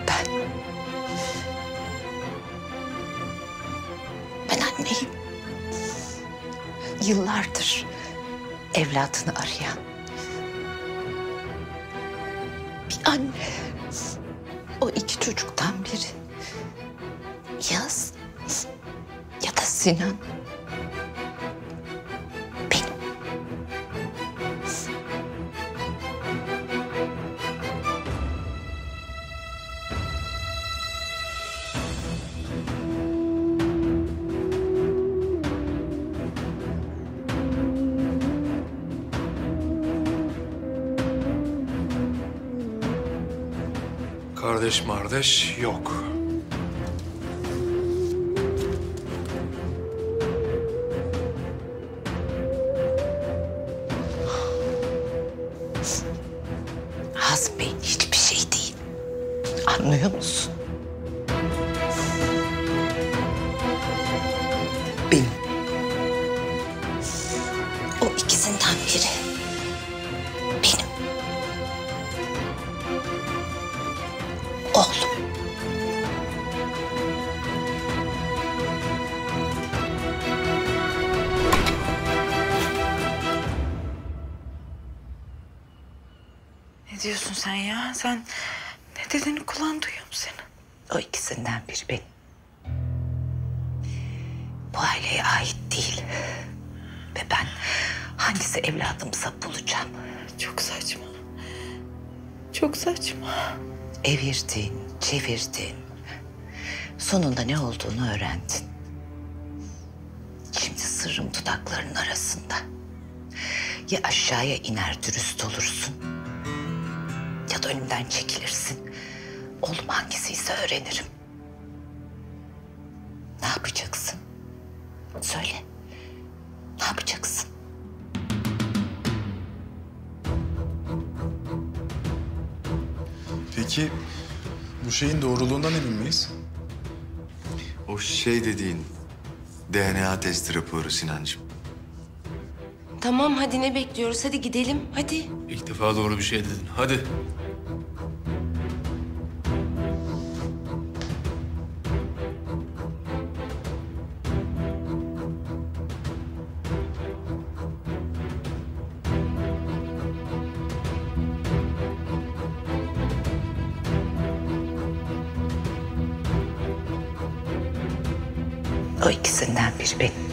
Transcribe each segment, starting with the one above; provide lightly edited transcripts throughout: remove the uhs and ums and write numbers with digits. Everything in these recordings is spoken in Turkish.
Ben anneyim. Yıllardır evladını arayan bir anne. O iki çocuktan biri. Yaz ya da Sinan. Benim. Kardeş mardeş yok. Hazım Bey'in hiçbir şey değil. Anlıyor musun? Benim. O ikisinden biri. Benim. Oğlum. Ne diyorsun sen ya? Sen ne dediğini kulağın duyuyor mu senin? O ikisinden biri benim. Bu aileye ait değil. Ve ben hangisi evladımsa bulacağım. Çok saçma. Çok saçma. Evirdin, çevirdin. Sonunda ne olduğunu öğrendin. Şimdi sırrım dudaklarının arasında. Ya aşağıya iner dürüst olursun, ya da önümden çekilirsin. Oğlum hangisiyse öğrenirim. Ne yapacaksın? Söyle. Ne yapacaksın? Peki bu şeyin doğruluğundan emin miyiz? O şey dediğin DNA testi raporu Sinancığım. Tamam hadi ne bekliyoruz? Hadi gidelim hadi. İlk defa doğru bir şey dedin. Hadi. O ikisinden biri benim.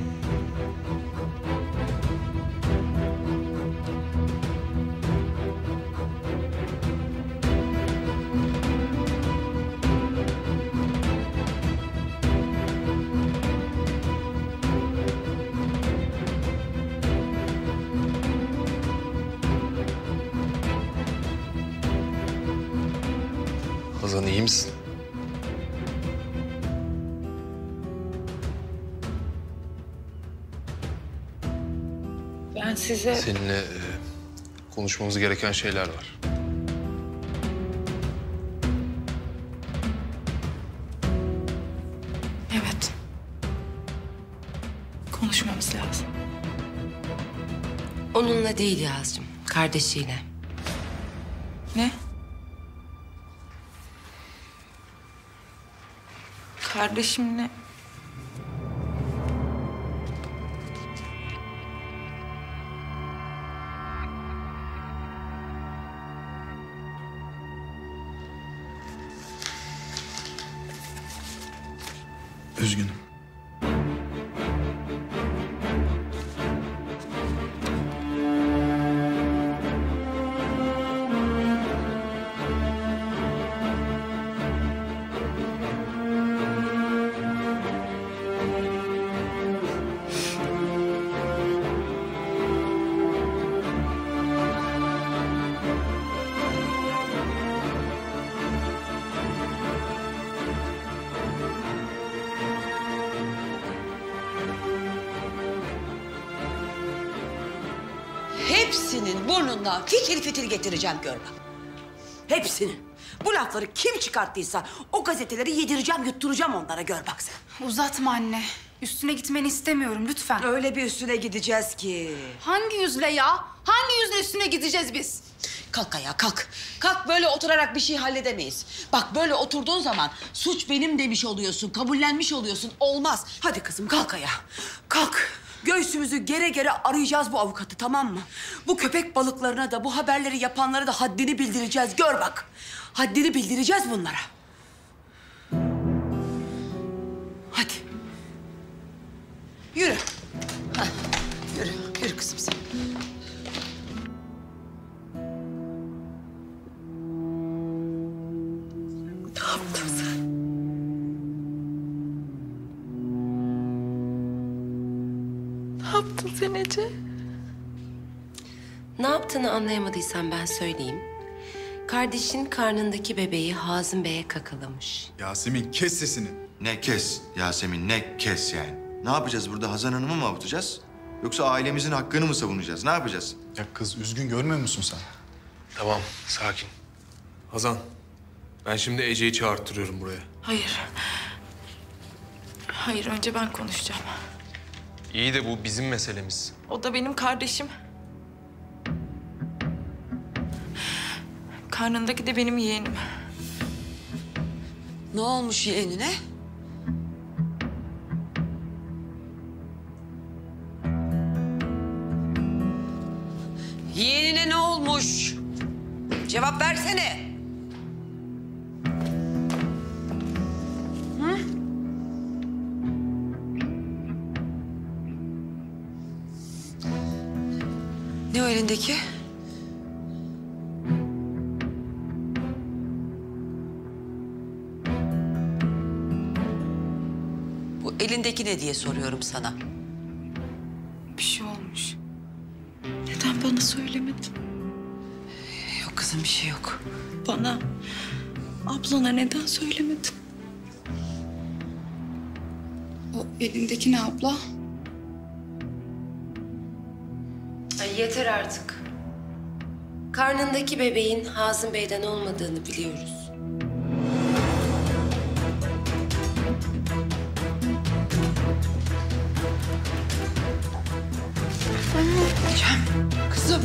Hazan iyi misin? Ben size... Seninle konuşmamız gereken şeyler var. Evet. Konuşmamız lazım. Onunla değil Yağız'cığım, kardeşiyle. Ne? Kardeşimle... Üzgünüm. Hepsinin burnundan fitil fitil getireceğim gör bak. Hepsinin. Bu lafları kim çıkarttıysa o gazeteleri yedireceğim, yutturacağım onlara gör bak sen. Uzatma anne. Üstüne gitmeni istemiyorum lütfen. Öyle bir üstüne gideceğiz ki. Hangi yüzle ya? Hangi yüzle üstüne gideceğiz biz? Kalk ayağa kalk. Kalk, böyle oturarak bir şey halledemeyiz. Bak böyle oturduğun zaman suç benim demiş oluyorsun, kabullenmiş oluyorsun. Olmaz. Hadi kızım kalk ayağa. Kalk. Göğsümüzü gere gere arayacağız bu avukatı, tamam mı? Bu köpek balıklarına da bu haberleri yapanlara da haddini bildireceğiz. Gör bak. Haddini bildireceğiz bunlara. Hadi. Yürü. Hah, yürü. Yürü kızım sen. Ne yaptın sen? Ne yaptın sen Ece? Ne yaptığını anlayamadıysan ben söyleyeyim. Kardeşin karnındaki bebeği Hazım Bey'e kakalamış. Yasemin kes sesini. Ne kes Yasemin, ne kes yani. Ne yapacağız burada? Hazan Hanım'ı mı avutacağız? Yoksa ailemizin hakkını mı savunacağız? Ne yapacağız? Ya kız üzgün görmüyor musun sen? Tamam, sakin. Hazan, ben şimdi Ece'yi çağırttırıyorum buraya. Hayır. Hayır, önce ben konuşacağım. İyi de bu bizim meselemiz. O da benim kardeşim. Karnındaki de benim yeğenim. Ne olmuş yeğenine? Yeğenine ne olmuş? Cevap versene. Hı? Ne o elindeki? Bu elindeki ne diye soruyorum sana. Bir şey olmuş. Neden bana söylemedin? Yok kızım, bir şey yok. Bana, ablana neden söylemedin? O elindeki ne abla? Ay yeter artık. Karnındaki bebeğin Hazım Bey'den olmadığını biliyoruz. Kızım.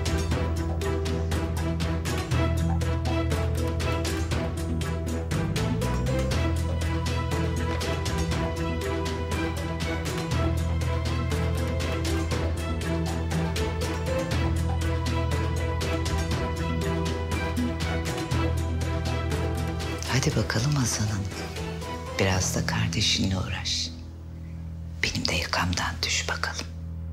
Hadi bakalım Hasan Hanım. Biraz da kardeşinle uğraş. Benim de yakamdan düş bakalım.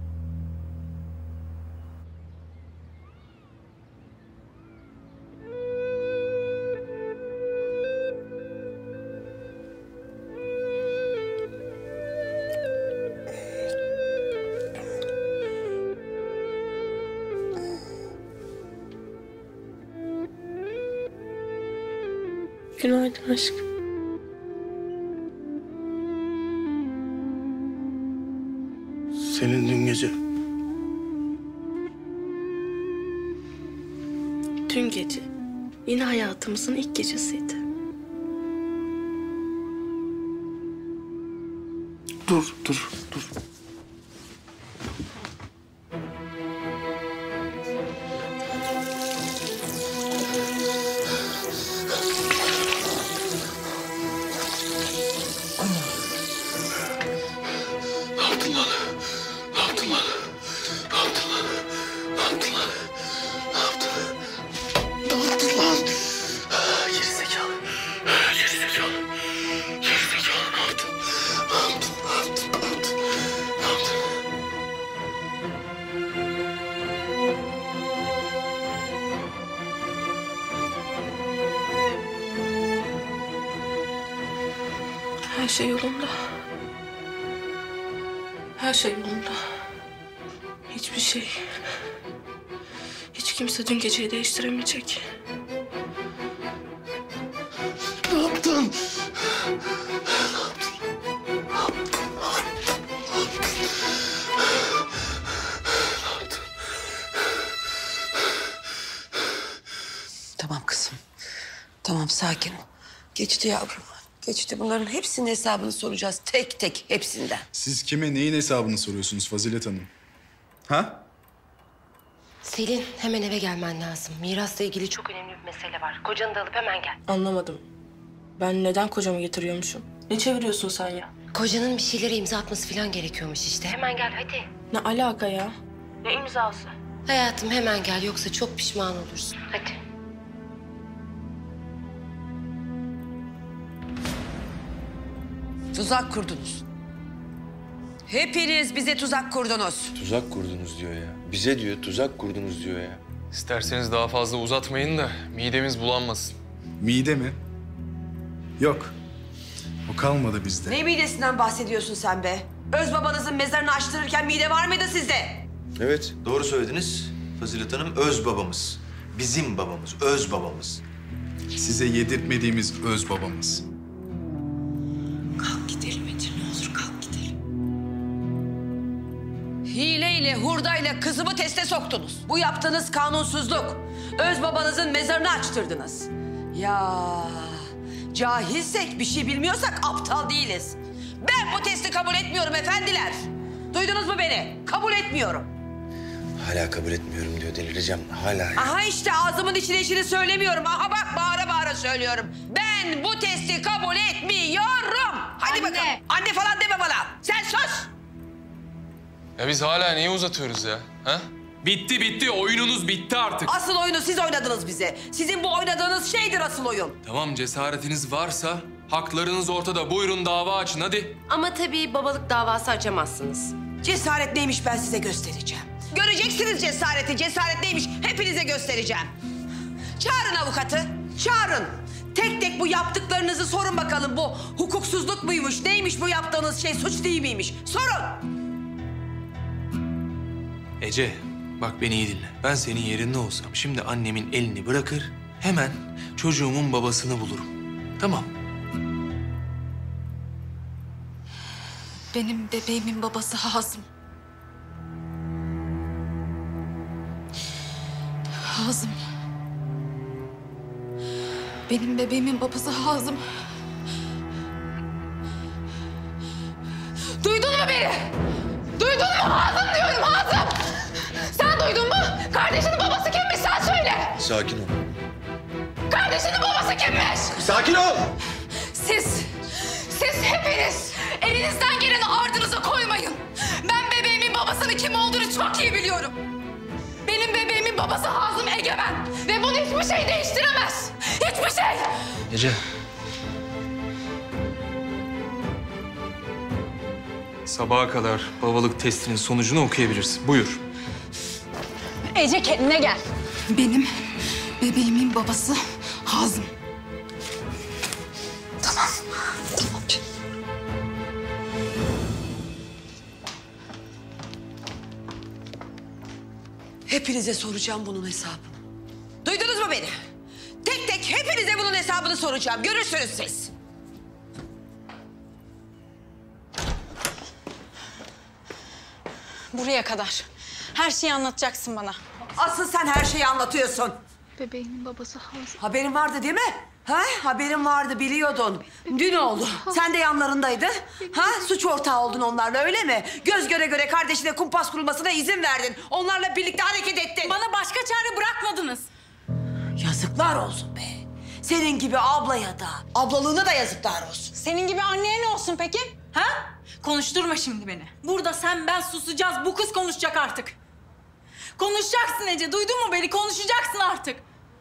Günaydın aşkım. Senin dün gece... Dün gece yine hayatımızın ilk gecesiydi. Dur. Her şey yolunda. Her şey yolunda. Hiçbir şey, hiç kimse dün geceyi değiştiremeyecek. Ne yaptın? Tamam kızım. Tamam, sakin ol. Geçti yavrum. Geçti. Bunların hepsinin hesabını soracağız. Tek tek hepsinden. Siz kime neyin hesabını soruyorsunuz Fazilet Hanım? Ha? Selin, hemen eve gelmen lazım. Mirasla ilgili çok önemli bir mesele var. Kocanı da alıp hemen gel. Anlamadım. Ben neden kocamı getiriyormuşum? Ne çeviriyorsun sen ya? Kocanın bir şeylere imza atması falan gerekiyormuş işte. Hemen gel hadi. Ne alaka ya? Ne imzası? Hayatım hemen gel yoksa çok pişman olursun. Hadi. Tuzak kurdunuz. Hepiniz bize tuzak kurdunuz. Tuzak kurdunuz diyor ya. Bize diyor, tuzak kurdunuz diyor ya. İsterseniz daha fazla uzatmayın da midemiz bulanmasın. Mide mi? Yok. O kalmadı bizde. Ne midesinden bahsediyorsun sen be? Öz babanızın mezarını açtırırken mide var mıydı sizde? Evet, doğru söylediniz. Fazilet Hanım öz babamız. Bizim babamız, öz babamız. Size yedirtmediğimiz öz babamız. Kalk gidelim Ece, ne olur kalk gidelim. Hileyle, hurdayla kızımı teste soktunuz. Bu yaptığınız kanunsuzluk. Öz babanızın mezarını açtırdınız. Ya cahilsek, bir şey bilmiyorsak aptal değiliz. Ben bu testi kabul etmiyorum efendiler. Duydunuz mu beni? Kabul etmiyorum. Hala kabul etmiyorum diyor, delireceğim. Hala. Aha işte ağzımın içine işini söylemiyorum. Aha bak bağıra bağıra söylüyorum. Ben bu testi kabul etmiyorum. Hadi bakalım. Anne falan deme bana. Sen sus. Ya biz hala niye uzatıyoruz ya? Ha? Bitti. Oyununuz bitti artık. Asıl oyunu siz oynadınız bize. Sizin bu oynadığınız şeydir asıl oyun. Tamam, cesaretiniz varsa haklarınız ortada. Buyurun dava açın hadi. Ama tabii babalık davası açamazsınız. Cesaret neymiş ben size göstereceğim. Göreceksiniz cesareti. Cesaret neymiş hepinize göstereceğim. Çağırın avukatı. Çağırın. Tek tek bu yaptıklarınızı sorun bakalım. Bu hukuksuzluk muymuş? Neymiş bu yaptığınız şey? Suç değil miymiş? Sorun. Ece, bak beni iyi dinle. Ben senin yerinde olsam şimdi annemin elini bırakır, hemen çocuğumun babasını bulurum. Tamam. Benim bebeğimin babası Hazım. Hazım. Benim bebeğimin babası Hazım. Duydun mu beni? Duydun mu? Hazım diyorum, Hazım! Sen duydun mu? Kardeşinin babası kimmiş? Sen söyle! Sakin ol. Kardeşinin babası kimmiş? Sakin ol! Siz hepiniz elinizden geleni ardınıza koymayın. Ben bebeğimin babasının kim olduğunu çok iyi biliyorum. Benim bebeğimin babası Hazım Egemen. Ve bunu hiçbir şey değiştiremez. Hiçbir şey. Ece. Sabaha kadar babalık testinin sonucunu okuyabilirsin. Buyur. Ece kendine gel. Benim bebeğimin babası Hazım. Tamam. Tamam. Hepinize soracağım bunun hesabını. Duydunuz mu beni? Tek tek hepinize bunun hesabını soracağım. Görürsünüz siz. Buraya kadar. Her şeyi anlatacaksın bana. Asıl sen her şeyi anlatıyorsun. Bebeğimin babası Hazım. Haberin vardı değil mi? Ha? Haberin vardı, biliyordun. Dün oldu. Sen de yanlarındaydın. Ha? Suç ortağı oldun onlarla, öyle mi? Göz göre göre kardeşine kumpas kurulmasına izin verdin. Onlarla birlikte hareket ettin. Bana başka çare bırakmadınız. Yazıklar olsun be. Senin gibi ablaya da, ablalığına da yazıklar olsun. Senin gibi anneye ne olsun peki? Ha? Konuşturma şimdi beni. Burada sen ben susacağız. Bu kız konuşacak artık. Konuşacaksın Ece. Duydun mu beni? Konuşacaksın artık.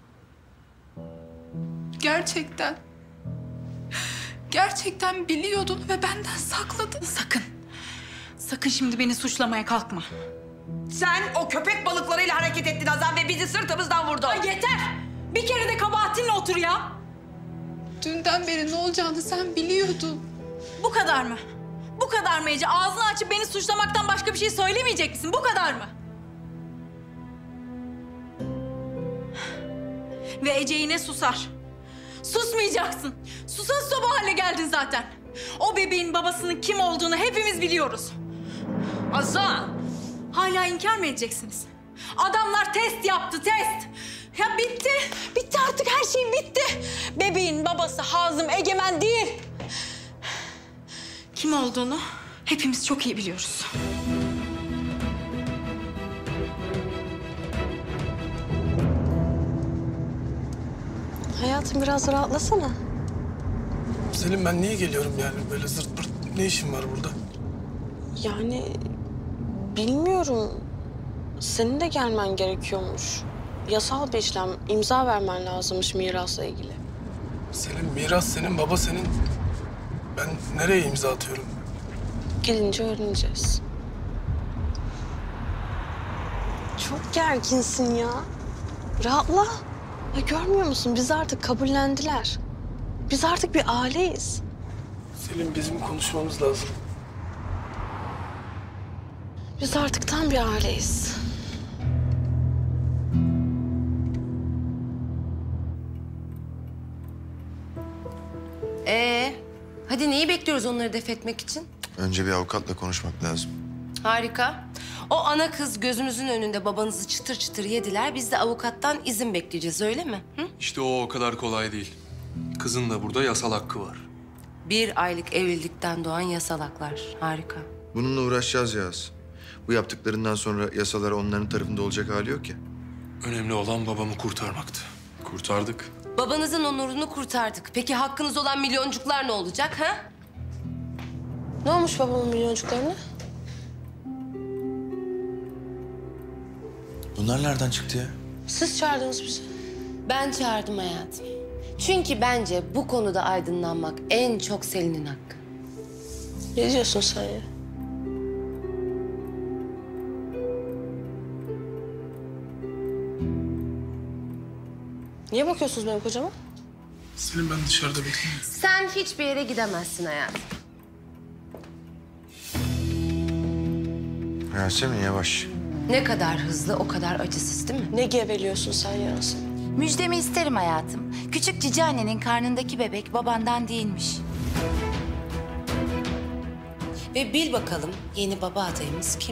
Gerçekten. Gerçekten biliyordun ve benden sakladın. Sakın. Sakın şimdi beni suçlamaya kalkma. Sen o köpek balıklarıyla hareket ettin Hazan ve bizi sırtımızdan vurdun. Ay yeter. Bir kere de kabahatinle otur ya. Dünden beri ne olacağını sen biliyordun. Bu kadar mı? Bu kadar mı Ece? Ağzını açıp beni suçlamaktan başka bir şey söylemeyecek misin? Bu kadar mı? Ve Ece yine susar. Susmayacaksın. Susa susa bu hale geldin zaten. O bebeğin babasının kim olduğunu hepimiz biliyoruz. Hazan! Hala inkar mı edeceksiniz? Adamlar test yaptı, test. Ya bitti. Bitti artık, her şey bitti. Bebeğin babası Hazım Egemen değil. Kim olduğunu hepimiz çok iyi biliyoruz. hayatım biraz rahatlasana. Selim ben niye geliyorum yani böyle zırt pırt? Ne işin var burada? Yani bilmiyorum. Senin de gelmen gerekiyormuş. Yasal bir işlem. İmza vermen lazımmış mirasla ilgili. Selim miras senin, baba senin. Ben nereye imza atıyorum? Gelince öğreneceğiz. Çok gerginsin ya. Rahatla. Ya görmüyor musun? Bizi artık kabullendiler. Biz artık bir aileyiz. Selim bizim konuşmamız lazım. Biz artık tam bir aileyiz. Hadi neyi bekliyoruz onları def etmek için? Önce bir avukatla konuşmak lazım. Harika. O ana kız gözümüzün önünde babanızı çıtır çıtır yediler. Biz de avukattan izin bekleyeceğiz öyle mi? Hı? İşte o kadar kolay değil. Kızın da burada yasal hakkı var. 1 aylık evlilikten doğan yasal haklar. Harika. Bununla uğraşacağız Yağız. Bu yaptıklarından sonra yasalar onların tarafında olacak hali yok ya. Önemli olan babamı kurtarmaktı. Kurtardık. Babanızın onurunu kurtardık. Peki hakkınız olan milyoncuklar ne olacak ha? Ne olmuş babamın milyoncuklarına? Bunlar nereden çıktı ya? Siz çağırdınız bizi. Ben çağırdım hayatım. Çünkü bence bu konuda aydınlanmak en çok Selin'in hakkı. Ne diyorsun sen ya? Niye bakıyorsunuz benim kocama? Selim ben dışarıda bekleyeyim. Sen hiçbir yere gidemezsin hayatım. Yasemin yavaş. Ne kadar hızlı o kadar acısız değil mi? Ne geveliyorsun sen Yasemin? Müjdemi isterim hayatım. Küçük cici annenin karnındaki bebek babandan değilmiş. Ve bil bakalım yeni baba adayımız kim?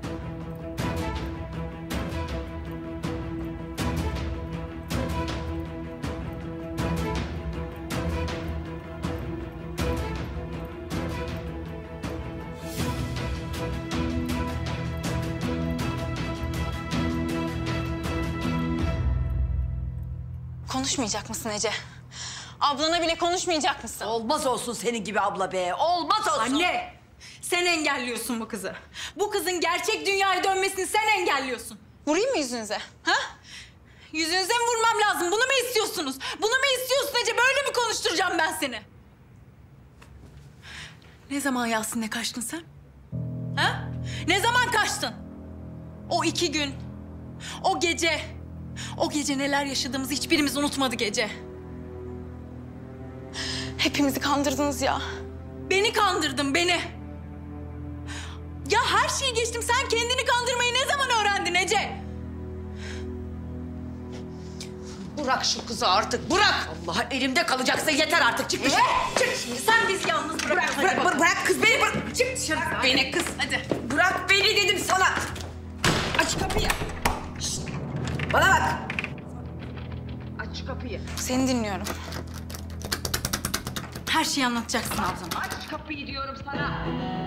Konuşmayacak mısın Ece? Ablana bile konuşmayacak mısın? Olmaz olsun senin gibi abla be. Olmaz olsun. Anne! Sen engelliyorsun bu kızı. Bu kızın gerçek dünyaya dönmesini sen engelliyorsun. Vurayım mı yüzünüze? Ha? Yüzünüze mi vurmam lazım? Bunu mu istiyorsunuz? Bunu mu istiyorsun Ece? Böyle mi konuşturacağım ben seni? Ne zaman Yasin'le kaçtın sen? Ha? Ne zaman kaçtın? O 2 gün, o gece. O gece neler yaşadığımızı hiçbirimiz unutmadık Ece. Hepimizi kandırdınız ya. Beni kandırdın, beni. Ya her şeyi geçtim. Sen kendini kandırmayı ne zaman öğrendin Ece? Bırak şu kızı artık. Bırak. Allah elimde kalacaksa yeter artık. Çık dışarı. Çık. Sen bizi yalnız bırak. Bırak kız beni. Bırak. Çık dışarı. Bırak beni kız, hadi. Bırak beni dedim sana. Aç kapıyı. Şişt. Bana bak. Aç şu kapıyı. Seni dinliyorum. Her şeyi anlatacaksın ablama. Aç kapıyı diyorum sana.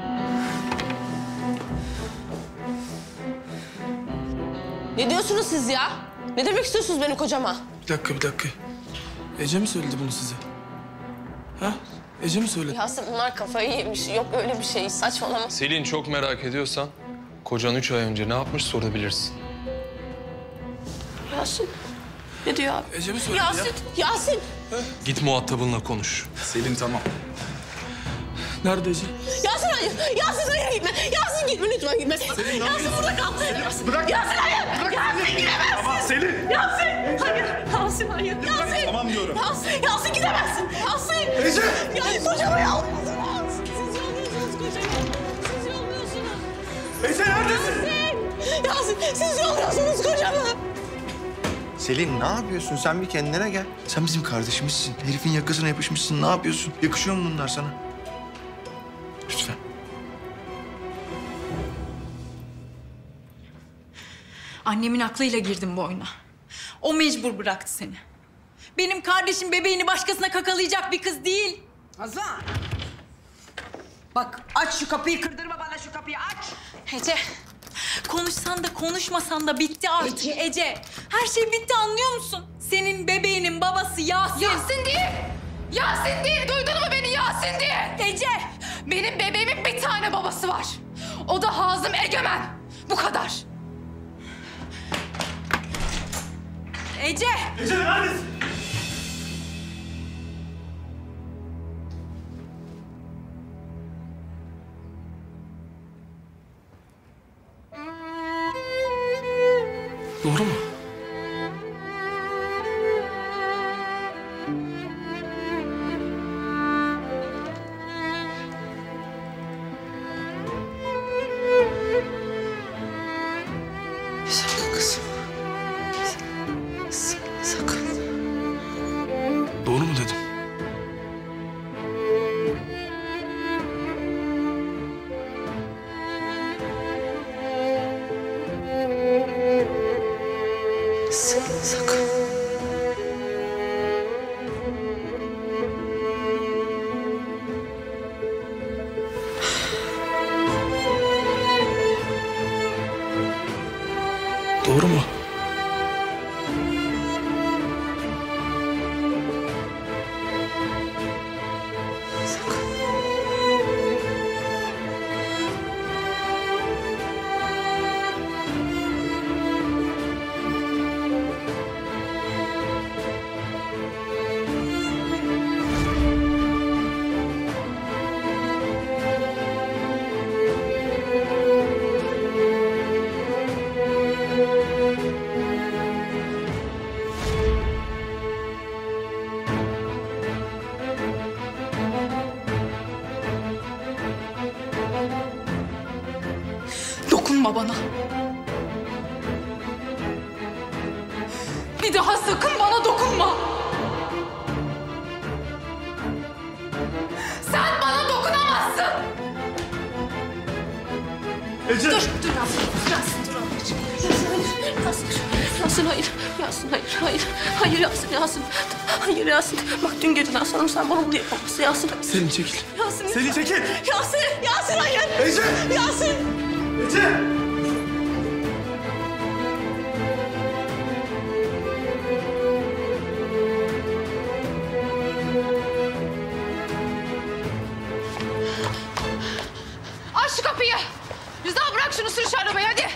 Ne diyorsunuz siz ya? Ne demek istiyorsunuz benim kocama? Bir dakika. Ece mi söyledi bunu size? Ha? Ece mi söyledi? Yasemin bunlar kafayı yemiş. Yok öyle bir şey. Saçmalama. Selin çok merak ediyorsan kocan 3 ay önce ne yapmış sorabilirsin. Yasin. Ne diyor abi? Ece mi söyledi Yasin. Git muhatabınla konuş. Selin tamam. Nerede Ece? Yasin hayır. Yasin hayır gitme. Yasin gitme lütfen gitme. Yasin burada kal. Bırak. Yasin hayır. Yasin gidemezsin. Tamam Selin. Yasin hayır. Yasin hayır. Yasin. Tamam diyorum. Yasin gidemezsin. Yasin. Ece. Ya kocamı yolluyorsunuz. Siz yolluyorsunuz kocamı. Siz yolluyorsunuz. Ece neredesin? Yasin siz yolluyorsunuz kocamı. Selin ne yapıyorsun? Sen bir kendine gel. Sen bizim kardeşimizsin. Herifin yakasına yapışmışsın. Ne yapıyorsun? Yakışıyor mu bunlar sana? Lütfen. Annemin aklıyla girdim bu oyuna. O mecbur bıraktı seni. Benim kardeşim bebeğini başkasına kakalayacak bir kız değil. Hazan. Bak aç şu kapıyı, kırdırma bana şu kapıyı, aç. Ece, Konuşsan da konuşmasan da bitti artık Ece. Her şey bitti, anlıyor musun? Senin bebeğinin babası Yasin. Yasin değil! Yasin değil! Duydun mu beni? Yasin değil! Ece! Benim bebeğimin bir tane babası var. O da Hazım Egemen. Bu kadar. Ece! Ece neredesin? Doğru mu? Sakın kızım. Sakın. Doğru mu dedim? Sakın. Doğru mu? Dokunma bana. Bir daha sakın bana dokunma. Sen bana dokunamazsın. Ece! Dur Yasin, dur ablacığım. Yasin hayır. Yasin hayır. Hayır Yasin. Hayır Yasin. Bak dün geceden sonra sen bana bunu yapamazsın Yasin. Selin çekil. Yasin. Selin çekil! Yasin hayır. Ece! Yasin. Ece! Aç şu kapıyı. Rıza bırak şunu, sür şu arabayı hadi.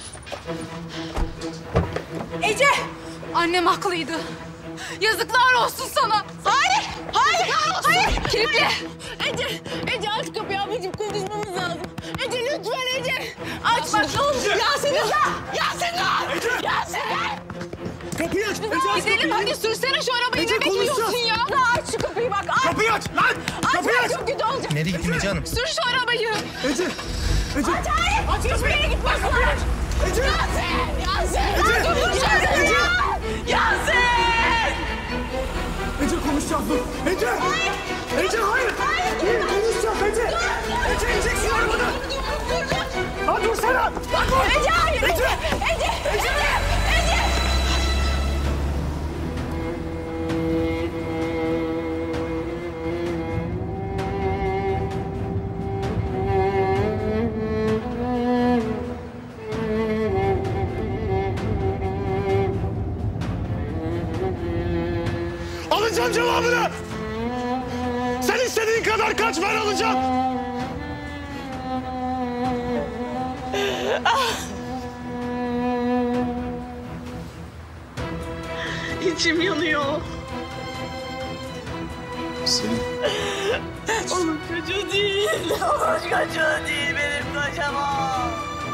Ece! Annem haklıydı. Yazıklar olsun sana. Hayır! Kilitli. Ece aç kapıyı ablacığım, konuşmamız lazım. Ece lütfen Ece. Aç bak ne olmuş? Yasin Yasin. Kapıyı aç! Ece aç Gidelim kapıyı! hadi, sürsene şu arabayı. Ece, Ne bekliyorsun konuşacağız. ya? Aç şu kapıyı bak. Kapıyı aç lan! Kapıyı aç! Çok kötü olacak. Nereye gittin Ece Hanım? Sür şu arabayı. Ece! Ece! Aç hiçbir yere gitmez. Ece! Yasin. Ece! Yasin. Ece konuşacağız dur! Ece! Ece hayır! Hayır konuşacağız Ece! Ece ineceksin arabadan! Ha dursana! Ha dur! Ece hayır. Ece! Ece. Alacağım cevabını! Sen istediğin kadar kaç, ben alacağım! İçim yanıyor. Selin. Onun çocuğu değil. Onun çocuğu değil benim kocam.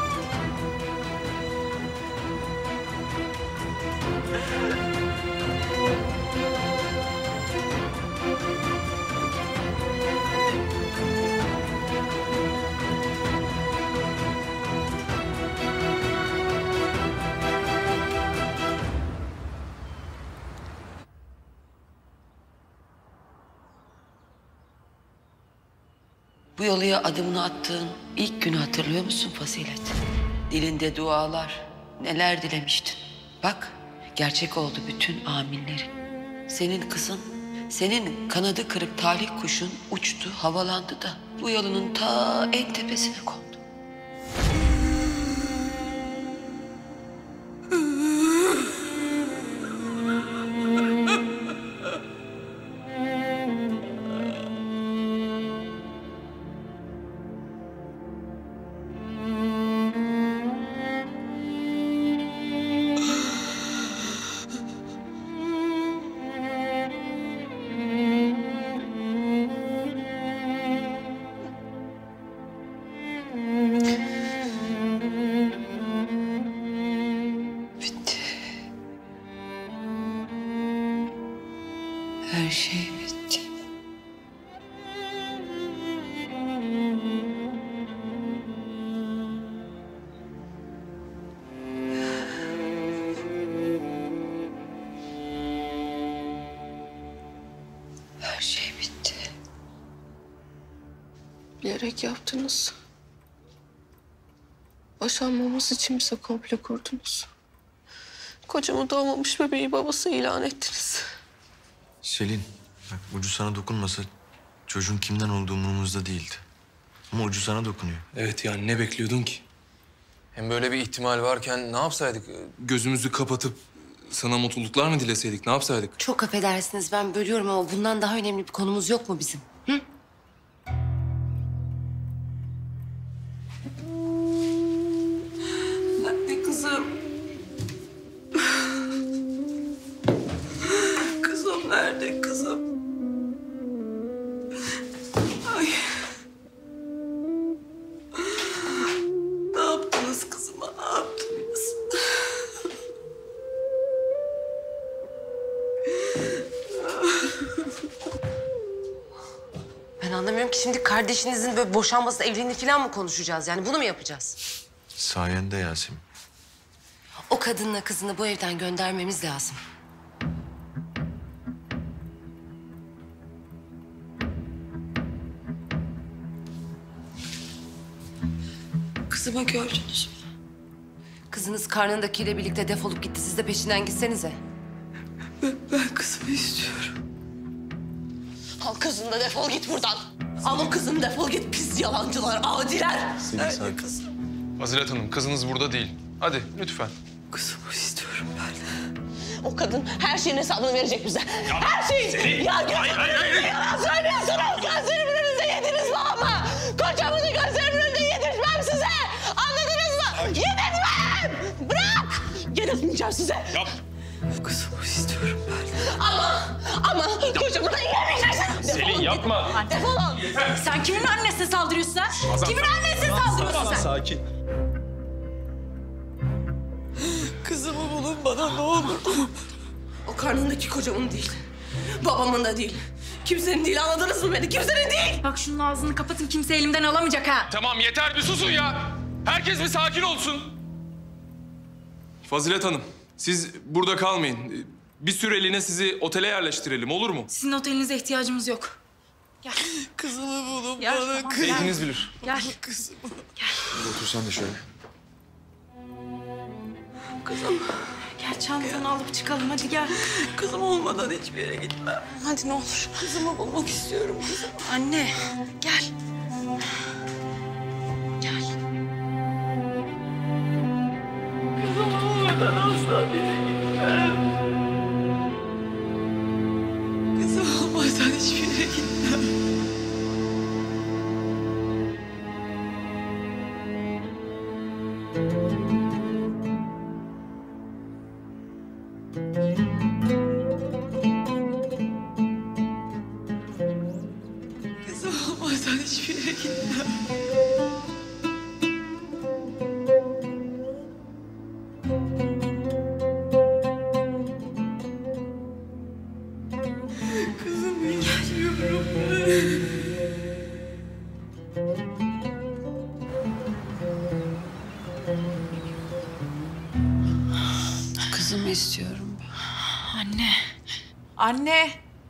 Bu yoluya adımını attığın ilk günü hatırlıyor musun Fazilet? Dilinde dualar, neler dilemiştin. Bak, gerçek oldu bütün aminlerin. Senin kızın, senin kanadı kırık talih kuşun uçtu, havalandı da bu yolunun ta en tepesine kondu. Bitti. Bilerek yaptınız. Boşanmamız için bize komplo kurdunuz. Kocamı doğmamış bebeği babası ilan ettiniz. Selin, bak ucu sana dokunmasa çocuğun kimden olduğu umurumuzda değildi. Ama ucu sana dokunuyor. Evet yani ne bekliyordun ki? Hem böyle bir ihtimal varken ne yapsaydık? Gözümüzü kapatıp sana mutluluklar mı dileseydik? Ne yapsaydık? Çok affedersiniz ben bölüyorum ama bundan daha önemli bir konumuz yok mu bizim? Hı? Nerede kızım? Kızım nerede kızım? Ay. Ne yaptınız kızıma? Ne yaptınız? Ben anlamıyorum ki şimdi kardeşinizin böyle boşanması, evliliğini falan mı konuşacağız? Yani bunu mu yapacağız? Sayende Yasemin. O kadınla kızını bu evden göndermemiz lazım. Kızımı gördünüz mü? Kızınız karnındakiyle birlikte defolup gitti. Siz de peşinden gitsenize. Ben kızımı istiyorum. Al kızını da defol git buradan. Al o kızını defol git pis yalancılar, adiler. Selin sakin. Fazilet Hanım, kızınız burada değil. Hadi lütfen. Kızımı istiyorum ben. O kadın her şeyin hesabını verecek bize. Her şeyin. Selin. Ya gözümün yalan söylüyorsunuz. Gözlerimin önünde yediniz babamı. Kocamızı gözlerimin önünde yedirtmem size. Anladınız mı? Yedirtmem. Bırak. Yedirtmeyeceğim size. Yap. Kızımı istiyorum ben. Ama kocamı da yiyemeyeceksin. Selin yapma. Defolun. Sen kimin annesine saldırıyorsun ha? Kimin annesine saldırıyorsun sen? Sakin. Kızımı bulun bana ne olur. O karnındaki kocamın değil. Babamın da değil. Kimsenin değil, anladınız mı beni? Kimsenin değil. Bak şunun ağzını kapatın, kimse elimden alamayacak ha. Tamam yeter bir susun ya. Herkes bir sakin olsun. Fazilet Hanım, siz burada kalmayın. Bir süreliğine sizi otele yerleştirelim, olur mu? Sizin otelinize ihtiyacımız yok. Gel. Kızımı bulun Gel, bana. tamam, Keyfiniz bilir. Gel. Kızımı. Otursan da şöyle. Kızım. Gel çantanı alıp çıkalım hadi gel. Kızım olmadan hiçbir yere gitmem. Hadi ne olur. Kızımı bulmak istiyorum kızım. Anne gel. Gel. Kızım olmadan asla bir yere gitmem. Kızım olmadan hiçbir yere gitmem. Kızım olmadan hiçbir yere gitmem. Kızımı istiyorum ben. Kızımı istiyorum ben. Anne. Anne.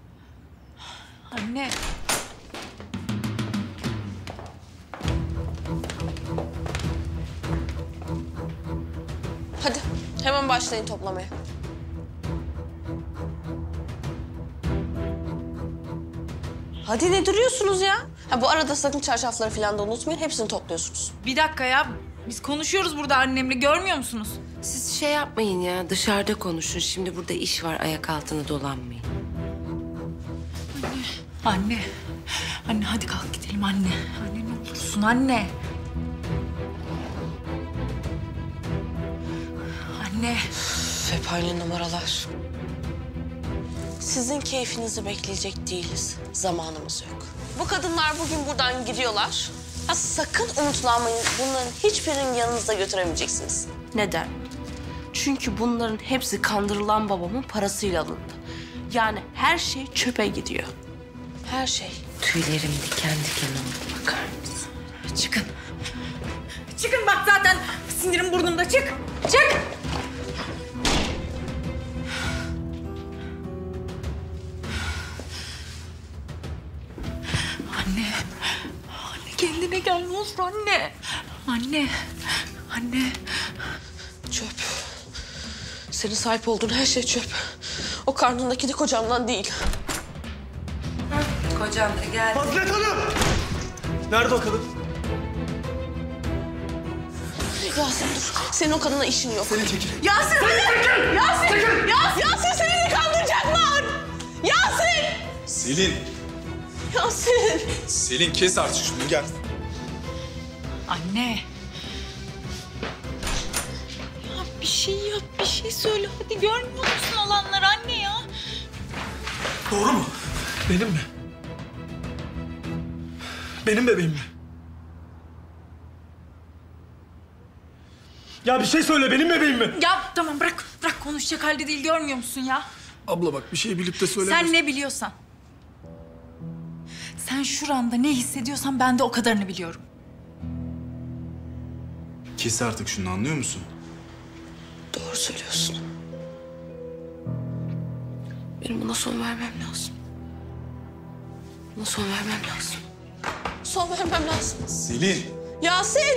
Anne. Hadi hemen başlayın toplamaya. Hadi ne duruyorsunuz ya? Ha, bu arada sakın çarşafları falan da unutmayın. Hepsini topluyorsunuz. Bir dakika ya. Biz konuşuyoruz burada annemle görmüyor musunuz? Siz şey yapmayın ya, dışarıda konuşun. Şimdi burada iş var, ayak altına dolanmayın. Anne. Anne hadi kalk gidelim anne. Anne ne olursun anne. Anne. Hep aynı numaralar. Sizin keyfinizi bekleyecek değiliz. Zamanımız yok. Bu kadınlar bugün buradan gidiyorlar. Ha, sakın umutlanmayın. Bunların hiçbirini yanınızda götüremeyeceksiniz. Neden? Çünkü bunların hepsi kandırılan babamın parasıyla alındı. Yani her şey çöpe gidiyor. Her şey. Tüylerim diken diken oldu, bakar mısın? Çıkın. Çıkın bak zaten sinirim burnumda. Çık. Çık. Anne. Anne kendine gel ne olur anne. Anne. Anne. Çöp. Senin sahip olduğun her şey çöp. O karnındaki de kocamdan değil. Kocam da geldi. Fazilet Hanım! Nerede o kadın? Yasin dur. Senin o kadına işin yok. Seni çekil. Yasin hadi! Yasin! Yasin seni de kandıracaklar! Yasin! Selin! Yasin! Selin kes artık şunu gel. Anne. Ya bir şey yap, bir şey söyle. Hadi görmüyor musun olanları anne ya? Doğru mu? Benim mi? Benim bebeğim mi? Ya bir şey söyle, benim bebeğim mi? Ya tamam bırak konuşacak halde değil görmüyor musun ya? Abla bak bir şey bilip de söylemiyorsun. Sen ne biliyorsan. Sen şuranda ne hissediyorsan ben de o kadarını biliyorum. Kes artık şunu, anlıyor musun? Doğru söylüyorsun. Benim buna son vermem lazım. Buna son vermem lazım. Son vermem lazım. Selin! Yasin!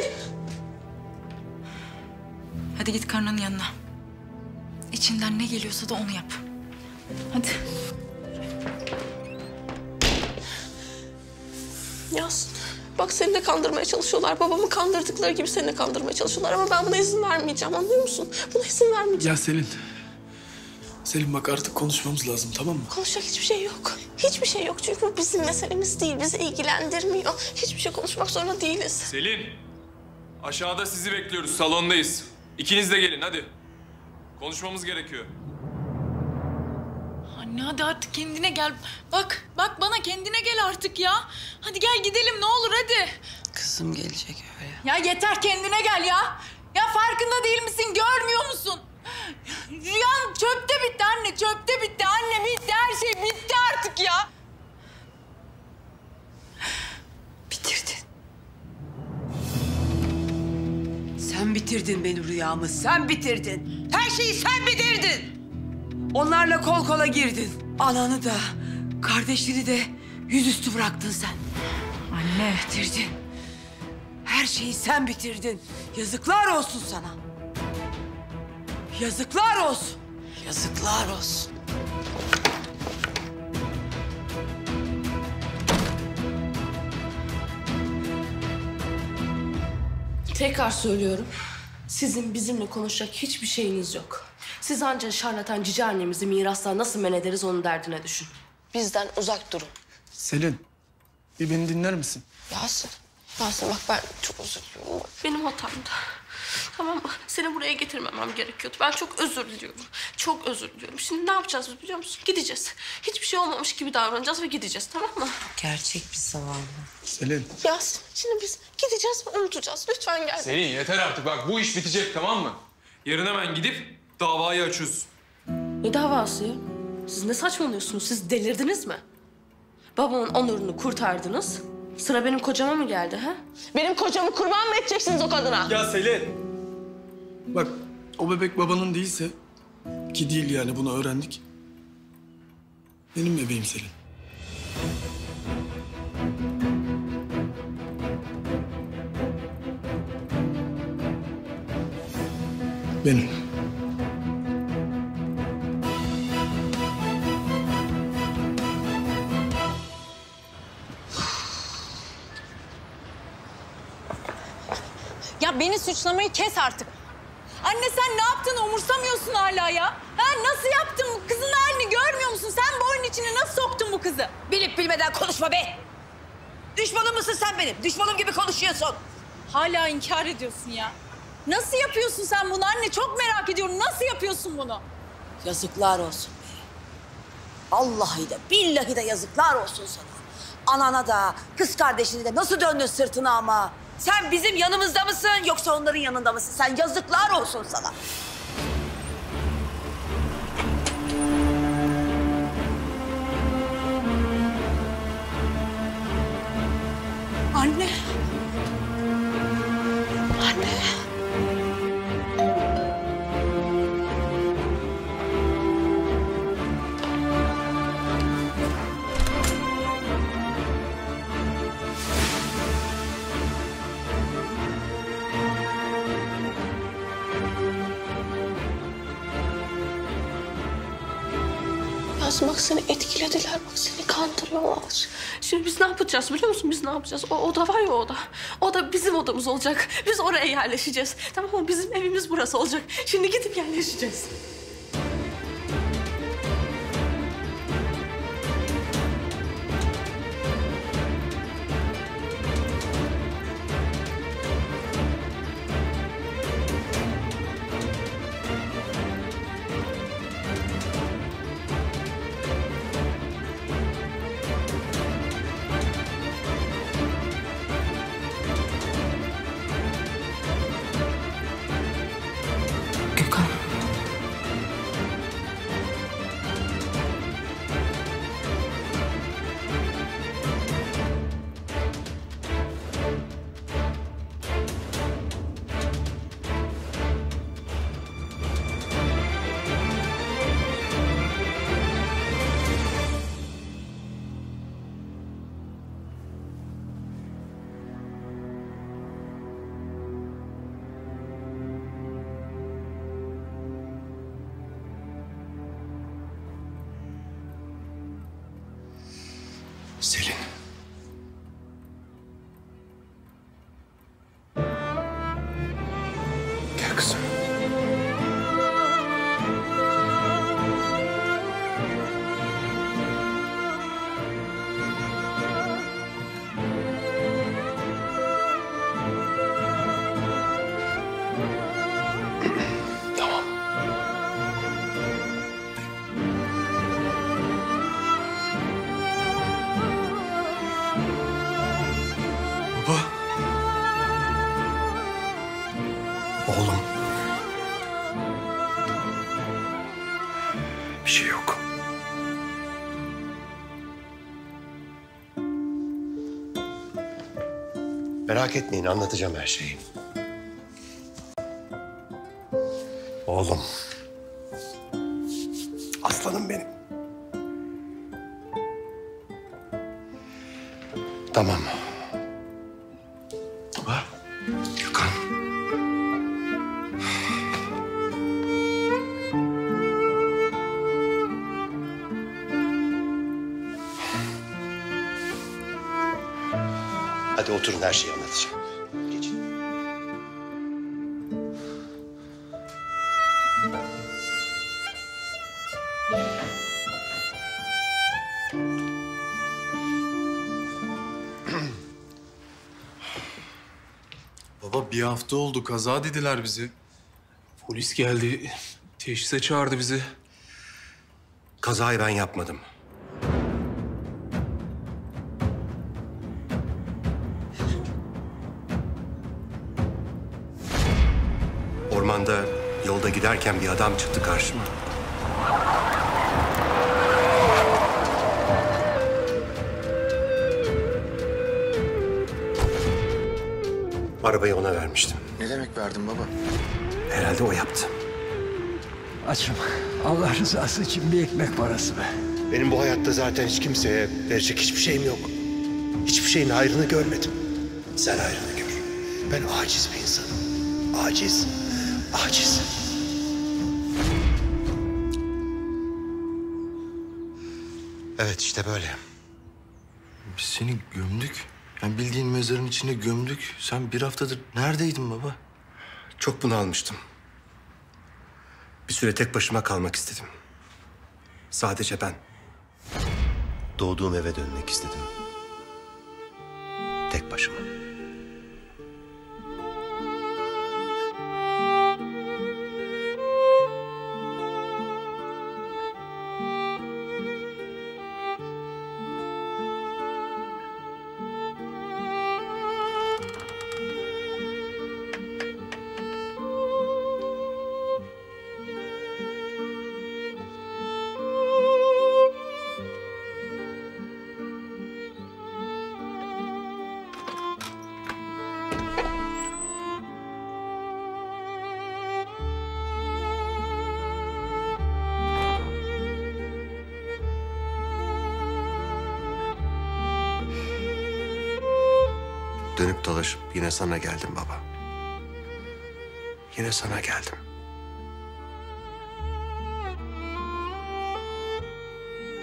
Hadi git karnının yanına. İçinden ne geliyorsa da onu yap. Hadi. Yasin, bak seni de kandırmaya çalışıyorlar. Babamı kandırdıkları gibi seni de kandırmaya çalışıyorlar. Ama ben buna izin vermeyeceğim, anlıyor musun? Buna izin vermeyeceğim. Ya Selin. Selin bak artık konuşmamız lazım, tamam mı? Konuşacak hiçbir şey yok. Hiçbir şey yok çünkü bu bizim meselemiz değil. Bizi ilgilendirmiyor. Hiçbir şey konuşmak zorunda değiliz. Selin! Aşağıda sizi bekliyoruz, salondayız. İkiniz de gelin hadi. Konuşmamız gerekiyor. Anne hadi artık kendine gel. Bak bana kendine gel artık ya. Hadi gel gidelim ne olur hadi. Kızım gelecek öyle. Ya yeter kendine gel ya. Ya farkında değil misin? Görmüyor musun? Rüyan çöpte bitti anne, çöpte bitti. Anne bitti, her şey bitti artık ya. Bitirdin. Sen bitirdin benim rüyamı, sen bitirdin. Her şeyi sen bitirdin. Onlarla kol kola girdin. Ananı da, kardeşleri de yüzüstü bıraktın sen. Anne. Bitirdin. Her şeyi sen bitirdin. Yazıklar olsun sana. Yazıklar olsun. Yazıklar olsun. Tekrar söylüyorum. Sizin bizimle konuşacak hiçbir şeyiniz yok. Siz ancak şarlatan cici annemizi mirastan nasıl men ederiz onun derdine düşün. Bizden uzak durun. Selin, bir beni dinler misin? Yasin bak ben çok özür diliyorum. Benim hatamdı. Tamam mı? Seni buraya getirmemem gerekiyordu. Ben çok özür diliyorum. Çok özür diliyorum. Şimdi ne yapacağız biz biliyor musun? Gideceğiz. Hiçbir şey olmamış gibi davranacağız ve gideceğiz, tamam mı? Gerçek bir zavallı. Selin. Yasin, şimdi biz gideceğiz ve unutacağız. Lütfen gel. Selin yeter artık bak bu iş bitecek tamam mı? Yarın hemen gidip davayı açıyoruz. Ne davası ya? Siz ne saçmalıyorsunuz? Siz delirdiniz mi? Babamın onurunu kurtardınız. Sıra benim kocama mı geldi ha? Benim kocamı kurban mı edeceksiniz o kadına? Ya Selin. Bak o bebek babanın değilse, ki değil yani bunu öğrendik. Benim bebeğim Selin. Benim. Ya beni suçlamayı kes artık. Anne sen ne yaptığını umursamıyorsun hala ya. Ha nasıl yaptın bu kızın halini görmüyor musun? Sen bu oyunun içine nasıl soktun bu kızı? Bilip bilmeden konuşma be. Düşmanım mısın sen benim? Düşmanım gibi konuşuyorsun. Hala inkar ediyorsun ya. Nasıl yapıyorsun sen bunu anne? Çok merak ediyorum. Nasıl yapıyorsun bunu? Yazıklar olsun be. Vallahi de billahi de yazıklar olsun sana. Anana da kız kardeşine de nasıl döndün sırtına ama. Sen bizim yanımızda mısın yoksa onların yanında mısın? Sen yazıklar olsun sana. Anne. Anne. musun? Bak seni etkilediler. Bak seni kandırıyorlar. Şimdi biz ne yapacağız biliyor musun? Biz ne yapacağız? O oda var ya, o oda. O da bizim odamız olacak. Biz oraya yerleşeceğiz. Tamam mı? Bizim evimiz burası olacak. Şimdi gidip yerleşeceğiz. Selin. Gel kızım. Tamam. Baba. Oğlum. Bir şey yok. Merak etmeyin, anlatacağım her şeyi. Oğlum. Aslanım benim. Tamam. Baba. Gökhan. Hadi oturun, her şeyi anlatacağım. Geçin. Baba bir hafta oldu, kaza dediler bize. Polis geldi, teşhise çağırdı bizi. Kazayı ben yapmadım. Ormanda yolda giderken bir adam çıktı karşıma. Arabayı ona vermiştim. Ne demek verdin baba? Herhalde o yaptı. Açım. Allah rızası için bir ekmek parası be. Benim bu hayatta zaten hiç kimseye verecek hiçbir şeyim yok. Hiçbir şeyin hayrını görmedim. Sen hayrını gör. Ben aciz bir insanım. Aciz. Aciz. Evet işte böyle. Biz seni gömdük. Yani bildiğin mezarın içine gömdük. Sen bir haftadır neredeydin baba? Çok bunalmıştım. Bir süre tek başıma kalmak istedim. Sadece ben. Doğduğum eve dönmek istedim. Tek başıma. Dönüp dolaşıp yine sana geldim baba. Yine sana geldim.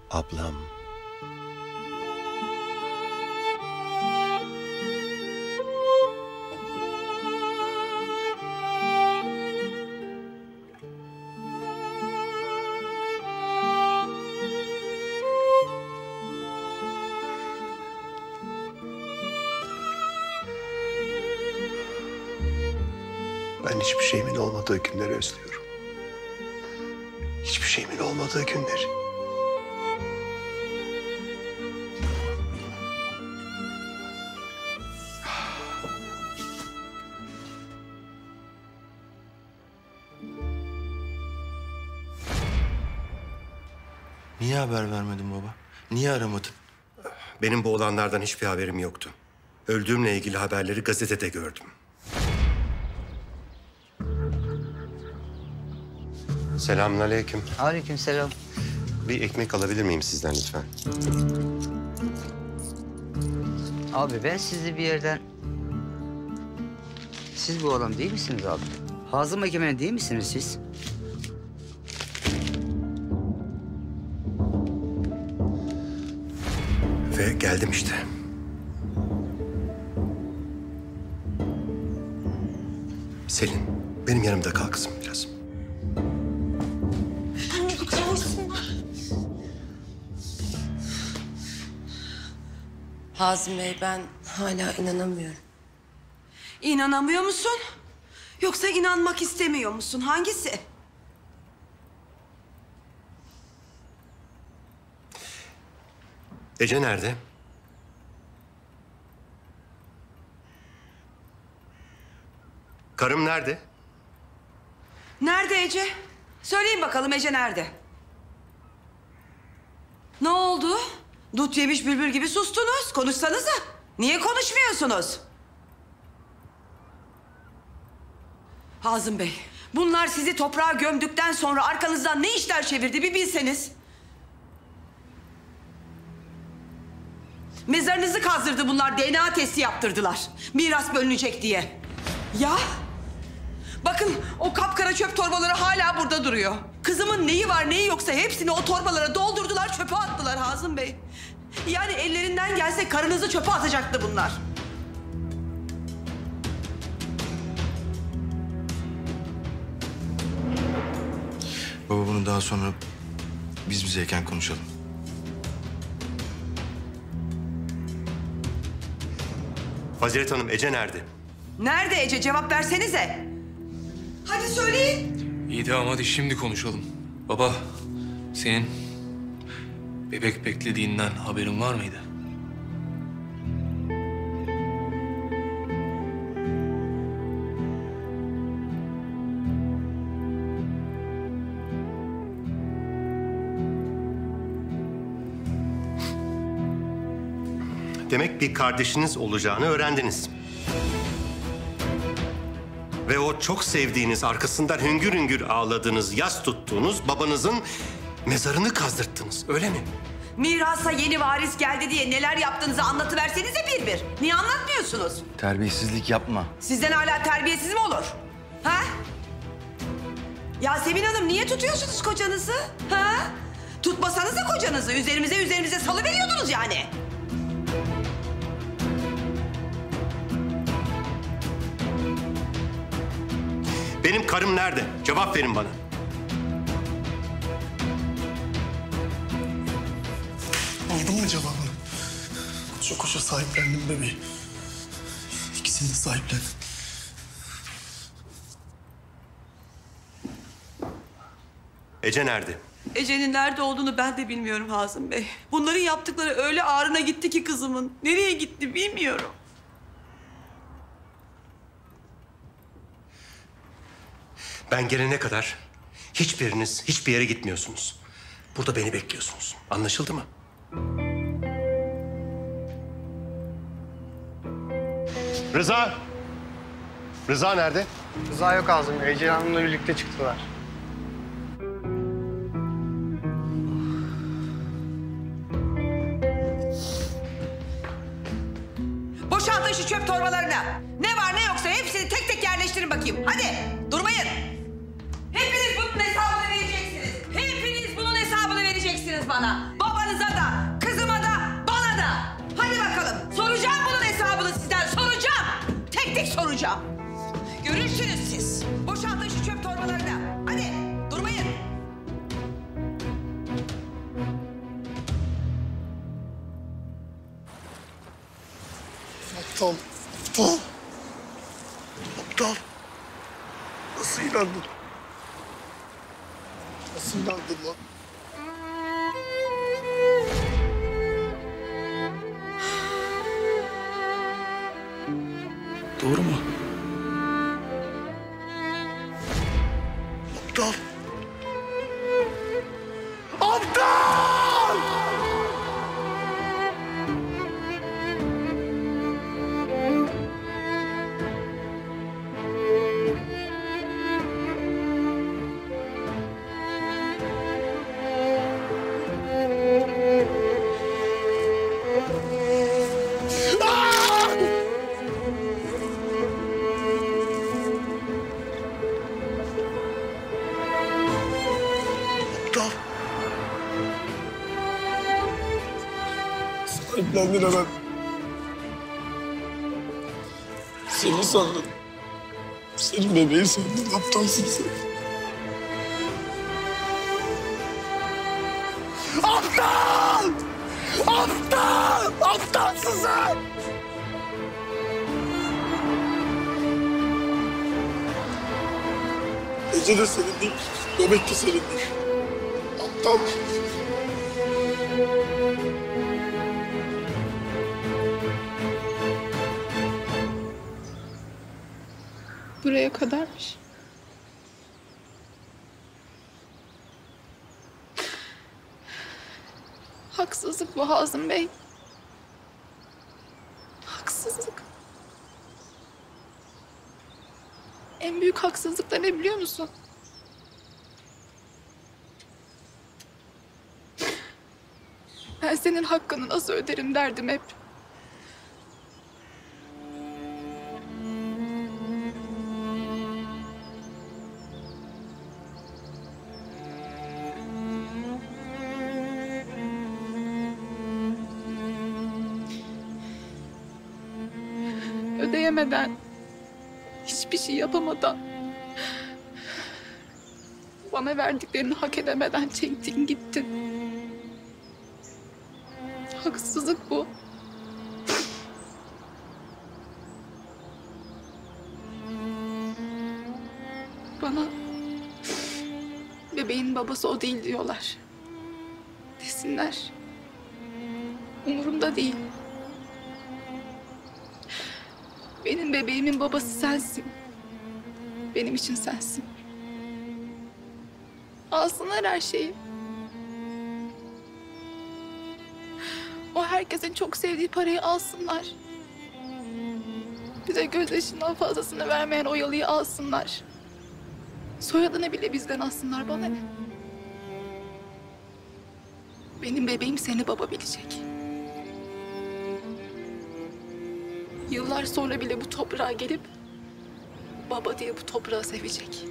Ablam. Ben hiçbir şeyimin olmadığı günleri özlüyorum. Hiçbir şeyimin olmadığı günleri. Niye haber vermedin baba? Niye aramadın? Benim bu olanlardan hiçbir haberim yoktu. Öldüğümle ilgili haberleri gazetede gördüm. Selamünaleyküm. Aleykümselam. Bir ekmek alabilir miyim sizden lütfen? Abi ben sizi bir yerden... Siz bu adam değil misiniz abi? Hazım Egemen değil misiniz siz? Ve geldim işte. Selin, benim yanımda kal kızım biraz. Hazım Bey, ben hala inanamıyorum. İnanamıyor musun? Yoksa inanmak istemiyor musun? Hangisi? Ece nerede? Karım nerede? Nerede Ece? Söyleyin bakalım Ece nerede? Ne oldu? Dut yemiş bülbül gibi sustunuz. Konuşsanıza. Niye konuşmuyorsunuz? Hazım Bey, bunlar sizi toprağa gömdükten sonra arkanızdan ne işler çevirdi bir bilseniz. Mezarınızı kazdırdı bunlar, DNA testi yaptırdılar. Miras bölünecek diye. Ya? Bakın o kapkara çöp torbaları hala burada duruyor. Kızımın neyi var neyi yoksa hepsini o torbalara doldurdular, çöpe attılar Hazım Bey. Yani ellerinden gelse karınızı çöpe atacaktı bunlar. Baba bunu daha sonra biz bizeyken konuşalım. Fazilet Hanım, Ece nerede? Nerede Ece? Cevap versenize. Hadi söyleyin. İyi tamam hadi şimdi konuşalım. Baba, senin bebek beklediğinden haberin var mıydı? Demek bir kardeşiniz olacağını öğrendiniz. Ve o çok sevdiğiniz, arkasından hüngür hüngür ağladığınız, yas tuttuğunuz babanızın mezarını kazdırttınız, öyle mi? Mirasa yeni varis geldi diye neler yaptığınızı anlatıversenize bir bir. Niye anlatmıyorsunuz? Terbiyesizlik yapma. Sizden hala terbiyesiz mi olur? Ha? Yasemin Hanım niye tutuyorsunuz kocanızı? Ha? Tutmasanıza kocanızı. Üzerimize salıveriyordunuz yani. Benim karım nerede? Cevap verin bana. Aldın mı cevabını? Koşa koşa sahiplendim bebeği. İkisini de sahiplendim. Ece nerede? Ece'nin nerede olduğunu ben de bilmiyorum Hazım Bey. Bunların yaptıkları öyle ağrına gitti ki kızımın. Nereye gitti bilmiyorum. Ben gelene kadar hiçbiriniz hiçbir yere gitmiyorsunuz. Burada beni bekliyorsunuz. Anlaşıldı mı? Rıza! Rıza nerede? Rıza yok Hazım Bey. Ece Hanım'la birlikte çıktılar. Boşaltın şu çöp torbalarını. Ne var ne yoksa hepsini tek tek yerleştirin bakayım. Hadi durmayın. Hepiniz bunun hesabını vereceksiniz. Hepiniz bunun hesabını vereceksiniz bana. Babanız babanıza da, kızıma da, bana da. Hadi bakalım. Soracağım bunun hesabını sizden. Soracağım. Tek tek soracağım. Görürsünüz siz. Boşaltın şu çöp torbalarını. Hadi durmayın. Aptal. Aptal. Aptal. Nasıl inandın? Nasıl inandın lan? Doğru mu? Aptal. Aptal! Aptal. Sahiplendin hemen. Seni sandın. Senin bebeği sandın. Aptalsın sen. Aptal! Aptal! Aptalsın sen! Ece de senin değil. Bebek de senin değil. Aptal. Buraya kadarmış. Haksızlık bu Hazım Bey. Haksızlık. En büyük haksızlık da ne biliyor musun? Ben senin hakkını nasıl öderim derdim hep. Ödeyemeden, hiçbir şey yapamadan, bana verdiklerini hak edemeden çektin gittin. Haksızlık bu. Bana bebeğin babası o değil diyorlar. Desinler. Umurumda değil. Benim bebeğimin babası sensin. Benim için sensin. Alsınlar her şeyi. O herkesin çok sevdiği parayı alsınlar. Bize gözyaşından fazlasını vermeyen o yalıyı alsınlar. Soyadını bile bizden alsınlar, bana ne? Benim bebeğim seni baba bilecek. Yıllar sonra bile bu toprağa gelip baba diye bu toprağı sevecek.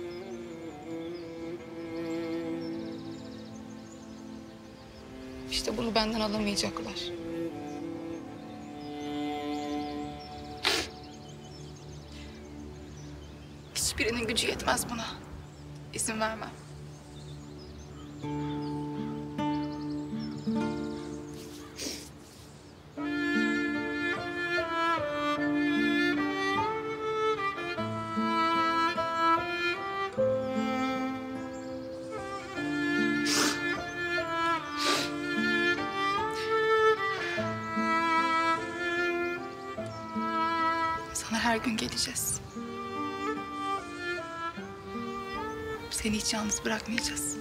İşte bunu benden alamayacaklar. Hiçbirinin gücü yetmez buna. İzin vermem. Sana her gün geleceğiz. Seni hiç yalnız bırakmayacağız.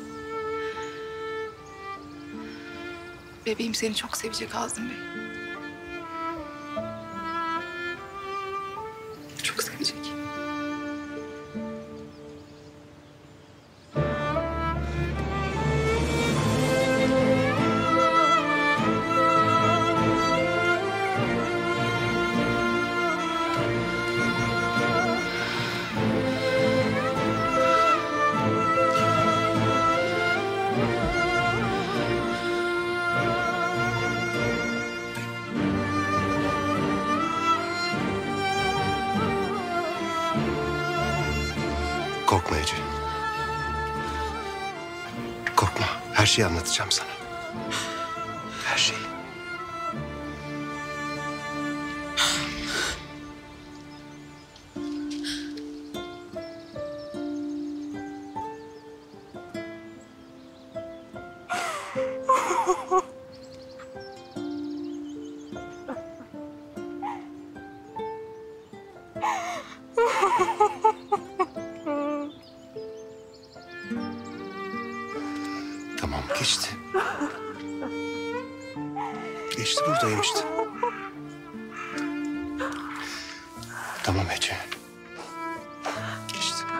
Bebeğim seni çok sevecek Hazım Bey. Çok sevecek. Korkma Ece. Korkma. Her şeyi anlatacağım sana. Her şeyi. Tamam, geçti. Geçti, buradayım işte. Tamam Ece. Geçti.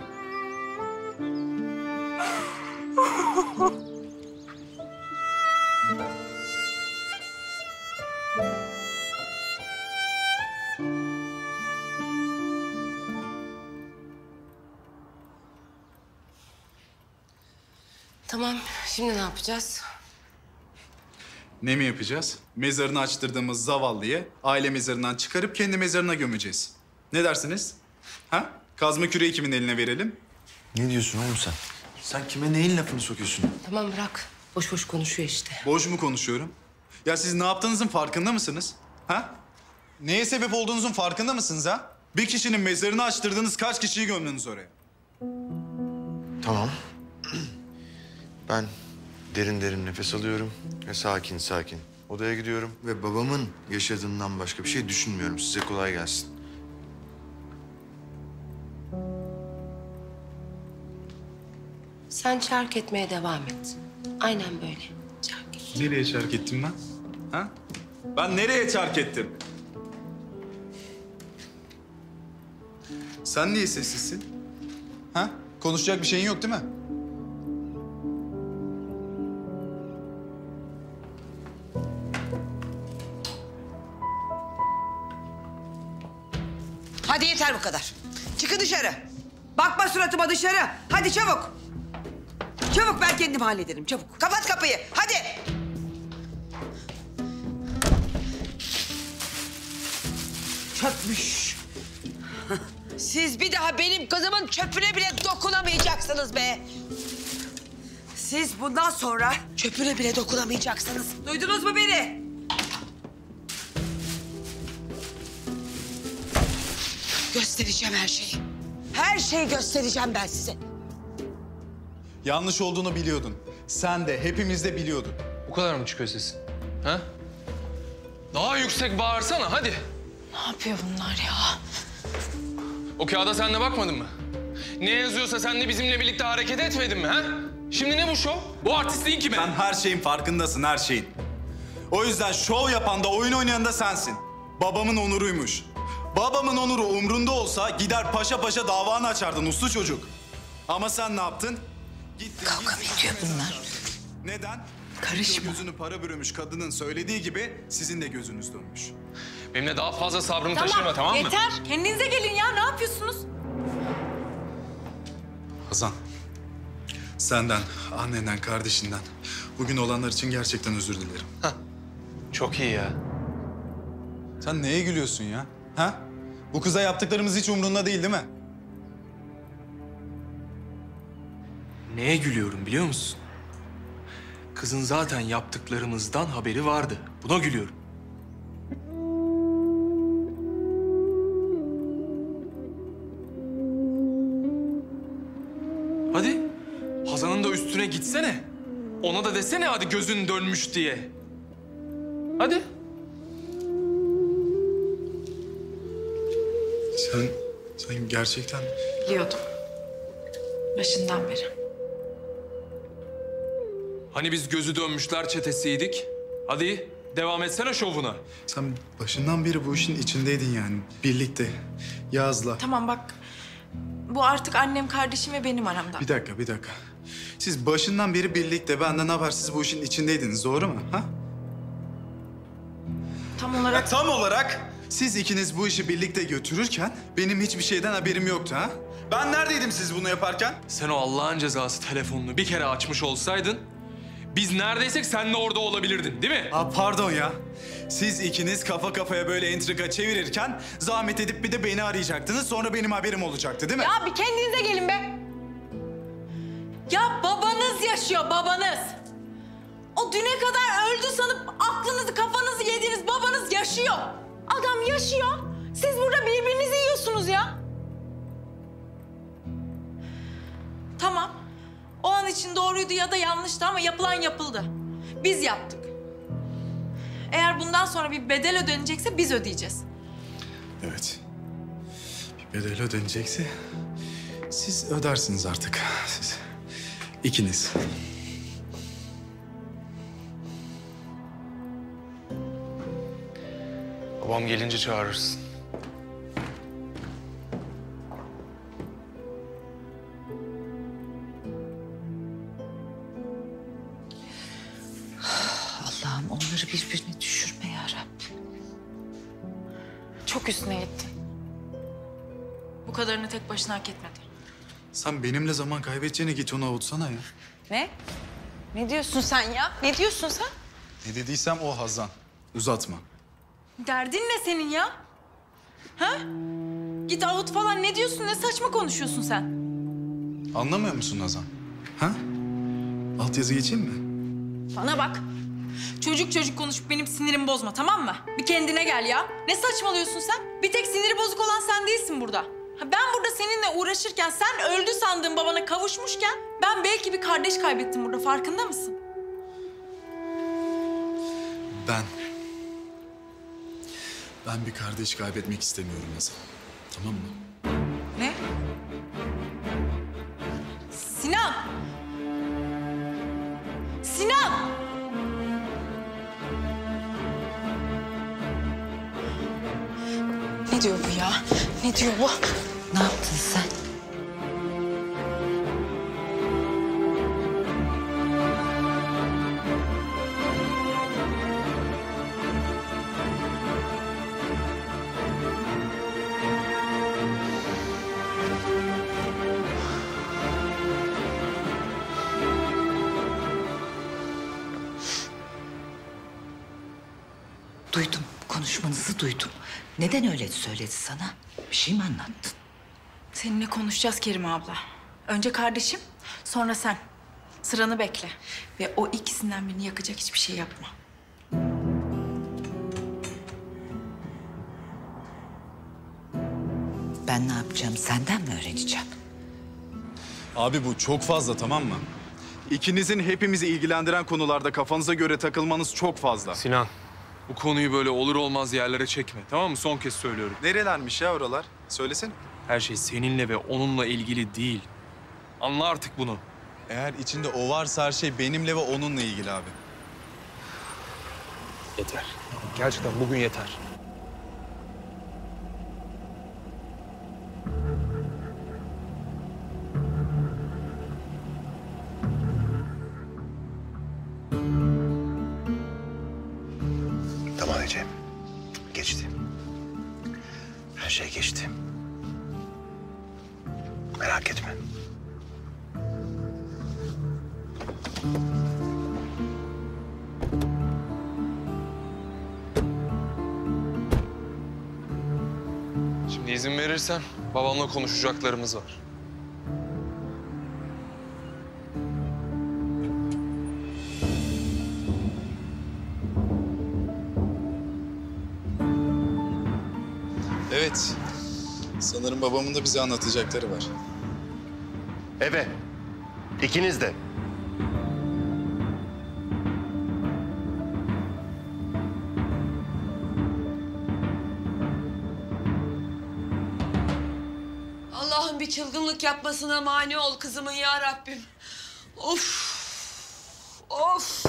Tamam, şimdi ne yapacağız? Ne mi yapacağız? Mezarını açtırdığımız zavallıyı aile mezarından çıkarıp kendi mezarına gömeceğiz. Ne dersiniz? Ha? Kazma küreği kimin eline verelim? Ne diyorsun oğlum sen? Sen kime neyin lafını sokuyorsun? Tamam bırak. Boş boş konuşuyor işte. Boş mu konuşuyorum? Ya siz ne yaptığınızın farkında mısınız? Ha? Neye sebep olduğunuzun farkında mısınız ha? Bir kişinin mezarını açtırdınız, kaç kişiyi gömdünüz oraya? Tamam. Ben derin derin nefes alıyorum ve sakin sakin odaya gidiyorum. Ve babamın yaşadığından başka bir şey düşünmüyorum. Size kolay gelsin. Sen çark etmeye devam et. Aynen böyle. Nereye çark ettim ben? Ha? Ben nereye çark ettim? Sen niye sessizsin? Ha? Konuşacak bir şeyin yok değil mi? Hadi yeter bu kadar. Çıkın dışarı. Bakma suratıma, dışarı. Hadi çabuk. Çabuk, ben kendim hallederim, çabuk. Kapat kapıyı, hadi. Çöpmüş. Siz bir daha benim kızımın çöpüne bile dokunamayacaksınız be. Siz bundan sonra çöpüne bile dokunamayacaksınız. Duydunuz mu beni? Göstereceğim her şeyi. Her şeyi göstereceğim ben size. Yanlış olduğunu biliyordun. Sen de, hepimiz de biliyorduk. Bu kadar mı çıkıyor sesin? Ha? Daha yüksek bağırsana hadi. Ne yapıyor bunlar ya? O kağıda sen de bakmadın mı? Ne yazıyorsa sen de bizimle birlikte hareket etmedin mi ha? Şimdi ne bu şov? Bu artistliğin kime? Sen her şeyin farkındasın, her şeyin. O yüzden şov yapan da oyun oynayan da sensin. Babamın onuruymuş. Babamın onuru umrunda olsa gider paşa paşa davanı açardın uslu çocuk. Ama sen ne yaptın? Gittin, kavga mı ediyor bunlar? Neden? Karışma. Gözünü para bürümüş kadının söylediği gibi sizin de gözünüz dönmüş. Benimle daha fazla sabrımı taşırma tamam mı? Yeter. Kendinize gelin ya. Ne yapıyorsunuz? Hazan, senden, annenden, kardeşinden bugün olanlar için gerçekten özür dilerim. Çok iyi ya. Sen neye gülüyorsun ya? Ha? Bu kıza yaptıklarımız hiç umrunda değil mi? Neye gülüyorum biliyor musun? Kızın zaten yaptıklarımızdan haberi vardı. Buna gülüyorum. Hadi. Hazan'ın da üstüne gitsene. Ona da desene hadi gözün dönmüş diye. Hadi. Sen gerçekten... Biliyordum. Başından beri. Hani biz gözü dönmüşler çetesiydik. Hadi devam etsene şovuna. Sen başından beri bu işin içindeydin yani. Birlikte. Yaz'la. Tamam bak. Bu artık annem, kardeşim ve benim aramda. Bir dakika. Siz başından beri birlikte, benden habersiz bu işin içindeydiniz, doğru mu? Ha? Tam olarak... Tam olarak siz ikiniz bu işi birlikte götürürken benim hiçbir şeyden haberim yoktu ha? Ben neredeydim siz bunu yaparken? Sen o Allah'ın cezası telefonunu bir kere açmış olsaydın... Biz neredeysek sen de orada olabilirdin, değil mi? Pardon ya. Siz ikiniz kafa kafaya böyle entrika çevirirken zahmet edip bir de beni arayacaktınız. Sonra benim haberim olacaktı değil mi? Ya bir kendinize gelin be. Ya babanız yaşıyor, babanız. O düne kadar öldü sanıp aklınızı, kafanızı yediğiniz babanız yaşıyor. Adam yaşıyor. Siz burada birbirinizi yiyorsunuz ya. Tamam. O an için doğruydu ya da yanlıştı ama yapılan yapıldı. Biz yaptık. Eğer bundan sonra bir bedel ödenecekse biz ödeyeceğiz. Evet. Bir bedel ödenecekse siz ödersiniz artık. Siz ikiniz. Babam gelince çağırırsın. Allah'ım onları birbirine düşürme ya Rabbim. Çok üstüne gittin. Bu kadarını tek başına hak etmedi. Sen benimle zaman kaybedeceğine git onu avutsana ya. Ne? Ne diyorsun sen ya? Ne diyorsun sen? Ne dediysem o Hazan. Uzatma. Derdin ne senin ya? Ha? Git avut falan ne diyorsun? Ne saçma konuşuyorsun sen? Anlamıyor musun Hazan? Ha? Altyazı geçeyim mi? Bana bak. Çocuk çocuk konuşup benim sinirimi bozma, tamam mı? Bir kendine gel ya. Ne saçmalıyorsun sen? Bir tek siniri bozuk olan sen değilsin burada. Ben burada seninle uğraşırken, sen öldü sandığın babana kavuşmuşken... ben belki bir kardeş kaybettim burada, farkında mısın? Ben bir kardeş kaybetmek istemiyorum Hazan. Tamam mı? Ne? Sinan! Sinan! Ne diyor bu ya? Ne diyor bu? Ne yaptın sen? Duydum, konuşmanızı duydum. Neden öyle söyledi sana? Bir şey mi anlattın? Seninle konuşacağız Kerime abla. Önce kardeşim, sonra sen. Sıranı bekle. Ve o ikisinden birini yakacak hiçbir şey yapma. Ben ne yapacağım, senden mi öğreneceğim? Abi bu çok fazla, tamam mı? İkinizin hepimizi ilgilendiren konularda kafanıza göre takılmanız çok fazla. Sinan, bu konuyu böyle olur olmaz yerlere çekme, tamam mı? Son kez söylüyorum. Nerelermiş ya oralar? Söylesene. Her şey seninle ve onunla ilgili değil. Anla artık bunu. Eğer içinde o varsa her şey benimle ve onunla ilgili abi. Yeter. Gerçekten bugün yeter. Tamam Ece. Geçti. Her şey geçti. Merak etme. Şimdi izin verirsen babamla konuşacaklarımız var. Evet. Sanırım babamın da bize anlatacakları var. Eve. İkiniz de. Allah'ım bir çılgınlık yapmasına mani ol kızımın ya Rabbim. Of! Of!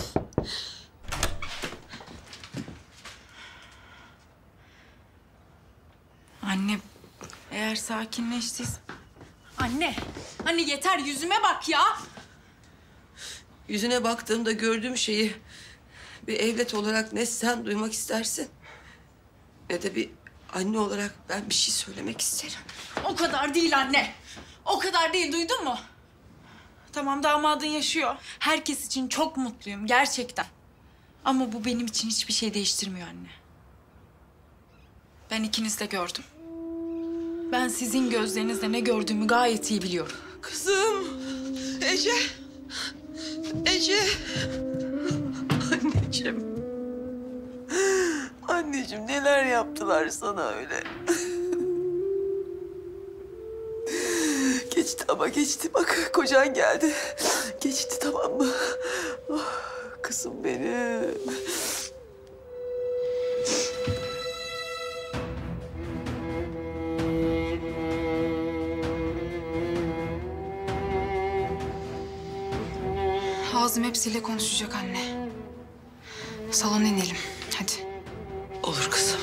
Anne, eğer sakinleştiysen... Anne, anne yeter yüzüme bak ya. Yüzüne baktığımda gördüğüm şeyi bir evlat olarak ne sen duymak istersin ne de bir anne olarak ben bir şey söylemek isterim. O kadar değil anne. O kadar değil, duydun mu? Tamam damadın yaşıyor. Herkes için çok mutluyum gerçekten. Ama bu benim için hiçbir şey değiştirmiyor anne. Ben ikinizi de gördüm. Ben sizin gözlerinizde ne gördüğümü gayet iyi biliyorum. Kızım. Ece. Ece. Anneciğim. Anneciğim neler yaptılar sana öyle. Geçti ama geçti. Bak kocan geldi. Geçti tamam mı? Oh, kızım benim. Hazım hepsiyle konuşacak anne. Salona inelim. Hadi. Olur kızım.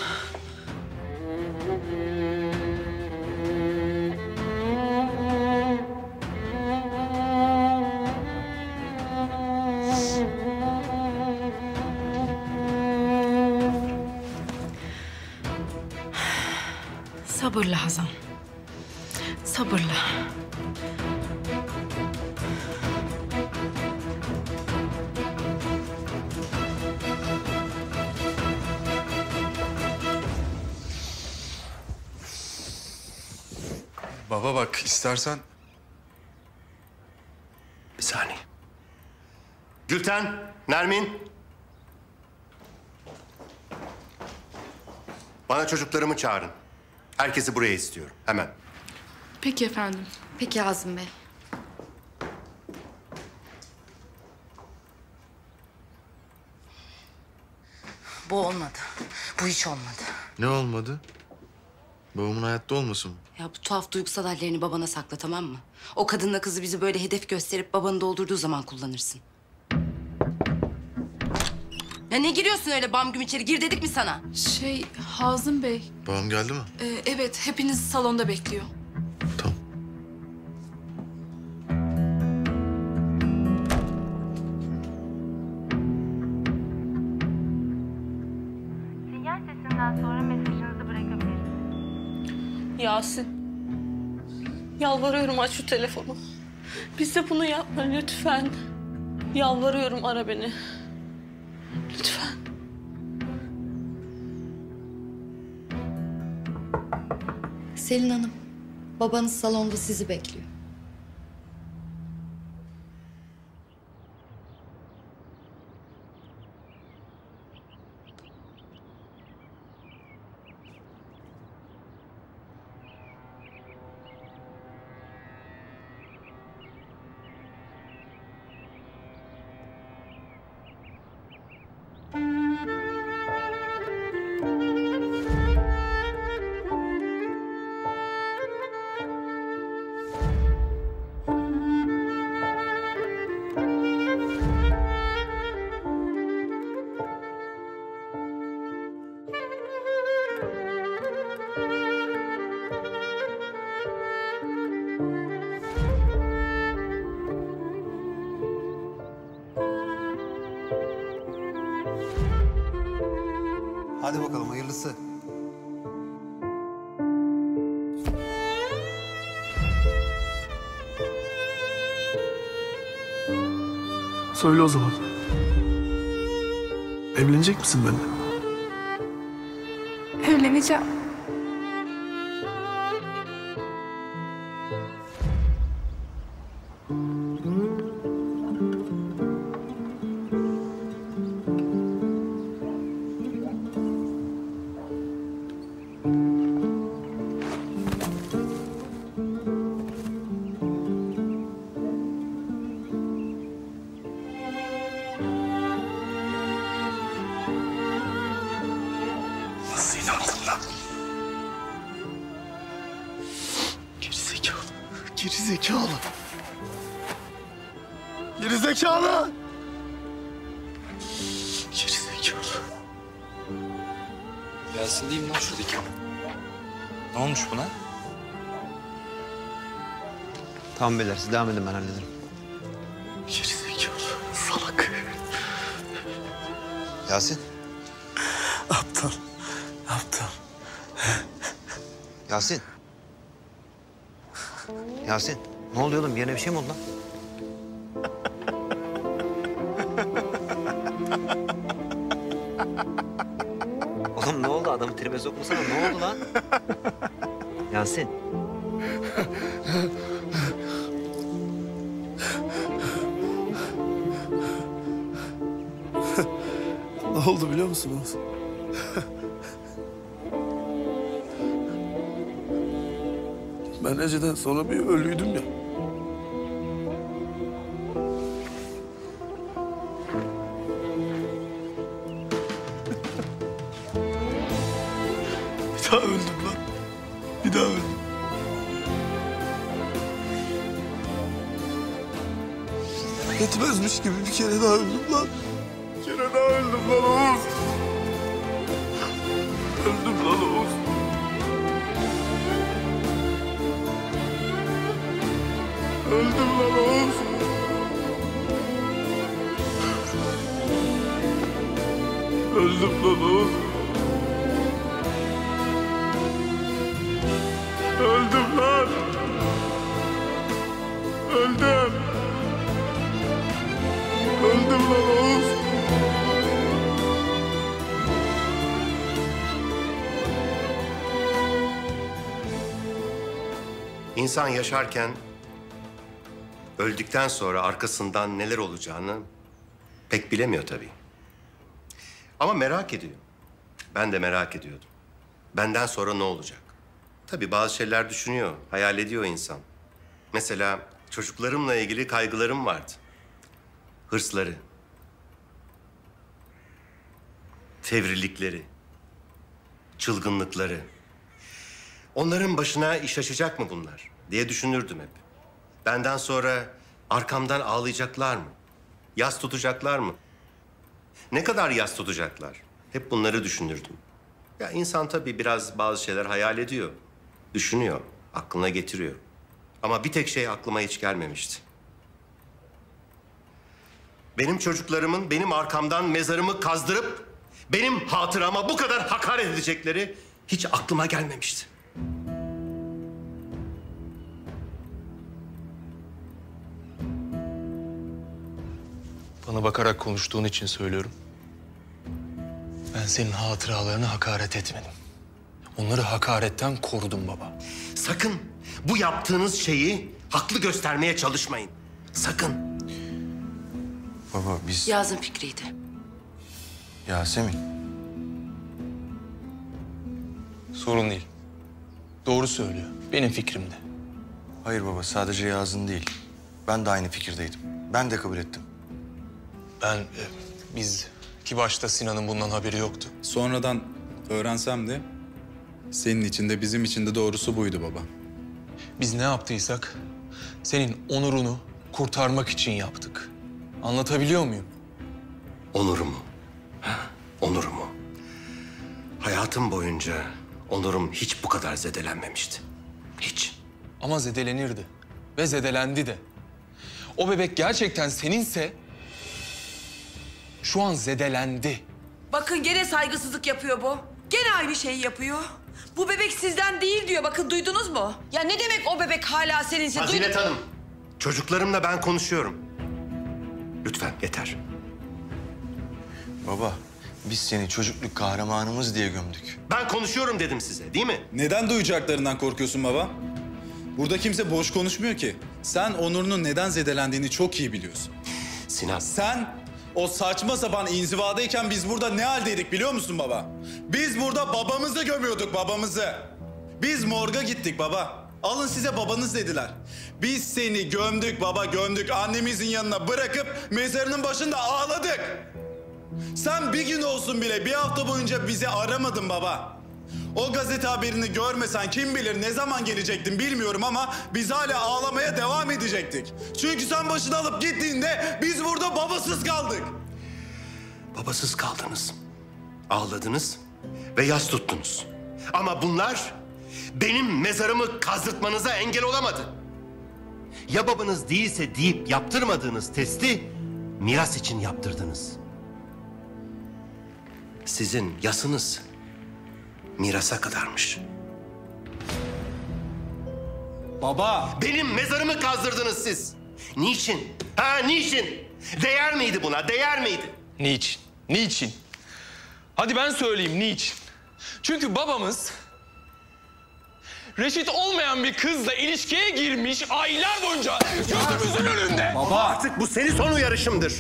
Sabırla Hazan. Sabırla. Baba bak istersen... Bir saniye. Gülten, Nermin. Bana çocuklarımı çağırın. Herkesi buraya istiyorum. Hemen. Peki efendim. Peki Hazım Bey. Bu olmadı. Bu hiç olmadı. Ne olmadı? Babamın hayatta olması mı? Ya bu tuhaf duygusal hallerini babana sakla, tamam mı? O kadınla kızı bizi böyle hedef gösterip babanı doldurduğu zaman kullanırsın. Ya ne giriyorsun öyle bam güm içeri? Gir dedik mi sana? Hazım Bey. Babam geldi mi? Evet, hepiniz salonda bekliyor. Sinyal sesinden sonra mesajınızı bırakabilirsiniz. Yasin. Yalvarıyorum aç şu telefonu. Bize bunu yapma lütfen. Yalvarıyorum ara beni. Lütfen. Selin Hanım, babanız salonda sizi bekliyor. Hadi bakalım hayırlısı. Söyle o zaman. Evlenecek misin benimle? Evleneceğim. Nasıl inandın lan? Gerizekalı. Gerizekalı. Gerizekalı. Gerizekalı. Gelsin diyeyim lan şuradaki. Ne olmuş buna? Tamam beyler siz devam edin ben hallederim. Gerizekalı. Salak. Yasin. Aptal. Aptal. Yasin. Yasin. Ne oluyor oğlum? Bir yerine bir şey mi oldu lan? Oğlum ne oldu? Adamı tribe sokmasana. Ne oldu lan? Yasin. Ne oldu biliyor musunuz? Ben Ece'den sonra bir ölüydüm ya. Bir daha öldüm lan. Bir daha öldüm. Yetmezmiş gibi bir kere daha öldüm lan. Bir kere daha öldüm lan Oğuz. Öldüm lan Oğuz. Öldüm lan Oğuz. Öldüm lan Oğuz. Öldüm lan. Öldüm. Öldüm lan Oğuz. İnsan yaşarken öldükten sonra arkasından neler olacağını pek bilemiyor tabii. Ama merak ediyor. Ben de merak ediyordum. Benden sonra ne olacak? Tabii bazı şeyler düşünüyor, hayal ediyor insan. Mesela çocuklarımla ilgili kaygılarım vardı. Hırsları, fevrilikleri, çılgınlıkları. Onların başına iş açacak mı bunlar diye düşünürdüm hep. Benden sonra arkamdan ağlayacaklar mı? Yas tutacaklar mı? Ne kadar yas tutacaklar? Hep bunları düşünürdüm. Ya insan tabii biraz bazı şeyler hayal ediyor. Düşünüyor, aklına getiriyor. Ama bir tek şey aklıma hiç gelmemişti. Benim çocuklarımın benim arkamdan mezarımı kazdırıp benim hatırama bu kadar hakaret edecekleri hiç aklıma gelmemişti. Bana bakarak konuştuğun için söylüyorum. Ben senin hatıralarına hakaret etmedim. Onları hakaretten korudum baba. Sakın bu yaptığınız şeyi haklı göstermeye çalışmayın. Sakın. Baba biz... Yaz'ın fikriydi. Yasemin. Sorun değil. Doğru söylüyor. Benim fikrimdi. Hayır baba, sadece Yaz'ın değil. Ben de aynı fikirdeydim. Ben de kabul ettim. Biz ki başta Sinan'ın bundan haberi yoktu. Sonradan öğrensem de senin için de bizim için de doğrusu buydu baba. Biz ne yaptıysak senin onurunu kurtarmak için yaptık. Anlatabiliyor muyum? Onurumu. Onurumu. Hayatım boyunca onurum hiç bu kadar zedelenmemişti. Hiç. Ama zedelenirdi. Ve zedelendi de. O bebek gerçekten seninse şu an zedelendi. Bakın gene saygısızlık yapıyor bu. Gene aynı şeyi yapıyor. Bu bebek sizden değil diyor. Bakın duydunuz mu? Ya ne demek o bebek hala seninse? Fazilet Hanım, çocuklarımla ben konuşuyorum. Lütfen yeter. Baba, biz seni çocukluk kahramanımız diye gömdük. Ben konuşuyorum dedim size, değil mi? Neden duyacaklarından korkuyorsun baba? Burada kimse boş konuşmuyor ki. Sen onurunun neden zedelendiğini çok iyi biliyorsun. Sinan. Sen o saçma sapan inzivadayken biz burada ne haldeydik biliyor musun baba? Biz burada babamızı gömüyorduk, babamızı. Biz morga gittik baba. Alın size babanız dediler. Biz seni gömdük baba, gömdük. Annemizin yanına bırakıp mezarının başında ağladık. Sen bir gün olsun bile, bir hafta boyunca bizi aramadın baba. O gazete haberini görmesen kim bilir ne zaman gelecektin bilmiyorum ama biz hala ağlamaya devam edecektik. Çünkü sen başını alıp gittiğinde biz burada babasız kaldık. Babasız kaldınız. Ağladınız ve yas tuttunuz. Ama bunlar benim mezarımı kazdırtmanıza engel olamadı. Ya babanız değilse deyip yaptırmadığınız testi miras için yaptırdınız. Sizin yasınız mirasa kadarmış. Baba! Benim mezarımı kazdırdınız siz. Niçin? Ha niçin? Değer miydi buna? Değer miydi? Niçin? Niçin? Hadi ben söyleyeyim niçin. Çünkü babamız reşit olmayan bir kızla ilişkiye girmiş aylar boyunca gözümüzün önünde. Baba artık bu senin son uyarışımdır.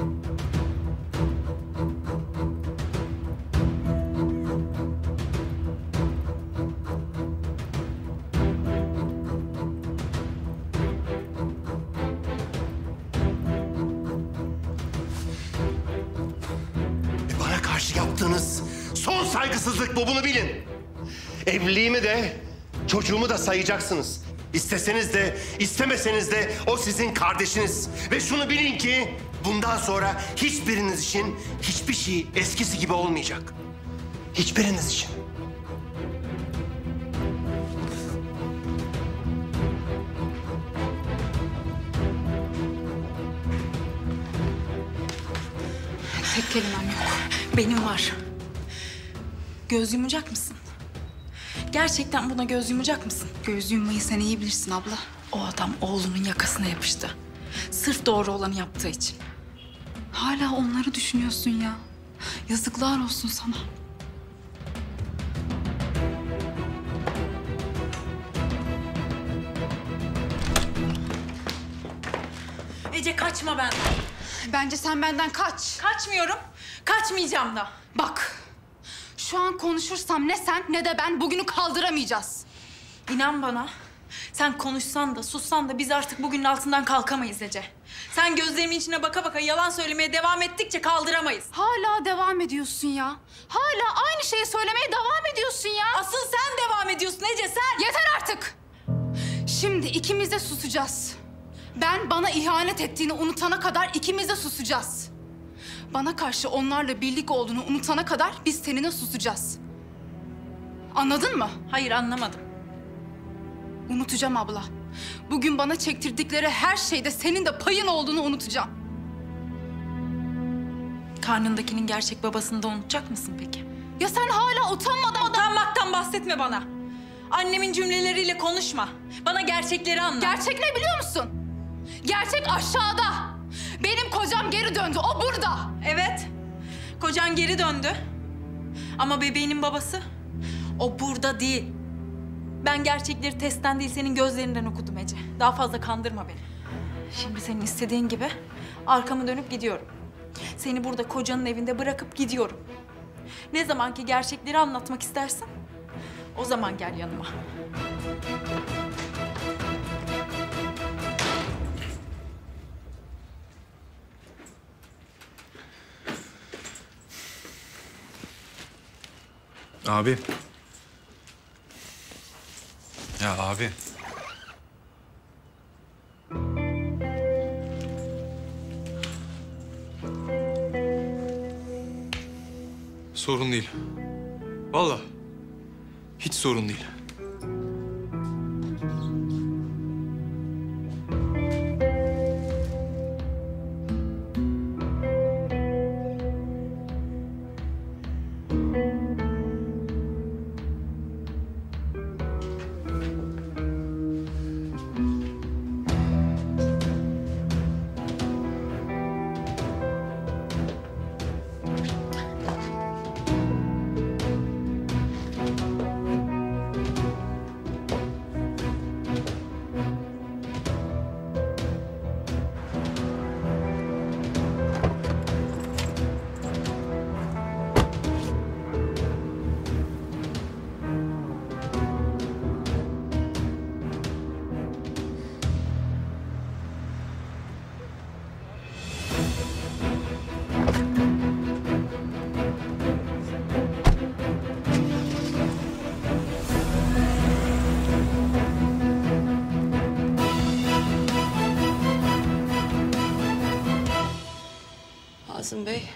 Bana karşı yaptığınız son saygısızlık bu, bunu bilin. Evliliğimi de çocuğumu da sayacaksınız. İsteseniz de istemeseniz de o sizin kardeşiniz. Ve şunu bilin ki bundan sonra hiçbiriniz için hiçbir şey eskisi gibi olmayacak. Hiçbiriniz için. Tek kelimem yok. Benim var. Göz yumacak mısın? Gerçekten buna göz yumacak mısın? Göz yummayı sen iyi bilirsin abla. O adam oğlunun yakasına yapıştı. Sırf doğru olanı yaptığı için. Hala onları düşünüyorsun ya. Yazıklar olsun sana. Ece kaçma benden. Bence sen benden kaç. Kaçmıyorum. Kaçmayacağım da. Bak. Şu an konuşursam ne sen ne de ben bugünü kaldıramayacağız. İnan bana. Sen konuşsan da sussan da biz artık bugünün altından kalkamayız Ece. Sen gözlerimin içine baka baka yalan söylemeye devam ettikçe kaldıramayız. Hala devam ediyorsun ya. Hala aynı şeyi söylemeye devam ediyorsun ya. Asıl sen devam ediyorsun Ece, sen. Yeter artık. Şimdi ikimiz de susacağız. Ben bana ihanet ettiğini unutana kadar ikimiz de susacağız. Bana karşı onlarla birlik olduğunu unutana kadar biz seninle susacağız. Anladın mı? Hayır, anlamadım. Unutacağım abla. Bugün bana çektirdikleri her şeyde senin de payın olduğunu unutacağım. Karnındakinin gerçek babasını da unutacak mısın peki? Ya sen hala utanmadan... Utanmaktan bahsetme bana. Annemin cümleleriyle konuşma. Bana gerçekleri anlat. Gerçek ne biliyor musun? Gerçek aşağıda. Benim kocam geri döndü. O burada. Evet. Kocan geri döndü. Ama bebeğinin babası o burada değil. Ben gerçekleri testten değil senin gözlerinden okudum Ece. Daha fazla kandırma beni. Şimdi senin istediğin gibi arkamı dönüp gidiyorum. Seni burada kocanın evinde bırakıp gidiyorum. Ne zamanki gerçekleri anlatmak istersen o zaman gel yanıma. Abi. Ya abi. Sorun değil. Vallahi hiç sorun değil. Hazım Bey.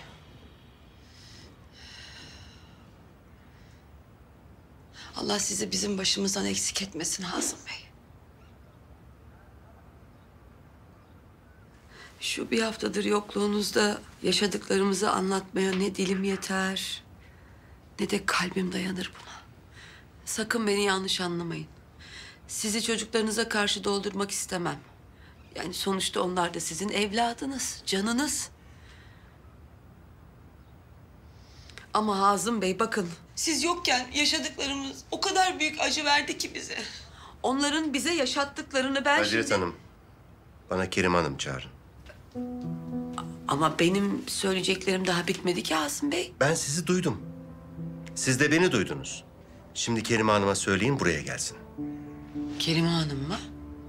Allah sizi bizim başımızdan eksik etmesin Hazım Bey. Şu bir haftadır yokluğunuzda yaşadıklarımızı anlatmaya ne dilim yeter, ne de kalbim dayanır buna. Sakın beni yanlış anlamayın. Sizi çocuklarınıza karşı doldurmak istemem. Yani sonuçta onlar da sizin evladınız, canınız. Ama Hazım Bey bakın, siz yokken yaşadıklarımız o kadar büyük acı verdi ki bize. Onların bize yaşattıklarını ben Haciret Hanım, bana Kerim Hanım çağırın. Ama benim söyleyeceklerim daha bitmedi ki Hazım Bey. Ben sizi duydum. Siz de beni duydunuz. Şimdi Kerim Hanım'a söyleyin buraya gelsin. Kerim Hanım mı?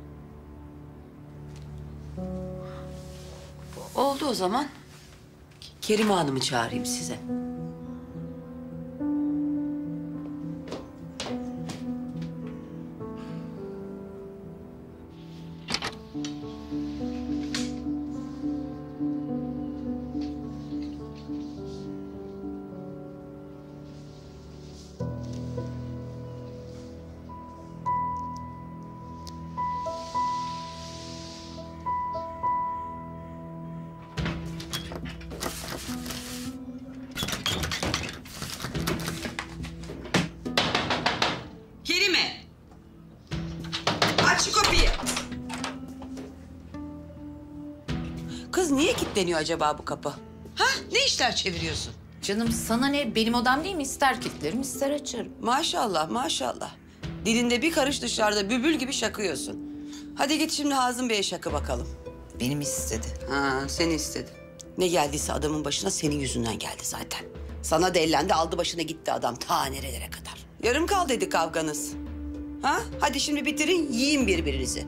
Oldu o zaman. Kerim Hanım'ı çağırayım size. Kerime! Aç şu kapıyı. Kız niye kilitleniyor acaba bu kapı? Ha? Ne işler çeviriyorsun? Canım sana ne? Benim odam değil mi? İster kilitlerim, ister açarım. Maşallah, maşallah. Dilinde bir karış dışarıda bülbül gibi şakıyorsun. Hadi git şimdi Hazım Bey'e şakı bakalım. Benim istedi. Ha, seni istedi. Ne geldiyse adamın başına senin yüzünden geldi zaten. Sana da ellendi, aldı başına gitti adam ta nerelere kadar. Yarım kal dedi kavganız. Ha? Hadi şimdi bitirin, yiyin birbirinizi.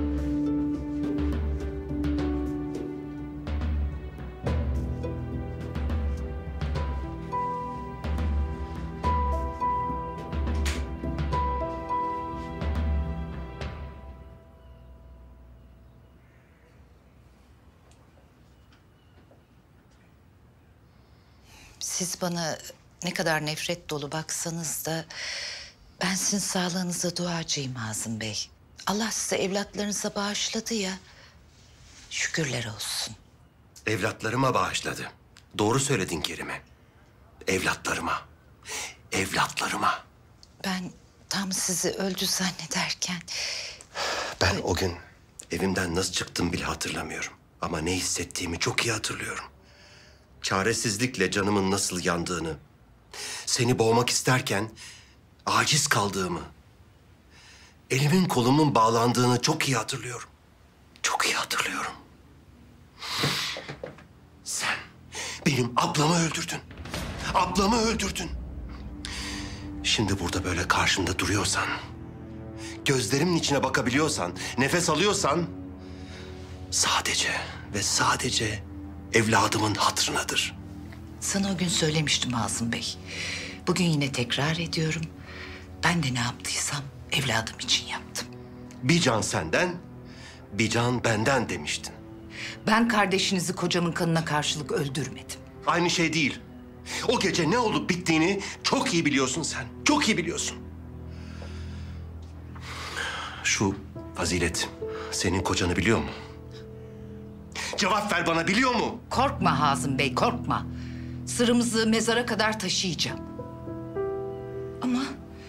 Siz bana ne kadar nefret dolu baksanız da ben sizin sağlığınıza duacıyım Hazım Bey. Allah size evlatlarınıza bağışladı ya. Şükürler olsun. Evlatlarıma bağışladı. Doğru söyledin Kerime. Evlatlarıma. Evlatlarıma. Ben tam sizi öldü zannederken... Ben o gün evimden nasıl çıktım bile hatırlamıyorum. Ama ne hissettiğimi çok iyi hatırlıyorum. Çaresizlikle canımın nasıl yandığını, seni boğmak isterken aciz kaldığımı, elimin kolumun bağlandığını çok iyi hatırlıyorum. Çok iyi hatırlıyorum. Sen benim ablamı öldürdün. Ablamı öldürdün. Şimdi burada böyle karşımda duruyorsan, gözlerimin içine bakabiliyorsan, nefes alıyorsan sadece ve sadece evladımın hatırınadır. Sana o gün söylemiştim Hazım Bey. Bugün yine tekrar ediyorum. Ben de ne yaptıysam evladım için yaptım. Bir can senden, bir can benden demiştin. Ben kardeşinizi kocamın kanına karşılık öldürmedim. Aynı şey değil. O gece ne olup bittiğini çok iyi biliyorsun sen. Çok iyi biliyorsun. Şu Fazilet senin kocanı biliyor mu? Cevap ver bana, biliyor mu? Korkma Hazım Bey, korkma. Sırrımızı mezara kadar taşıyacağım. Ama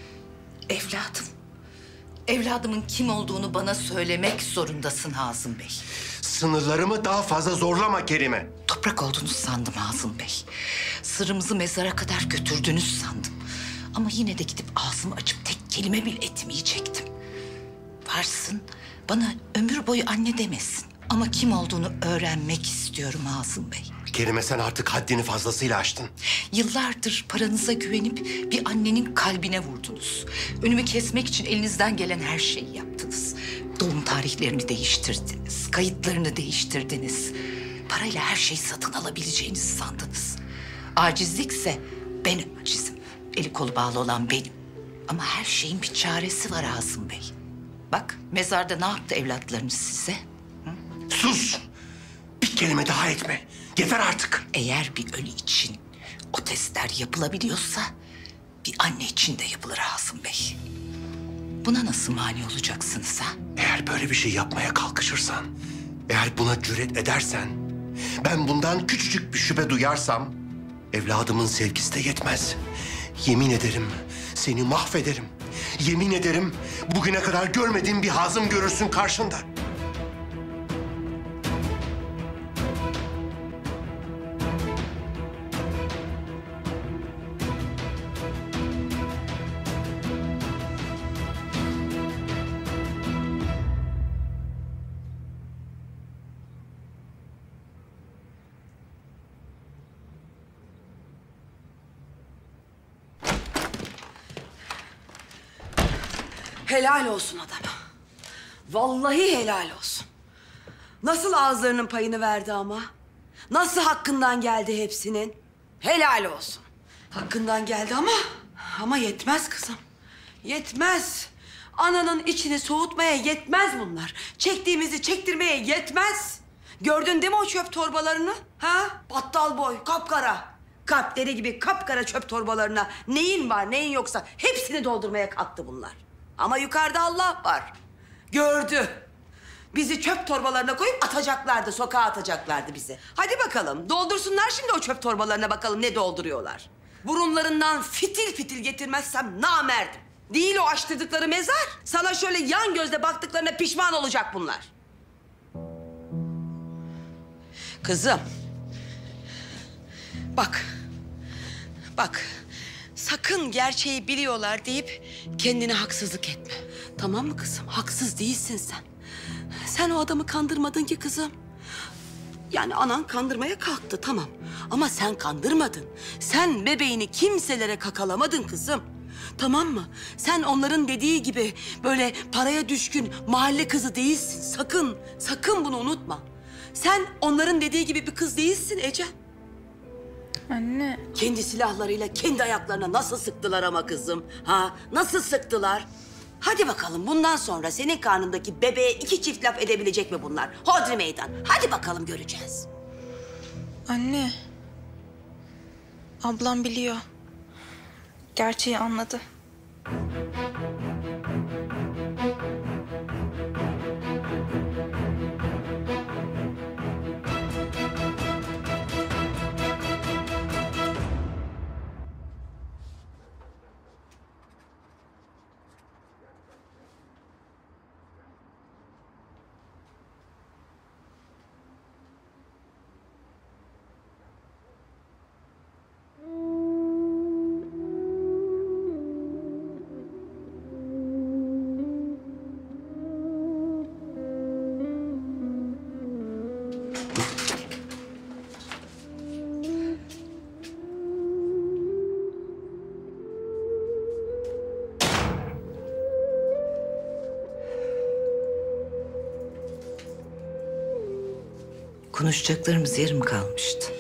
evladımın kim olduğunu bana söylemek zorundasın Hazım Bey. Sınırlarımı daha fazla zorlama Kerime. Toprak olduğunu sandım Hazım Bey. Sırrımızı mezara kadar götürdünüz sandım. Ama yine de gidip ağzımı açıp tek kelime bile etmeyecektim. Varsın, bana ömür boyu anne demesin. Ama kim olduğunu öğrenmek istiyorum Hazım Bey. Kerime sen artık haddini fazlasıyla aştın. Yıllardır paranıza güvenip bir annenin kalbine vurdunuz. Önümü kesmek için elinizden gelen her şeyi yaptınız. Doğum tarihlerini değiştirdiniz, kayıtlarını değiştirdiniz. Parayla her şeyi satın alabileceğinizi sandınız. Acizlikse ben acizim. Eli kolu bağlı olan benim. Ama her şeyin bir çaresi var Hazım Bey. Bak mezarda ne yaptı evlatlarınız size? Sus! Bir kelime daha etme. Yeter artık. Eğer bir ölü için o testler yapılabiliyorsa bir anne için de yapılır Hazım Bey. Buna nasıl mani olacaksınız ha? Eğer böyle bir şey yapmaya kalkışırsan, eğer buna cüret edersen, ben bundan küçücük bir şüphe duyarsam evladımın sevgisi de yetmez. Yemin ederim seni mahvederim. Yemin ederim bugüne kadar görmediğim bir Hazım görürsün karşında. Helal olsun adama. Vallahi helal olsun. Nasıl ağızlarının payını verdi ama? Nasıl hakkından geldi hepsinin? Helal olsun. Hakkından geldi ama yetmez kızım. Yetmez. Ananın içini soğutmaya yetmez bunlar. Çektiğimizi çektirmeye yetmez. Gördün değil mi o çöp torbalarını? Ha? Battal boy, kapkara. Kalpleri gibi kapkara çöp torbalarına neyin var neyin yoksa hepsini doldurmaya kalktı bunlar. Ama yukarıda Allah var. Gördü. Bizi çöp torbalarına koyup atacaklardı, sokağa atacaklardı bizi. Hadi bakalım, doldursunlar şimdi o çöp torbalarına bakalım ne dolduruyorlar. Burunlarından fitil fitil getirmezsem namerdim. Değil o açtırdıkları mezar. Sana şöyle yan gözle baktıklarına pişman olacak bunlar. Kızım. Bak. Sakın gerçeği biliyorlar deyip kendine haksızlık etme. Tamam mı kızım? Haksız değilsin sen. Sen o adamı kandırmadın ki kızım. Yani anan kandırmaya kalktı tamam. Ama sen kandırmadın. Sen bebeğini kimselere kakalamadın kızım. Tamam mı? Sen onların dediği gibi böyle paraya düşkün mahalle kızı değilsin. Sakın bunu unutma. Sen onların dediği gibi bir kız değilsin Ece. Anne. Kendi silahlarıyla kendi ayaklarına nasıl sıktılar ama kızım. Ha? Nasıl sıktılar? Hadi bakalım bundan sonra senin karnındaki bebeğe 2 çift laf edebilecek mi bunlar? Hodri meydan. Hadi bakalım göreceğiz. Anne. Ablam biliyor. Gerçeği anladı. Konuşacaklarımız yarım kalmıştı.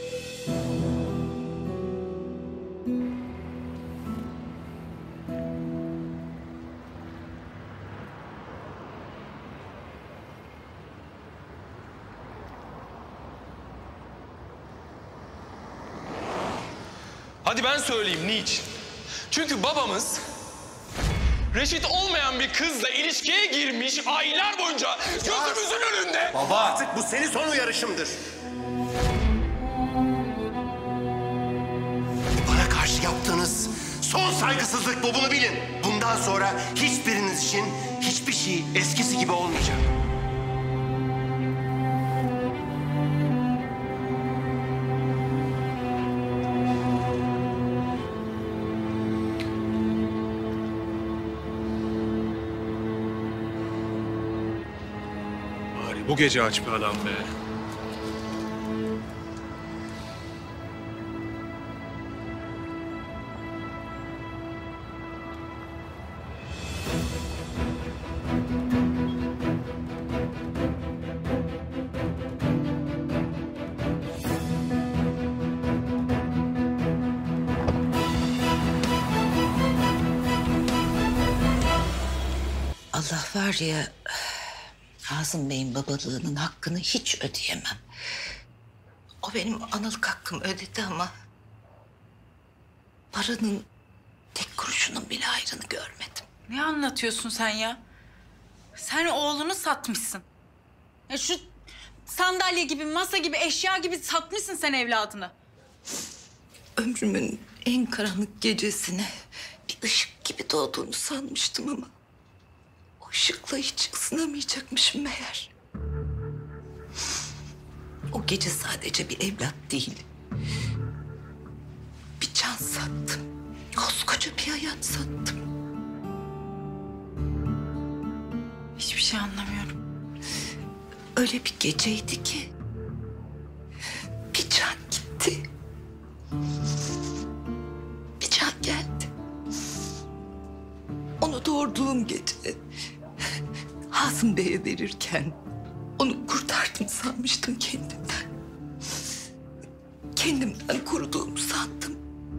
Hadi ben söyleyeyim niçin? Çünkü babamız reşit olmayan bir kızla ilişkiye girmiş aylar boyunca gözümüzün önünde. Baba artık bu senin son uyarışımdır. Bana karşı yaptığınız son saygısızlık bu, bunu bilin. Bundan sonra hiçbiriniz için hiçbir şey eskisi gibi olmayacak. Bu gece aç bir adam be. Allah var ya, Hazım Bey'in babalığının hakkını hiç ödeyemem. O benim analık hakkımı ödedi ama paranın tek kuruşunun bile ayrını görmedim. Ne anlatıyorsun sen ya? Sen oğlunu satmışsın. Ya şu sandalye gibi, masa gibi, eşya gibi satmışsın sen evladını. Ömrümün en karanlık gecesine bir ışık gibi doğduğunu sanmıştım ama o ışıkla hiç ısınamayacakmışım meğer. O gece sadece bir evlat değil, bir can sattım. Koskoca bir hayat sattım. Hiçbir şey anlamıyorum. Öyle bir geceydi ki bir can gitti. Bir can geldi. Onu doğurduğum gece Hazım Bey'e verirken onu kurtardım sanmıştım kendimden. Kendimden kuruduğumu sandım.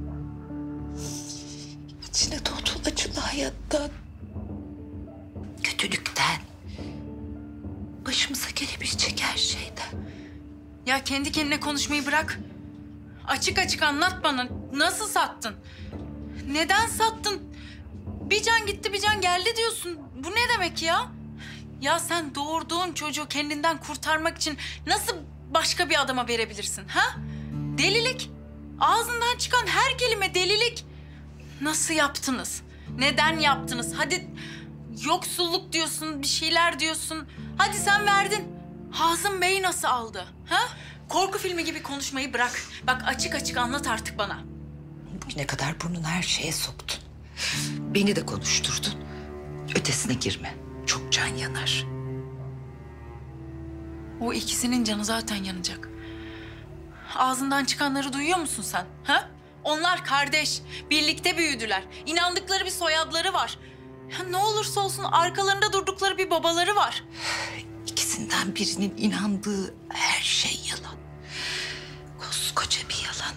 İçine doğdu acılı hayattan, kötülükten, başımıza gelebilecek her şeyden. Ya kendi kendine konuşmayı bırak. Açık açık anlat bana. Nasıl sattın? Neden sattın? Bir can gitti, bir can geldi diyorsun. Bu ne demek ya? Ya sen doğurduğun çocuğu kendinden kurtarmak için nasıl başka bir adama verebilirsin, ha? Delilik. Ağzından çıkan her kelime delilik. Nasıl yaptınız? Neden yaptınız? Hadi yoksulluk diyorsun, bir şeyler diyorsun. Hadi sen verdin. Hazım Bey nasıl aldı, ha? Korku filmi gibi konuşmayı bırak. Bak açık açık anlat artık bana. Bugüne kadar burnunu her şeye soktun. Beni de konuşturdun. Ötesine girme. Çok can yanar. O ikisinin canı zaten yanacak. Ağzından çıkanları duyuyor musun sen? Ha? Onlar kardeş. Birlikte büyüdüler. İnandıkları bir soyadları var. Ya ne olursa olsun arkalarında durdukları bir babaları var. İkisinden birinin inandığı her şey yalan. Koskoca bir yalan.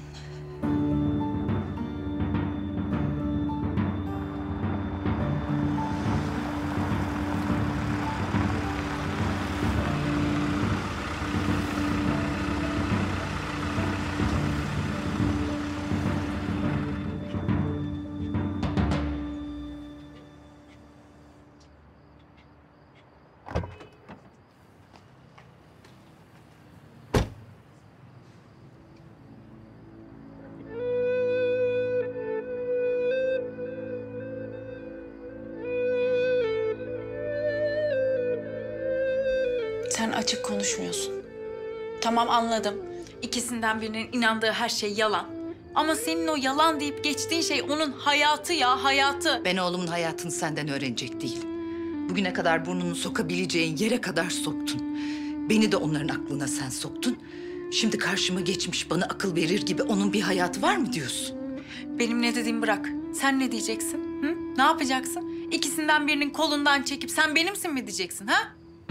Sen açık konuşmuyorsun. Tamam anladım. İkisinden birinin inandığı her şey yalan. Ama senin o yalan deyip geçtiğin şey onun hayatı ya, hayatı. Ben oğlumun hayatını senden öğrenecek değilim. Bugüne kadar burnunu sokabileceğin yere kadar soktun. Beni de onların aklına sen soktun. Şimdi karşıma geçmiş bana akıl verir gibi onun bir hayatı var mı diyorsun? Benim ne dediğimi bırak. Sen ne diyeceksin? Hı? Ne yapacaksın? İkisinden birinin kolundan çekip sen benimsin mi diyeceksin, ha?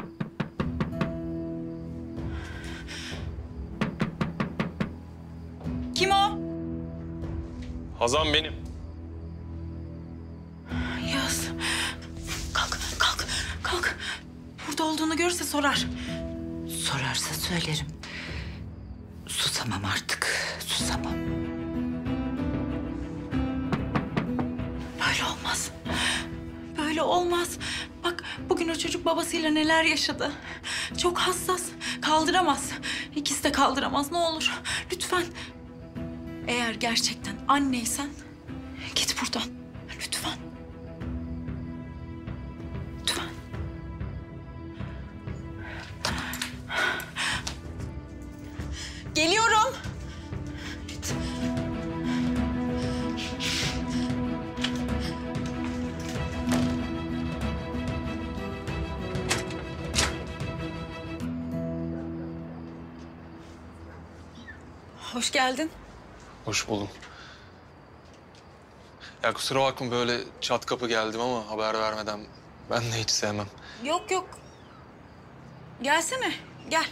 Kim o? Hazan benim. Yaz. Kalk, kalk, kalk. Burada olduğunu görürse sorar. Sorarsa söylerim. Susamam artık, susamam. Böyle olmaz. Böyle olmaz. Bak bugün o çocuk babasıyla neler yaşadı. Çok hassas. Kaldıramaz. İkisi de kaldıramaz. Ne olur. Lütfen. Eğer gerçekten anneysen git buradan. Lütfen. Lütfen. Tamam. Geliyorum. Git. Hoş geldin. Hoş buldum. Ya kusura bakma böyle çat kapı geldim ama haber vermeden ben de hiç sevmem. Yok yok. Gelsene. Gel.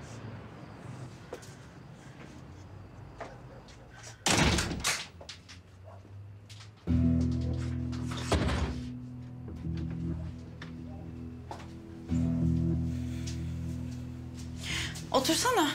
Otursana.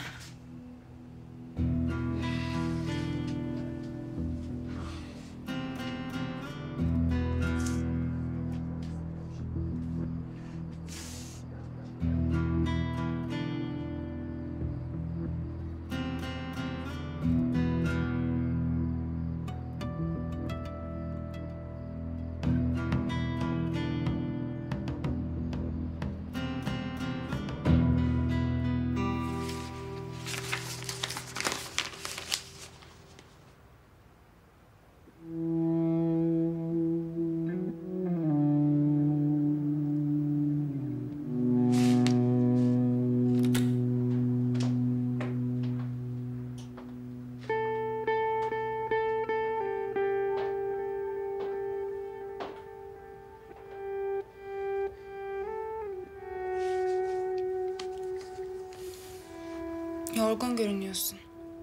yorgun görünüyorsun.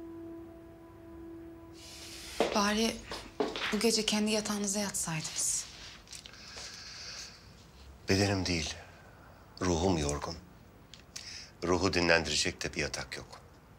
Bari bu gece kendi yatağınıza yatsaydınız. Bedenim değil, ruhum yorgun. Ruhu dinlendirecek de bir yatak yok.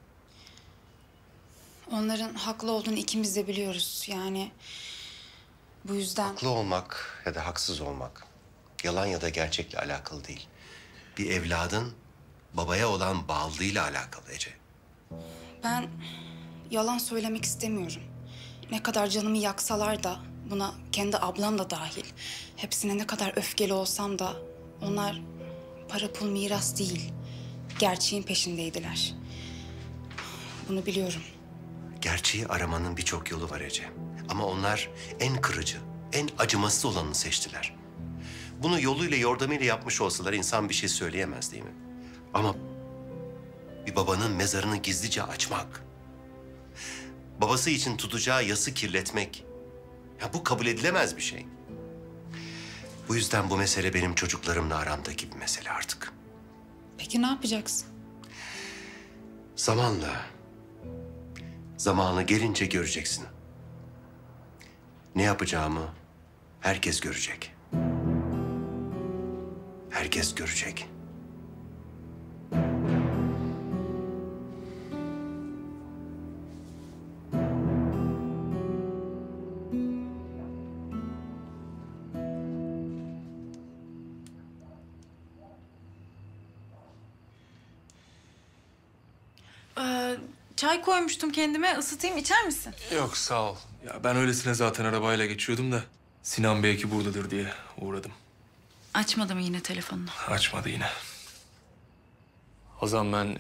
Onların haklı olduğunu ikimiz de biliyoruz. Yani bu yüzden... Haklı olmak ya da haksız olmak yalan ya da gerçekle alakalı değil. Bir evladın babaya olan bağlılığıyla alakalı Ece. Ben yalan söylemek istemiyorum. Ne kadar canımı yaksalar da, buna kendi ablam da dahil. Hepsine ne kadar öfkeli olsam da onlar para pul miras değil, gerçeğin peşindeydiler. Bunu biliyorum. Gerçeği aramanın birçok yolu var Ece. Ama onlar en kırıcı, en acımasız olanını seçtiler. Bunu yoluyla yordamıyla yapmış olsalar insan bir şey söyleyemez değil mi? Ama bir babanın mezarını gizlice açmak, babası için tutacağı yası kirletmek, ya bu kabul edilemez bir şey. Bu yüzden bu mesele benim çocuklarımla aramdaki bir mesele artık. Peki ne yapacaksın? Zamanı gelince göreceksin. Ne yapacağımı herkes görecek. Herkes görecek. Çay koymuştum kendime. Isıtayım, içer misin? Yok sağ ol. Ya ben öylesine zaten arabayla geçiyordum da Sinan belki buradadır diye uğradım. Açmadı mı yine telefonunu? Açmadı yine. Hazan ben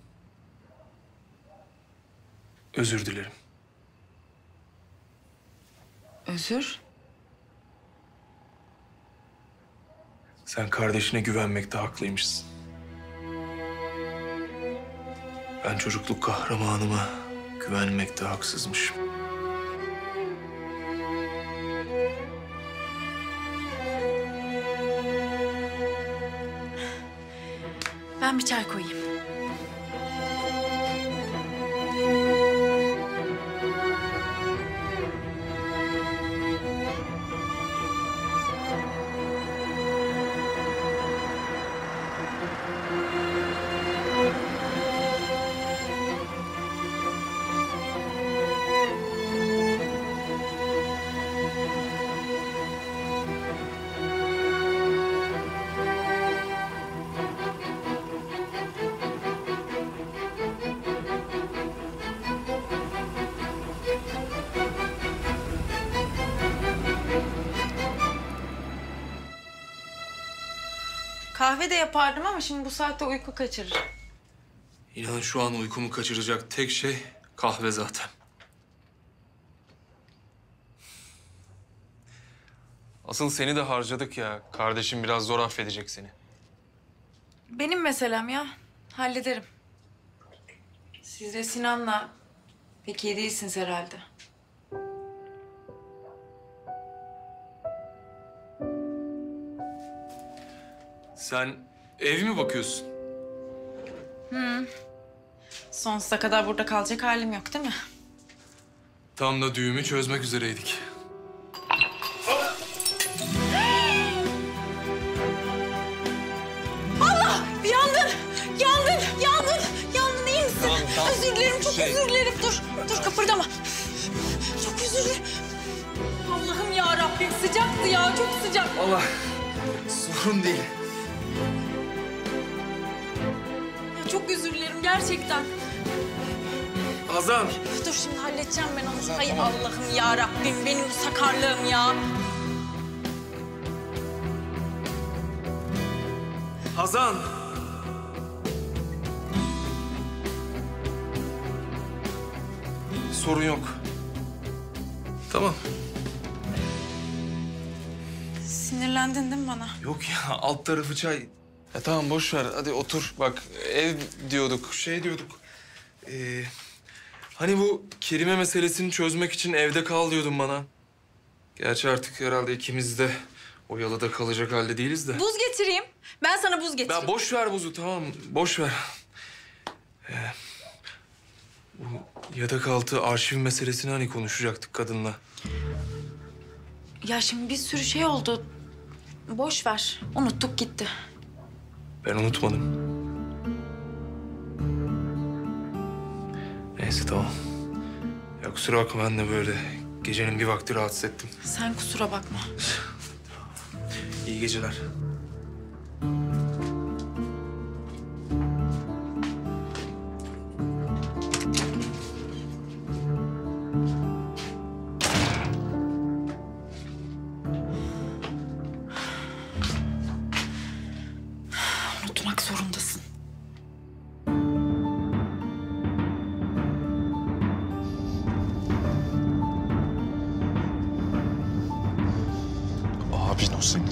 özür dilerim. Özür? Sen kardeşine güvenmekte haklıymışsın. Ben çocukluk kahramanıma güvenmekte haksızmışım. Ben bir çay koyayım. Kahve de yapardım ama şimdi bu saatte uyku kaçırır. İnan şu an uykumu kaçıracak tek şey kahve zaten. Asıl seni de harcadık ya. Kardeşim biraz zor affedecek seni. Benim meselem ya. Hallederim. Siz de Sinan'la pek iyi değilsiniz herhalde. Sen ev mi bakıyorsun? Sonsuza kadar burada kalacak halim yok değil mi? Tam da düğümü çözmek üzereydik. Allah! Yandın! Yandın! Yandın! Yandın, iyi misin? Tamam. Özür dilerim, çok özür dilerim. Dur kıpırdama. Çok özür dilerim. Allah'ım ya Rabbim, sıcaktı ya, çok sıcak. Allah, sorun değil. Ya çok özür dilerim gerçekten. Hazan. Dur şimdi halledeceğim ben onu. Hay Allah'ım ya Rabbim, benim bu sakarlığım ya. Hazan. Sorun yok. Tamam. Sinirlendin değil mi bana? Yok ya, alt tarafı çay. Ya tamam boş ver, hadi otur. Bak ev diyorduk, şey diyorduk. Hani bu Kerime meselesini çözmek için evde kal diyordun bana. Gerçi artık herhalde ikimiz de o yalıda kalacak halde değiliz de. Buz getireyim. Ben sana buz getireyim. Ya boş ver buzu, tamam. Boş ver. Yatak altı arşiv meselesini hani konuşacaktık kadınla. Ya şimdi bir sürü şey oldu. Boş ver. Unuttuk gitti. Ben unutmadım. Neyse tamam. Ya kusura bakma ben de böyle gecenin bir vakti rahatsız ettim. Sen kusura bakma. İyi geceler. Unutmak zorundasın. Abin o senin.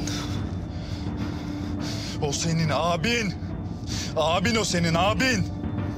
O senin abin. Abin o senin abin.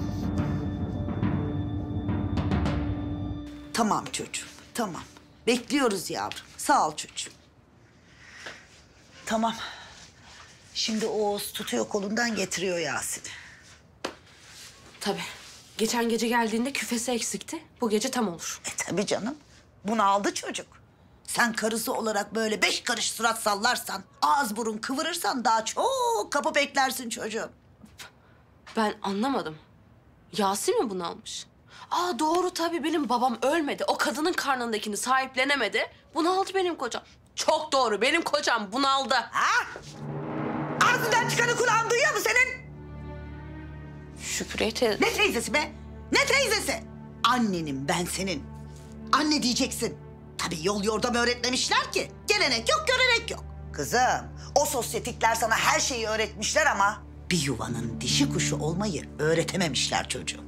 Tamam çocuğum, tamam. Bekliyoruz yavrum. Sağ ol çocuğum. Tamam. Şimdi Oğuz tutuyor kolundan getiriyor Yasin'i. Tabii. Geçen gece geldiğinde küfesi eksikti. Bu gece tam olur. Tabii canım. Bunu aldı çocuk. Sen karısı olarak böyle 5 karış surat sallarsan, ağız burun kıvırırsan daha çok kapı beklersin çocuğum. Ben anlamadım. Yasin mi bunu almış? Aa doğru tabii benim babam ölmedi. O kadının karnındakini sahiplenemedi. Bunu aldı benim kocam. Çok doğru benim kocam bunu aldı. Ha? Ağzından çıkanı kulağın duyuyor mu senin? Şükriye teyze. Ne teyzesi be? Ne teyzesi? Annenim ben senin. Anne diyeceksin. Tabii yol yordam öğretmemişler ki. Gelenek yok, görenek yok. Kızım, o sosyetikler sana her şeyi öğretmişler ama bir yuvanın dişi kuşu olmayı öğretememişler çocuğum.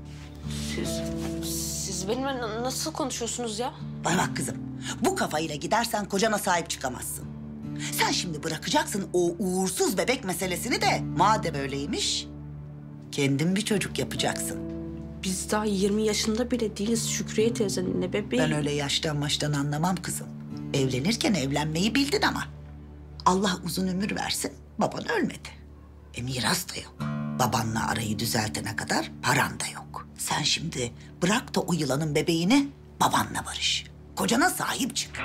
Siz benimle nasıl konuşuyorsunuz ya? Bana bak kızım, bu kafayla gidersen kocana sahip çıkamazsın. Sen şimdi bırakacaksın o uğursuz bebek meselesini de madem öyleymiş, kendin bir çocuk yapacaksın. Biz daha 20 yaşında bile değiliz Şükriye teyzenin ne bebeği. Ben öyle yaştan baştan anlamam kızım. Evlenirken evlenmeyi bildin ama. Allah uzun ömür versin, baban ölmedi. Miras da yok. Babanla arayı düzeltene kadar paran da yok. Sen şimdi bırak da o yılanın bebeğini babanla barış. Kocana sahip çık.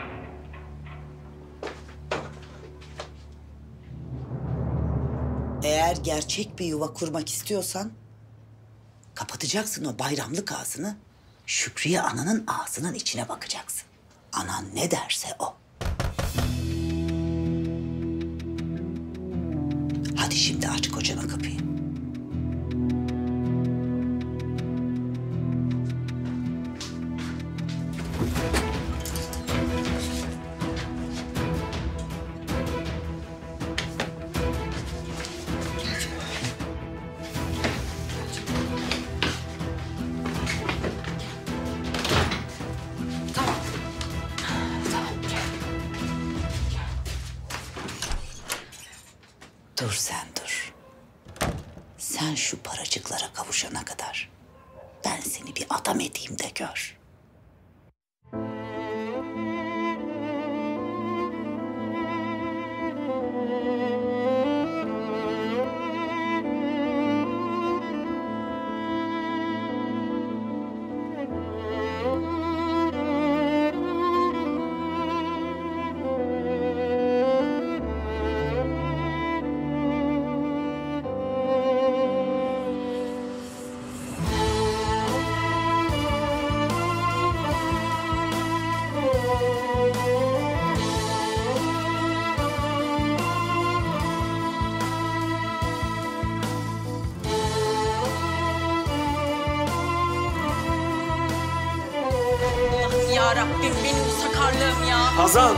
Eğer gerçek bir yuva kurmak istiyorsan kapatacaksın o bayramlık ağzını. Şükriye ananın ağzının içine bakacaksın. Anan ne derse o. Hadi şimdi aç kocana kapıyı. Dur sen dur. Sen şu paracıklara kavuşana kadar ben seni bir adam edeyim de gör. Ya Rabbim benim bu sakarlığım ya. Hazan!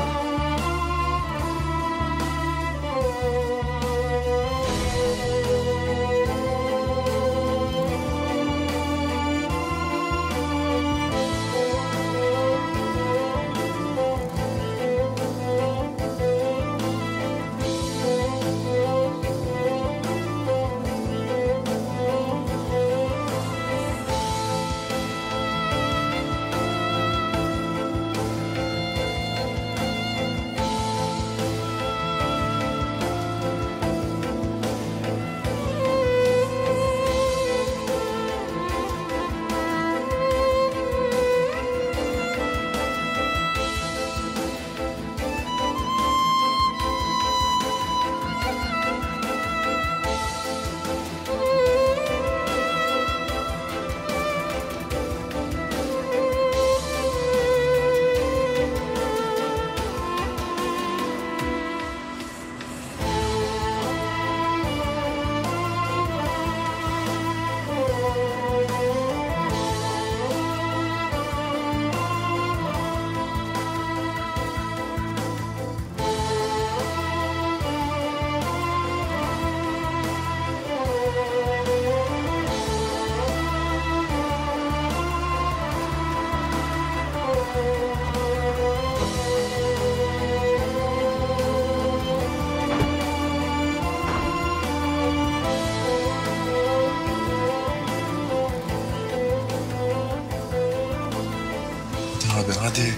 abi hadi.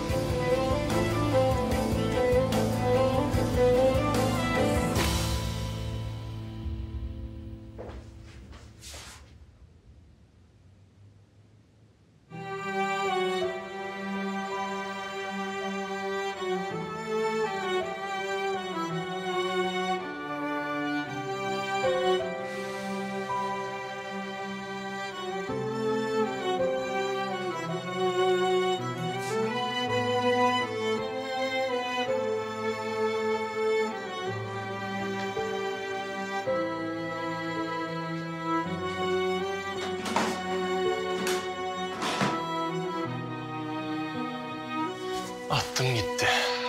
Attım gitti.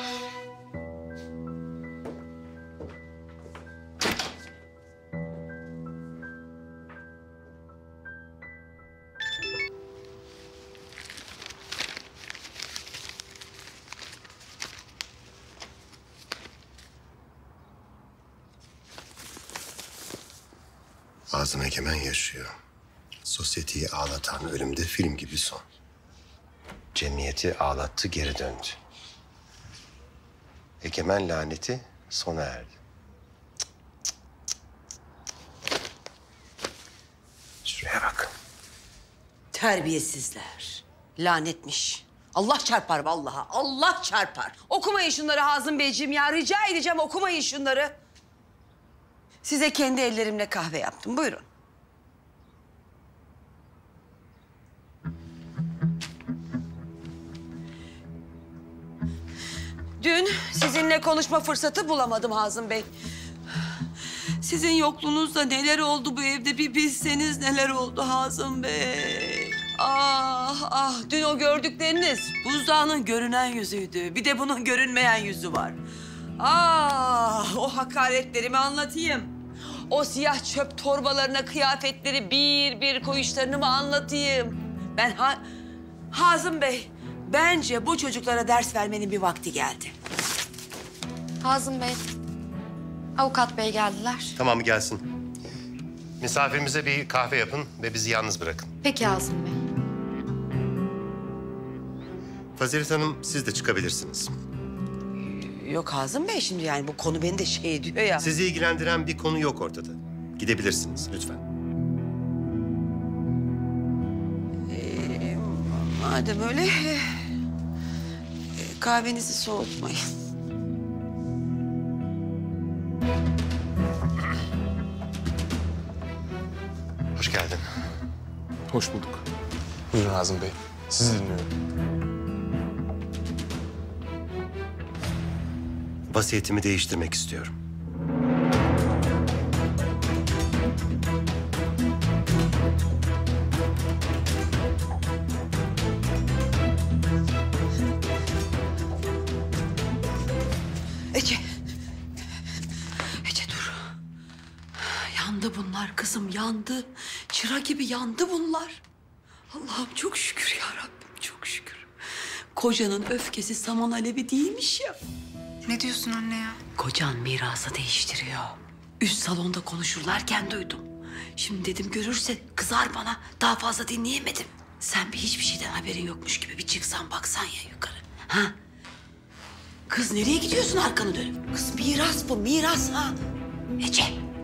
Azım Egemen yaşıyor. Sosyeteyi ağlatan ölümde film gibi son. Cemiyeti ağlattı, geri döndü. Egemen laneti sona erdi. Şuraya bak. Terbiyesizler. Lanetmiş. Allah çarpar vallahi. Allah çarpar. Okumayın şunları Hazım Beyciğim ya. Rica edeceğim okumayın şunları. Size kendi ellerimle kahve yaptım. Buyurun. Dün sizinle konuşma fırsatı bulamadım Hazım Bey. Sizin yokluğunuzda neler oldu bu evde bir bilseniz neler oldu Hazım Bey. Ah ah dün o gördükleriniz buzdağının görünen yüzüydü. Bir de bunun görünmeyen yüzü var. Ah o hakaretlerimi anlatayım. O siyah çöp torbalarına kıyafetleri bir bir koyuşlarını mı anlatayım? Ben Hazım Bey, bence bu çocuklara ders vermenin bir vakti geldi. Hazım Bey, avukat bey geldiler. Tamam gelsin. Misafirimize bir kahve yapın ve bizi yalnız bırakın. Peki Hazım Bey. Fazilet Hanım siz de çıkabilirsiniz. Yok Hazım Bey şimdi yani bu konu beni de şey ediyor ya. Sizi ilgilendiren bir konu yok ortada. Gidebilirsiniz lütfen. Madem öyle kahvenizi soğutmayın. Hoş geldin. Hoş bulduk. Buyurun Azim Bey. Sizi dinliyorum. Vasiyetimi değiştirmek istiyorum. Ece. Ece dur. Yandı bunlar kızım yandı. Çıra gibi yandı bunlar. Allah'ım çok şükür ya Rabbim çok şükür. Kocanın öfkesi saman alevi değilmiş ya. Ne diyorsun anne ya? Kocan mirası değiştiriyor. Üst salonda konuşurlarken duydum. Şimdi dedim görürse kızar bana. Daha fazla dinleyemedim. Sen bir hiçbir şeyden haberin yokmuş gibi bir çıksan baksan ya yukarı. Ha? Kız nereye gidiyorsun arkanı dönüp? Kız miras bu miras ha. Ece.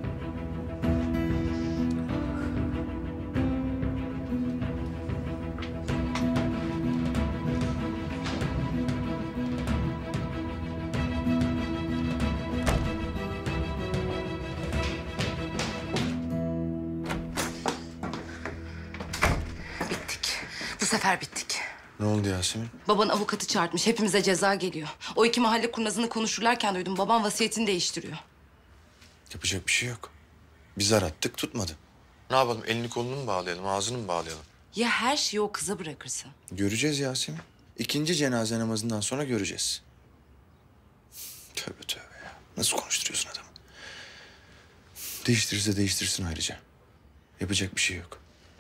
Bu sefer bittik. Ne oldu Yasemin? Baban avukatı çağırtmış. Hepimize ceza geliyor. O iki mahalle kurnazını konuşurlarken duydum. Babam vasiyetini değiştiriyor. Yapacak bir şey yok. Biz arattık tutmadı. Ne yapalım elini kolunu mu bağlayalım ağzını mı bağlayalım? Ya her şeyi o kıza bırakırsa? Göreceğiz Yasemin. İkinci cenaze namazından sonra göreceğiz. Tövbe tövbe ya. Nasıl konuşturuyorsun adamı? Değiştirirse değiştirsin ayrıca. Yapacak bir şey yok.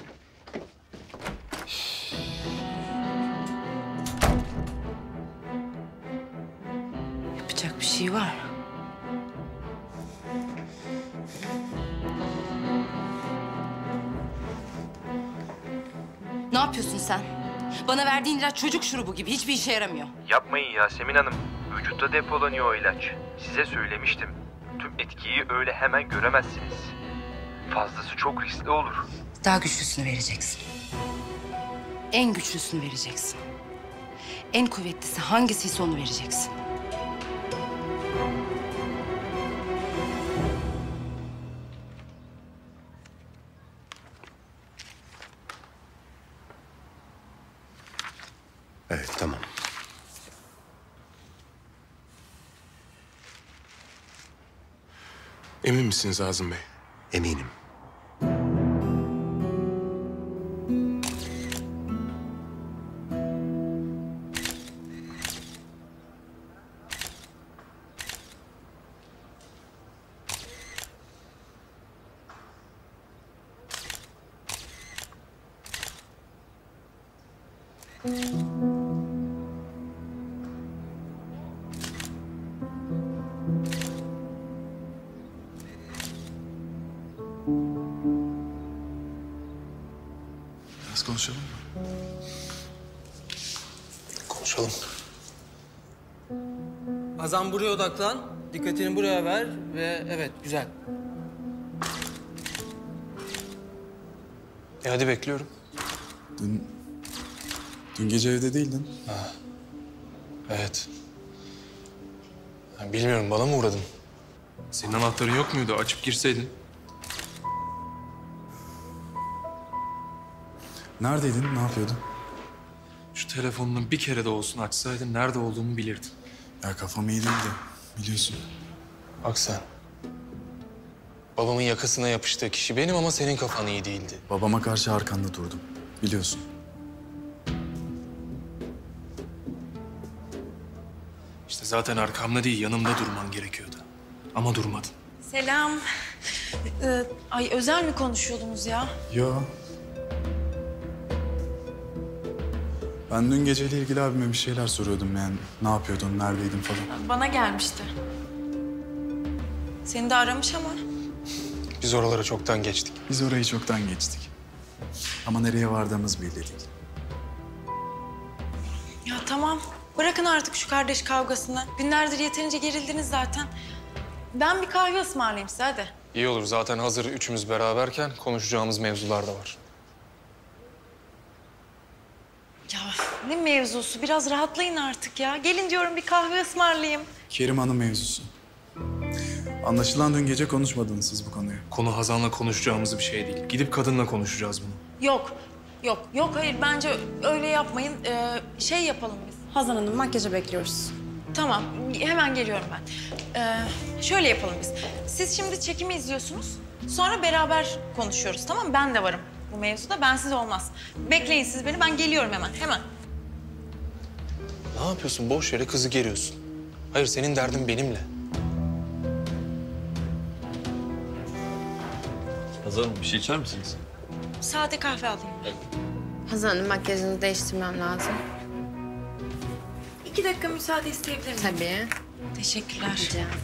Yapacak bir şey var. Ne yapıyorsun sen? Bana verdiğin ilaç çocuk şurubu gibi. Hiçbir işe yaramıyor. Yapmayın Yasemin Hanım. Vücutta depolanıyor o ilaç. Size söylemiştim. Tüm etkiyi öyle hemen göremezsiniz. Fazlası çok riskli olur. Daha güçlüsünü vereceksin. En güçlüsünü vereceksin. En kuvvetlisi hangisiyse onu vereceksin. Evet, tamam. Emin misiniz Azim Bey? Eminim. Biraz konuşalım mı? Konuşalım. Hazan buraya odaklan. Dikkatini buraya ver ve evet güzel. Hadi bekliyorum. Dün gece evde değildin. Ha. Evet. Bilmiyorum, bana mı uğradın? Senin anahtarın yok muydu? Açıp girseydin. Neredeydin? Ne yapıyordun? Şu telefonunu bir kere de olsun açsaydın nerede olduğumu bilirdin. Ya kafam iyi değildi. Biliyorsun. Bak sen. Babamın yakasına yapıştığı kişi benim ama senin kafan iyi değildi. Babama karşı arkanda durdum. Biliyorsun. İşte zaten arkamda değil, yanımda durman gerekiyordu. Ama durmadın. Selam. Ay özel mi konuşuyordunuz ya? Yo. Ben dün geceyle ilgili abime bir şeyler soruyordum yani. Ne yapıyordun, neredeydin falan. Bana gelmişti. Seni de aramış ama. Biz oralara çoktan geçtik. Biz orayı çoktan geçtik. Ama nereye vardığımız belli değil. Ya tamam. Bırakın artık şu kardeş kavgasını. Günlerdir yeterince gerildiniz zaten. Ben bir kahve ısmarlayayım size hadi. İyi olur, zaten hazır üçümüz beraberken konuşacağımız mevzular da var. Ya ne mevzusu? Biraz rahatlayın artık ya. Gelin diyorum bir kahve ısmarlayayım. Kerim Hanım mevzusu. Anlaşılan dün gece konuşmadınız siz bu konuyu. Konu Hazan'la konuşacağımız bir şey değil. Gidip kadınla konuşacağız bunu. Yok. Yok hayır bence öyle yapmayın. Şey yapalım biz. Hazan Hanım makyaja bekliyoruz. Tamam hemen geliyorum ben. Şöyle yapalım biz. Siz şimdi çekimi izliyorsunuz. Sonra beraber konuşuyoruz tamam mı? Ben de varım bu mevzuda. Bensiz olmaz. Bekleyin siz beni. Ben geliyorum hemen. Ne yapıyorsun? Boş yere kızı geriyorsun. Hayır, senin derdin benimle. Hazan Hanım bir şey içer misiniz? Sade kahve alayım ben. Hazan Hanım makyajını değiştirmem lazım. 2 dakika müsaade isteyebilir miyim? Tabii. Teşekkürler. Rica ederim.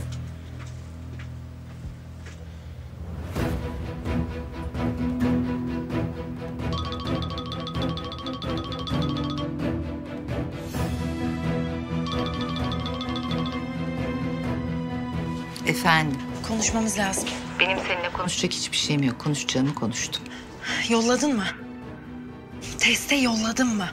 Efendim? Konuşmamız lazım. Benim seninle konuşacak hiçbir şeyim yok. Konuşacağımı konuştum. Yolladın mı? Teste yolladın mı?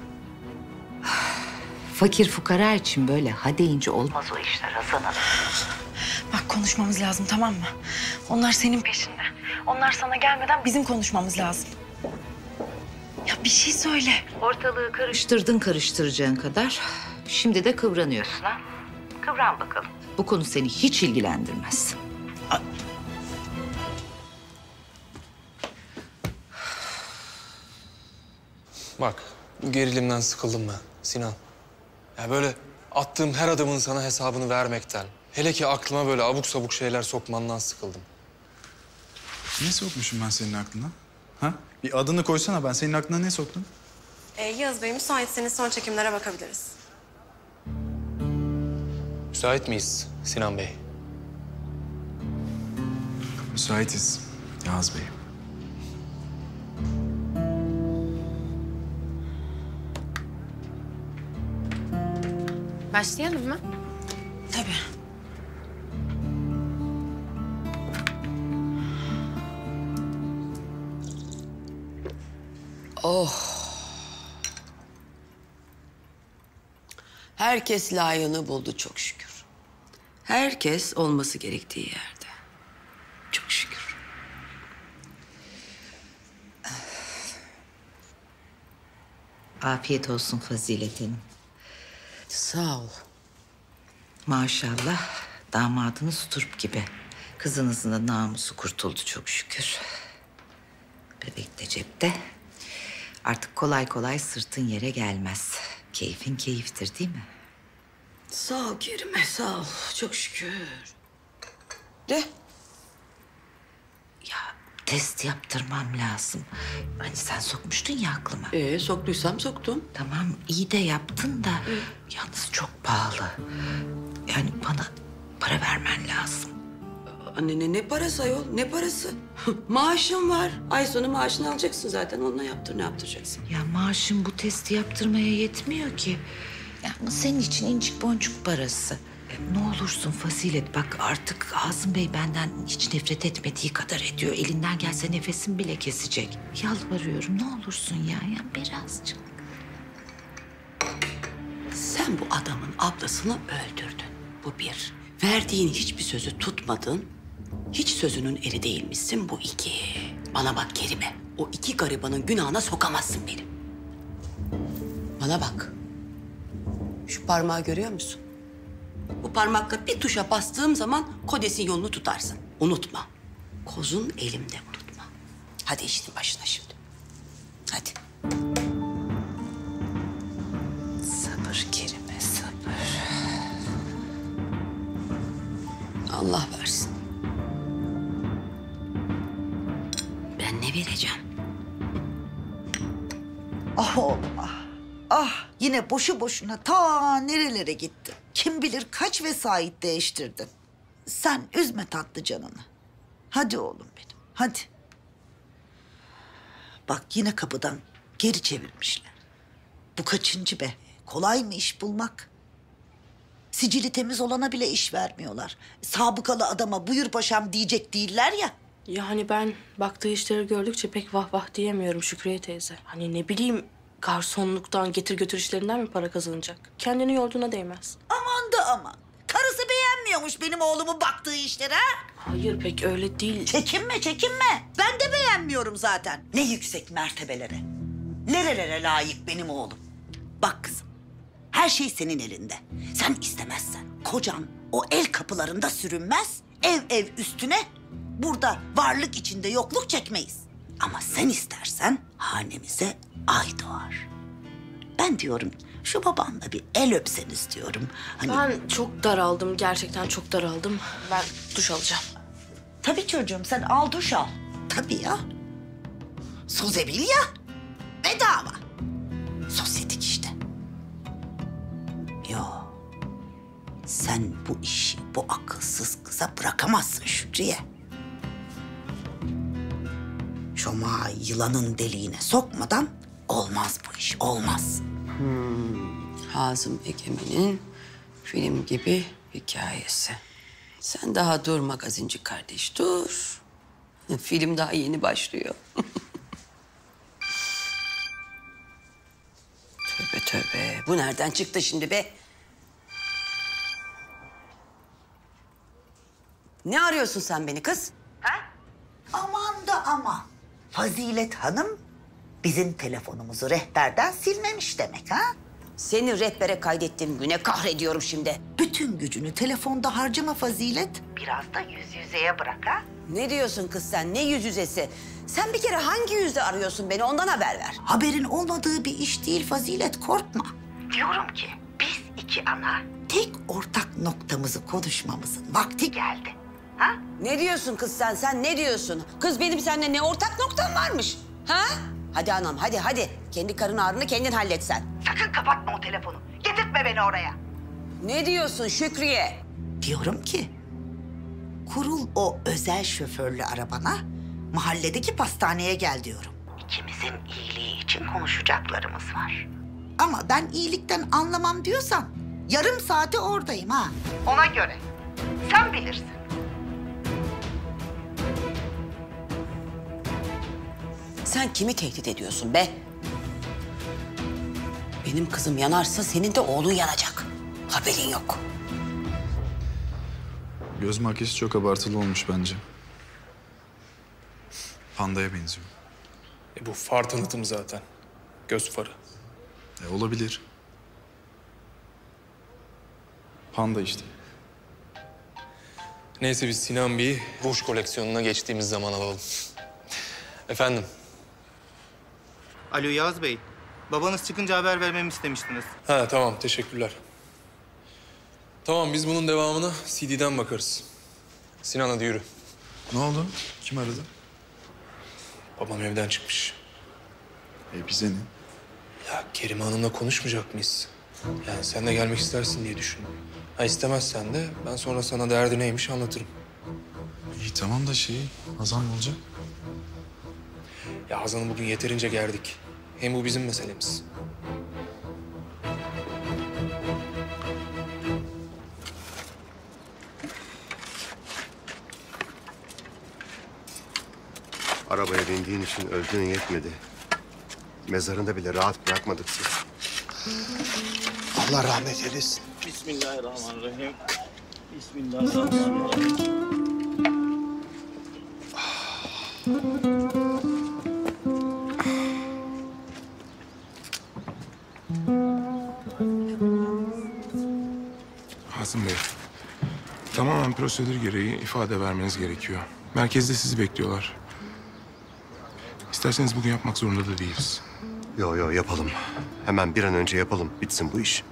Fakir fukara için böyle ha deyince olmaz o işler Hasan Hanım. Bak konuşmamız lazım tamam mı? Onlar senin peşinde. Onlar sana gelmeden bizim konuşmamız lazım. Ya bir şey söyle. Ortalığı karıştırdın karıştıracağın kadar. Şimdi de kıvranıyorsun ha? Kıvran bakalım. Bu konu seni hiç ilgilendirmez. Bak, bu gerilimden sıkıldım ben Sinan. Ya böyle attığım her adımın sana hesabını vermekten, hele ki aklıma böyle abuk sabuk şeyler sokmandan sıkıldım. Ne sokmuşum ben senin aklına? Ha? Bir adını koysana, ben senin aklına ne soktum? Yağız Bey müsaitseniz son çekimlere bakabiliriz. Müsait miyiz Sinan Bey? Müsaitiz Yağız Bey. Başlayalım mı? Tabii. Oh. Herkes layığını buldu çok şükür. Herkes olması gerektiği yerde. Çok şükür. Afiyet olsun Fazilet Hanım. Sağ ol. Maşallah damadınız turp gibi. Kızınızın da namusu kurtuldu çok şükür. Bebek de cepte. Artık kolay kolay sırtın yere gelmez. Keyfin keyiftir değil mi? Sağ ol Kerime, sağ ol. Çok şükür. De. Test yaptırmam lazım. Hani sen sokmuştun ya aklıma. Soktuysam soktum. Tamam iyi de yaptın da yalnız çok pahalı. Yani bana para vermen lazım. Anne ne parası ayol, ne parası? Maaşım var. Ay sonu maaşını alacaksın zaten. Onunla yaptır, ne yaptıracaksın? Ya maaşım bu testi yaptırmaya yetmiyor ki. Ya ama senin için incik boncuk parası. Ne olursun Fazilet bak artık Asım Bey benden hiç nefret etmediği kadar ediyor. Elinden gelse nefesim bile kesecek. Yalvarıyorum ne olursun ya birazcık. Sen bu adamın ablasını öldürdün. Bu bir. Verdiğin hiçbir sözü tutmadın. Hiç sözünün eri değilmişsin. Bu iki. Bana bak Kerime. O iki garibanın günahına sokamazsın beni. Bana bak. Şu parmağı görüyor musun? Bu parmakla bir tuşa bastığım zaman Kodes'in yolunu tutarsın. Unutma. Kozun elimde unutma. Hadi işin başına şimdi. Hadi. Sabır Kerime sabır. Allah versin. Ben ne vereceğim? Ah oğlum ah. Ah yine boşu boşuna ta nerelere gittin. Kim bilir kaç vesait değiştirdin. Sen üzme tatlı canını. Hadi oğlum benim hadi. Bak yine kapıdan geri çevirmişler. Bu kaçıncı be? Kolay mı iş bulmak? Sicili temiz olana bile iş vermiyorlar. Sabıkalı adama buyur paşam diyecek değiller ya. Yani ben baktığı işleri gördükçe pek vah vah diyemiyorum Şükriye teyze. Hani ne bileyim garsonluktan getir götür işlerinden mi para kazanacak? Kendini yorduğuna değmez. Aman da aman. Karısı beğenmiyormuş benim oğlumun baktığı işleri ha? Hayır pek öyle değil. Çekinme çekinme. Ben de beğenmiyorum zaten. Ne yüksek mertebelere. Nerelere layık benim oğlum. Bak kızım. Her şey senin elinde. Sen istemezsen kocan o el kapılarında sürünmez. Ev üstüne burada varlık içinde yokluk çekmeyiz. Ama sen istersen hanemize ay doğar. Ben diyorum şu babanla bir el öpseniz diyorum. Hani... Ben çok daraldım, gerçekten çok daraldım. Ben duş alacağım. Tabii çocuğum sen al duş al. Tabii ya. Sozebil ya. Bedava. Sosyetik işte. Yo. Sen bu işi bu akılsız kıza bırakamazsın Şükriye. Çomağı yılanın deliğine sokmadan olmaz bu iş, olmaz. Hazım Egemen'in film gibi hikayesi. Sen daha dur magazinci kardeş, dur. Film daha yeni başlıyor. Tövbe tövbe. Bu nereden çıktı şimdi be? Ne arıyorsun sen beni kız? Aman da aman. Fazilet Hanım bizim telefonumuzu rehberden silmemiş demek ha? Seni rehbere kaydettiğim güne kahrediyorum şimdi. Bütün gücünü telefonda harcama Fazilet. Biraz da yüz yüzeye bırak ha? Ne diyorsun kız sen? Ne yüz yüzesi? Sen bir kere hangi yüzde arıyorsun beni? Ondan haber ver. Haberin olmadığı bir iş değil Fazilet, korkma. Diyorum ki biz iki ana tek ortak noktamızı konuşmamızın vakti geldi. Ha? Ne diyorsun kız sen? Sen ne diyorsun? Kız benim seninle ne ortak noktam varmış? Ha? Hadi anam hadi. Kendi karın ağrını kendin hallet sen. Sakın kapatma o telefonu. Getirtme beni oraya. Ne diyorsun Şükriye? Diyorum ki kurul o özel şoförlü arabana mahalledeki pastaneye gel diyorum. İkimizin iyiliği için konuşacaklarımız var. Ama ben iyilikten anlamam diyorsan Yarım saate oradayım ha. Ona göre. Sen bilirsin. Sen kimi tehdit ediyorsun be? Benim kızım yanarsa senin de oğlun yanacak. Haberin yok. Göz makyajı çok abartılı olmuş bence. Pandaya benziyor. Bu far tanıtım zaten. Göz farı. Olabilir. Panda işte. Neyse biz Sinan Bey'i ruj koleksiyonuna geçtiğimiz zaman alalım. Efendim? Alo Yağız Bey. Babanız çıkınca haber vermemi istemiştiniz. Ha tamam, teşekkürler. Tamam, biz bunun devamına CD'den bakarız. Sinan hadi yürü. Ne oldu? Kim aradı? Babam evden çıkmış. Bize ne? Ya Kerime Hanım'la konuşmayacak mıyız? Yani sen de gelmek istersin diye düşündüm. Ha istemezsen de ben sonra sana derdi neymiş anlatırım. İyi tamam da Hazan ne olacak? Ya Hazan'ı bugün yeterince gerdik. Hem bu bizim meselemiz. Arabaya bindiğin için öldüğün yetmedi. Mezarında bile rahat bırakmadık sizi. Allah rahmet eylesin. Bismillahirrahmanirrahim. Bismillahirrahmanirrahim. Hazım Bey, tamamen prosedür gereği ifade vermeniz gerekiyor. Merkezde sizi bekliyorlar. İsterseniz bugün yapmak zorunda da değiliz. Yo yapalım. Hemen bir an önce yapalım. Bitsin bu iş.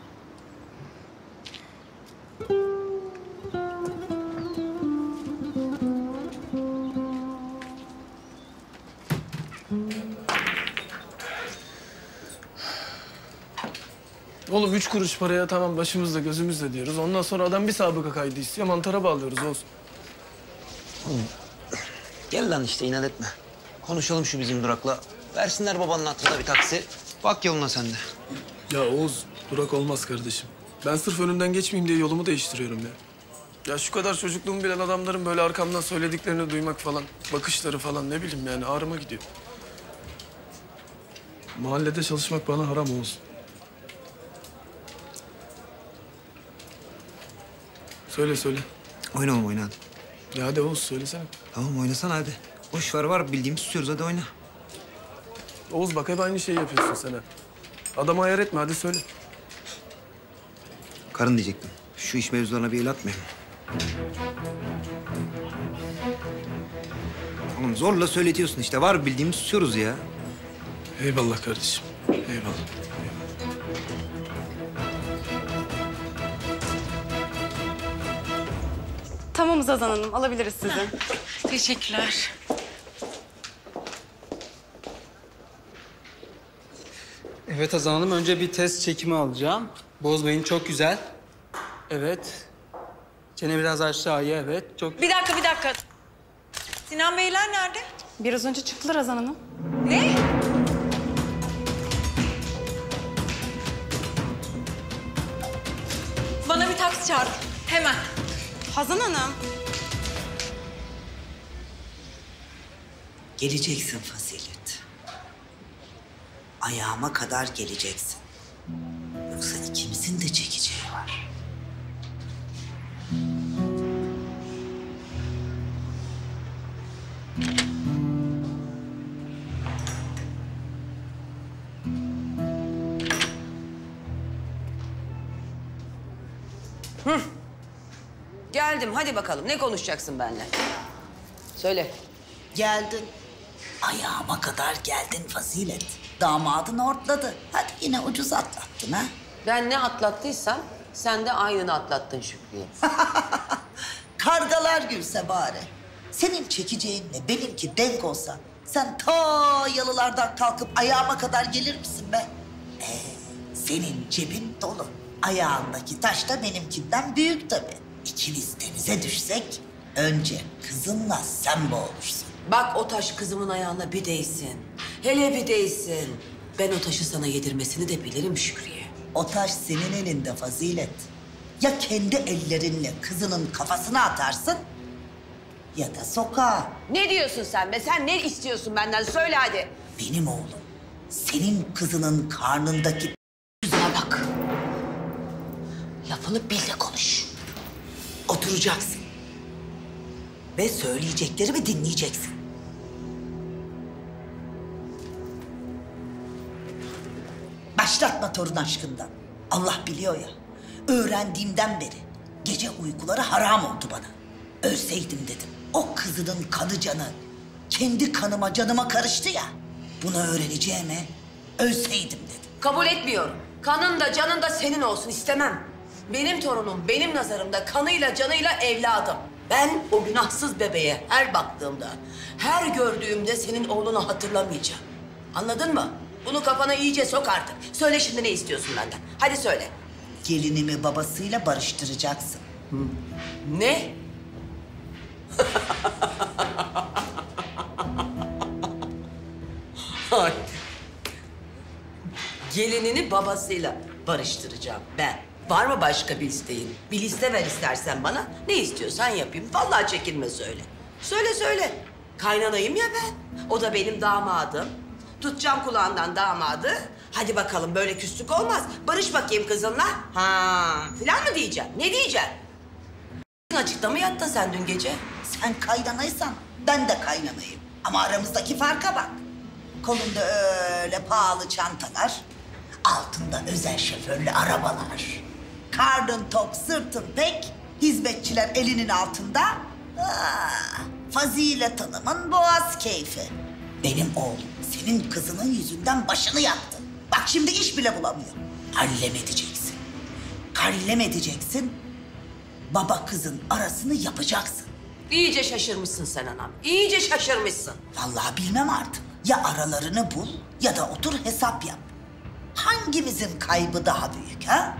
Oğlum 3 kuruş paraya tamam başımızda gözümüzde diyoruz. Ondan sonra adam bir sabıka kaydı istiyor. Mantara bağlıyoruz olsun. Gel lan işte inat etme. Konuşalım şu bizim Durak'la. Versinler babanın hatırına bir taksi. Bak yoluna sen de. Ya Oğuz, Durak olmaz kardeşim. Ben sırf önünden geçmeyeyim diye yolumu değiştiriyorum ya. Ya şu kadar çocukluğumu bilen adamların böyle arkamdan söylediklerini duymak falan, bakışları falan ne bileyim yani ağrıma gidiyor. Mahallede çalışmak bana haram Oğuz. Söyle. Oyna oğlum oyna hadi. Ya hadi Oğuz söylesene. Tamam oynasana hadi. Boş ver var bildiğimiz tutuyoruz hadi oyna. Oğuz bak hep aynı şeyi yapıyorsun sen ha. Adamı ayar etme hadi söyle. Karın diyecektim. Şu iş mevzularına bir el atmayayım. Oğlum zorla söyletiyorsun işte. Var bildiğimiz tutuyoruz ya. Eyvallah kardeşim. Eyvallah. Tamamız Hazan Hanım, alabiliriz sizi. Teşekkürler. Evet Hazan Hanım, önce bir test çekimi alacağım. Bozmayın, çok güzel. Evet. Çene biraz aşağıya, evet. Çok... Bir dakika. Sinan Beyler nerede? Biraz önce çıktılar Hazan Hanım. Ne? Bana bir taksi çağır. Hemen. Hazan Hanım. Geleceksin Fazilet. Ayağıma kadar geleceksin. Yoksa ikimizin de çekeceği var. Geldim, hadi bakalım. Ne konuşacaksın benimle? Söyle. Geldin. Ayağıma kadar geldin Fazilet. Damadın ortladı. Hadi yine ucuz atlattın ha. Ben ne atlattıysam sen de aynını atlattın Şükrü'ye. Kargalar gülse bari. Senin çekeceğinle benimki denk olsa sen ta yalılardan kalkıp ayağıma kadar gelir misin be? Senin cebin dolu. Ayağındaki taş da benimkinden büyük tabii. İkimiz denize düşsek önce kızınla sen boğulursun. Bak o taş kızımın ayağına bir değsin. Hele bir değsin. Ben o taşı sana yedirmesini de bilirim Şükrü'ye. O taş senin elinde Fazilet. Ya kendi ellerinle kızının kafasına atarsın ya da sokağa. Ne diyorsun sen be? Sen ne istiyorsun benden? Söyle hadi. Benim oğlum senin kızının karnındaki yüzüne bak. Lafını bil de konuş. Oturacaksın. Ve söyleyeceklerimi dinleyeceksin. Başlatma torun aşkından. Allah biliyor ya. Öğrendiğimden beri gece uykuları haram oldu bana. Ölseydim dedim. O kızının kanı canı kendi kanıma canıma karıştı ya. Bunu öğreneceğime ölseydim dedim. Kabul etmiyorum. Kanın da canın da senin olsun istemem. Benim torunum benim nazarımda kanıyla canıyla evladım. Ben o günahsız bebeğe her baktığımda, her gördüğümde senin oğlunu hatırlamayacağım. Anladın mı? Bunu kafana iyice sok artık. Söyle şimdi ne istiyorsun benden? Hadi söyle. Gelinimi babasıyla barıştıracaksın. Ne? Ay. Gelinini babasıyla barıştıracağım ben. Var mı başka bir isteğin? Bir liste ver istersen bana. Ne istiyorsan yapayım. Vallahi çekinme söyle. Söyle söyle. Kaynanayım ya ben. O da benim damadım. Tutacağım kulağından damadı. Hadi bakalım böyle küslük olmaz. Barış bakayım kızınla. Ha, filan mı diyeceğim? Ne diyeceğim? Açıkta mı yattın sen dün gece? Sen kaynanaysan ben de kaynanayım. Ama aramızdaki farka bak. Kolunda öyle pahalı çantalar, altında özel şoförlü arabalar. Karnın tok, sırtın pek, hizmetçiler elinin altında. Fazilet Hanım'ın boğaz keyfi. Benim oğlum senin kızının yüzünden başını yaktı. Bak şimdi iş bile bulamıyor. Kallem edeceksin. Kallem edeceksin. Baba kızın arasını yapacaksın. İyice şaşırmışsın sen anam. İyice şaşırmışsın. Vallahi bilmem artık. Ya aralarını bul ya da otur hesap yap. Hangimizin kaybı daha büyük ha?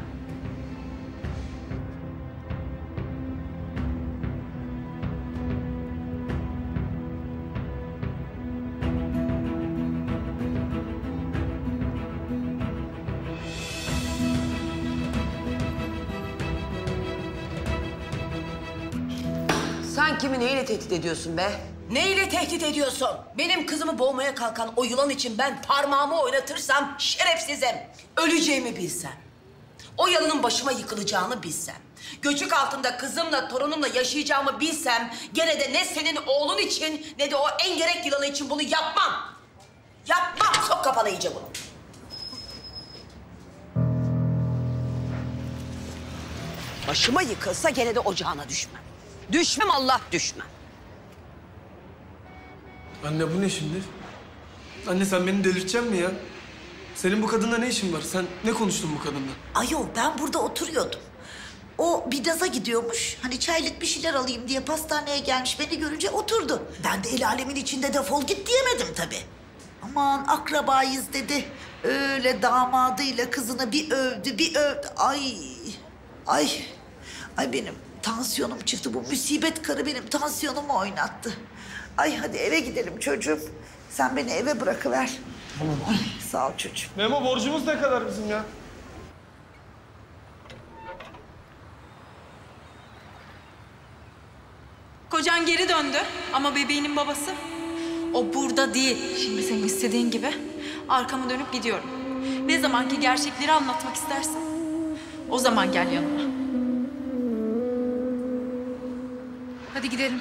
Sen kimi neyle tehdit ediyorsun be? Neyle tehdit ediyorsun? Benim kızımı boğmaya kalkan o yılan için ben parmağımı oynatırsam şerefsizim. Öleceğimi bilsem. O yalının başıma yıkılacağını bilsem. Göçük altında kızımla torunumla yaşayacağımı bilsem gene de ne senin oğlun için ne de o engerek yılanı için bunu yapmam. Yapmam. Sok kafana iyice bunu. Başıma yıkılsa gene de ocağına düşmem. Düşmem Allah düşmem. Anne bu ne şimdi? Anne sen beni delirteceksin mi ya? Senin bu kadınla ne işin var? Sen ne konuştun bu kadınla? Ayol ben burada oturuyordum. O Bidaz'a gidiyormuş. Hani çaylık bir şeyler alayım diye pastaneye gelmiş. Beni görünce oturdu. Ben de el alemin içinde defol git diyemedim tabii. Aman akrabayız dedi. Öyle damadıyla kızını bir övdü, bir övdü. Ay benim tansiyonum çıktı. Bu musibet karı benim tansiyonumu oynattı. Ay hadi eve gidelim çocuğum. Sen beni eve bırakıver. Tamam. Ay, sağ ol çocuğum. Memo borcumuz ne kadar bizim ya? Kocan geri döndü ama bebeğinin babası o burada değil. Şimdi senin istediğin gibi arkamı dönüp gidiyorum. Ne zamanki gerçekleri anlatmak istersen o zaman gel yanıma. Hadi gidelim.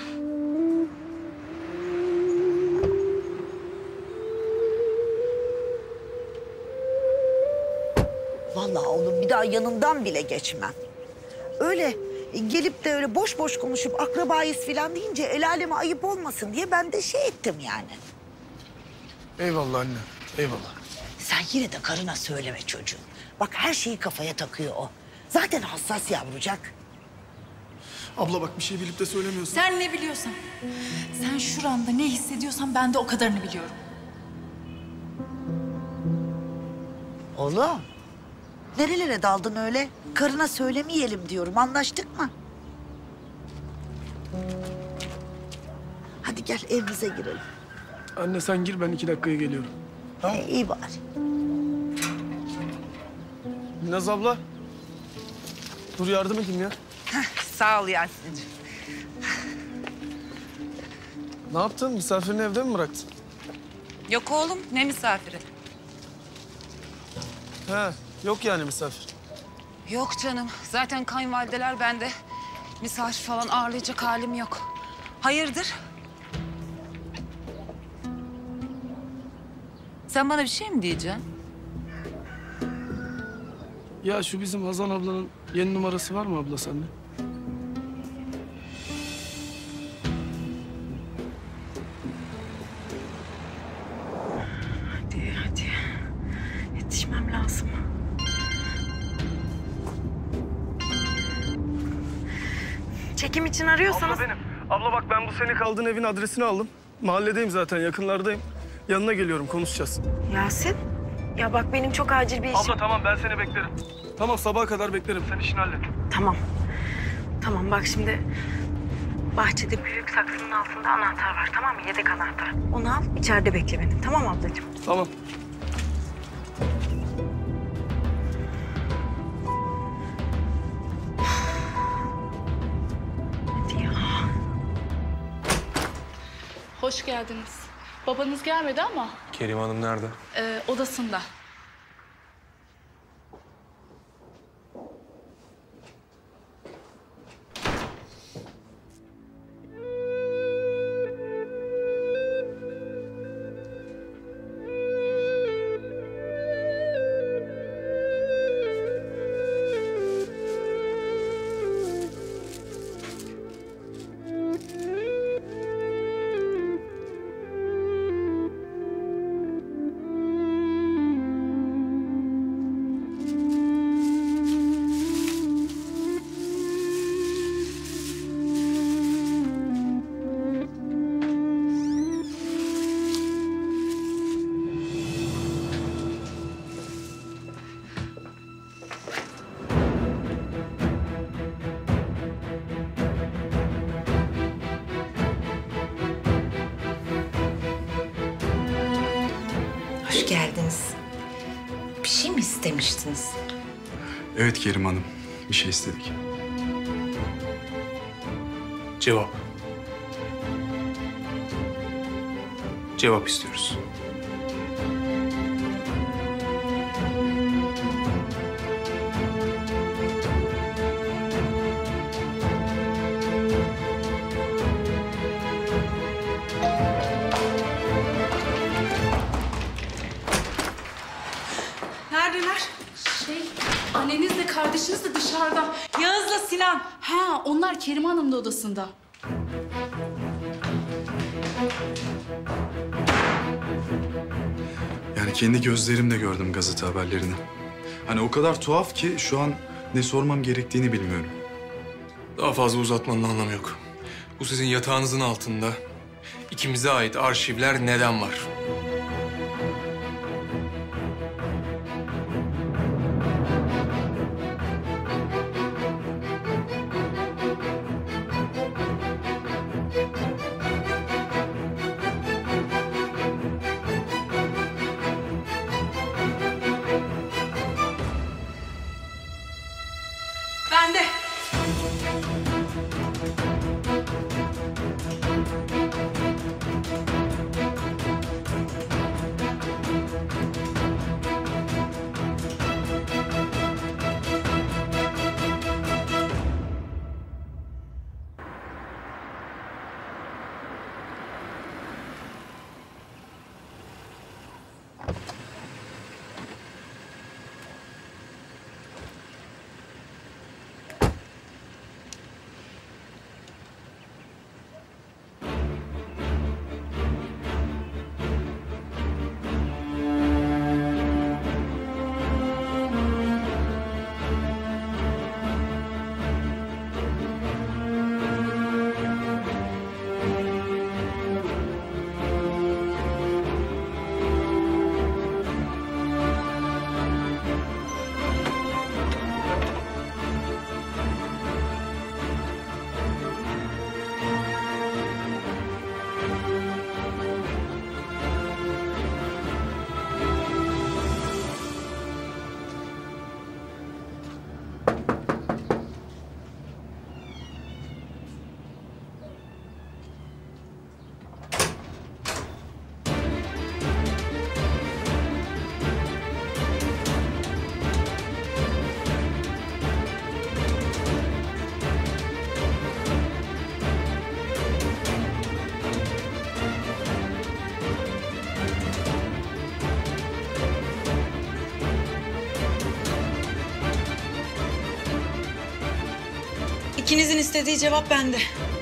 Vallahi oğlum bir daha yanından bile geçmem. Öyle gelip de öyle boş boş konuşup akrabayız falan deyince el aleme ayıp olmasın diye ben de şey ettim yani. Eyvallah anne, eyvallah. Sen yine de karına söyleme çocuğum. Bak her şeyi kafaya takıyor o. Zaten hassas yavrucak. Abla bak bir şey bilip de söylemiyorsun. Sen ne biliyorsan. Sen şuranda ne hissediyorsan ben de o kadarını biliyorum. Oğlum, nerelere daldın öyle? Karına söylemeyelim diyorum, anlaştık mı? Hadi gel evimize girelim. Anne sen gir ben 2 dakikaya geliyorum. Tamam. İyi bari. Naz abla. Dur yardım edeyim ya. Sağ ol Yasin'ciğim. Ne yaptın? Misafirini evde mi bıraktın? Yok oğlum, ne misafiri? He, yok yani misafir. Yok canım, zaten kayınvalideler bende. Misafir falan ağırlayacak halim yok. Hayırdır? Sen bana bir şey mi diyeceksin? Ya şu bizim Hazan ablanın yeni numarası var mı abla sende? Hadi. Yetişmem lazım. Çekim için arıyorsanız... Abla benim. Abla bak ben bu senin kaldığın evin adresini aldım. Mahalledeyim zaten, yakınlardayım. Yanına geliyorum, konuşacağız. Yasin, ya bak benim çok acil bir işim... Abla tamam, ben seni beklerim. Tamam, sabaha kadar beklerim. Sen işini hallet. Tamam bak şimdi... Bahçede büyük saksının altında anahtar var, tamam mı? Yedek anahtar. Onu al, içeride bekle beni. Tamam ablacığım? Tamam. Hadi ya. Hoş geldiniz. Babanız gelmedi ama Kerim Hanım nerede? odasında. Hoş geldiniz. Bir şey mi istemiştiniz? Evet Kerim Hanım, bir şey istedik. Cevap. Cevap istiyoruz. Neredeler? Annenizle kardeşiniz de dışarıda. Yağız'la Sinan. Ha, onlar Kerim Hanım'ın da odasında. Yani kendi gözlerimle gördüm gazete haberlerini. Hani o kadar tuhaf ki şu an ne sormam gerektiğini bilmiyorum. Daha fazla uzatmanın anlamı yok. Bu sizin yatağınızın altında ikimize ait arşivler neden var? Bende. İkinizin istediği cevap bende.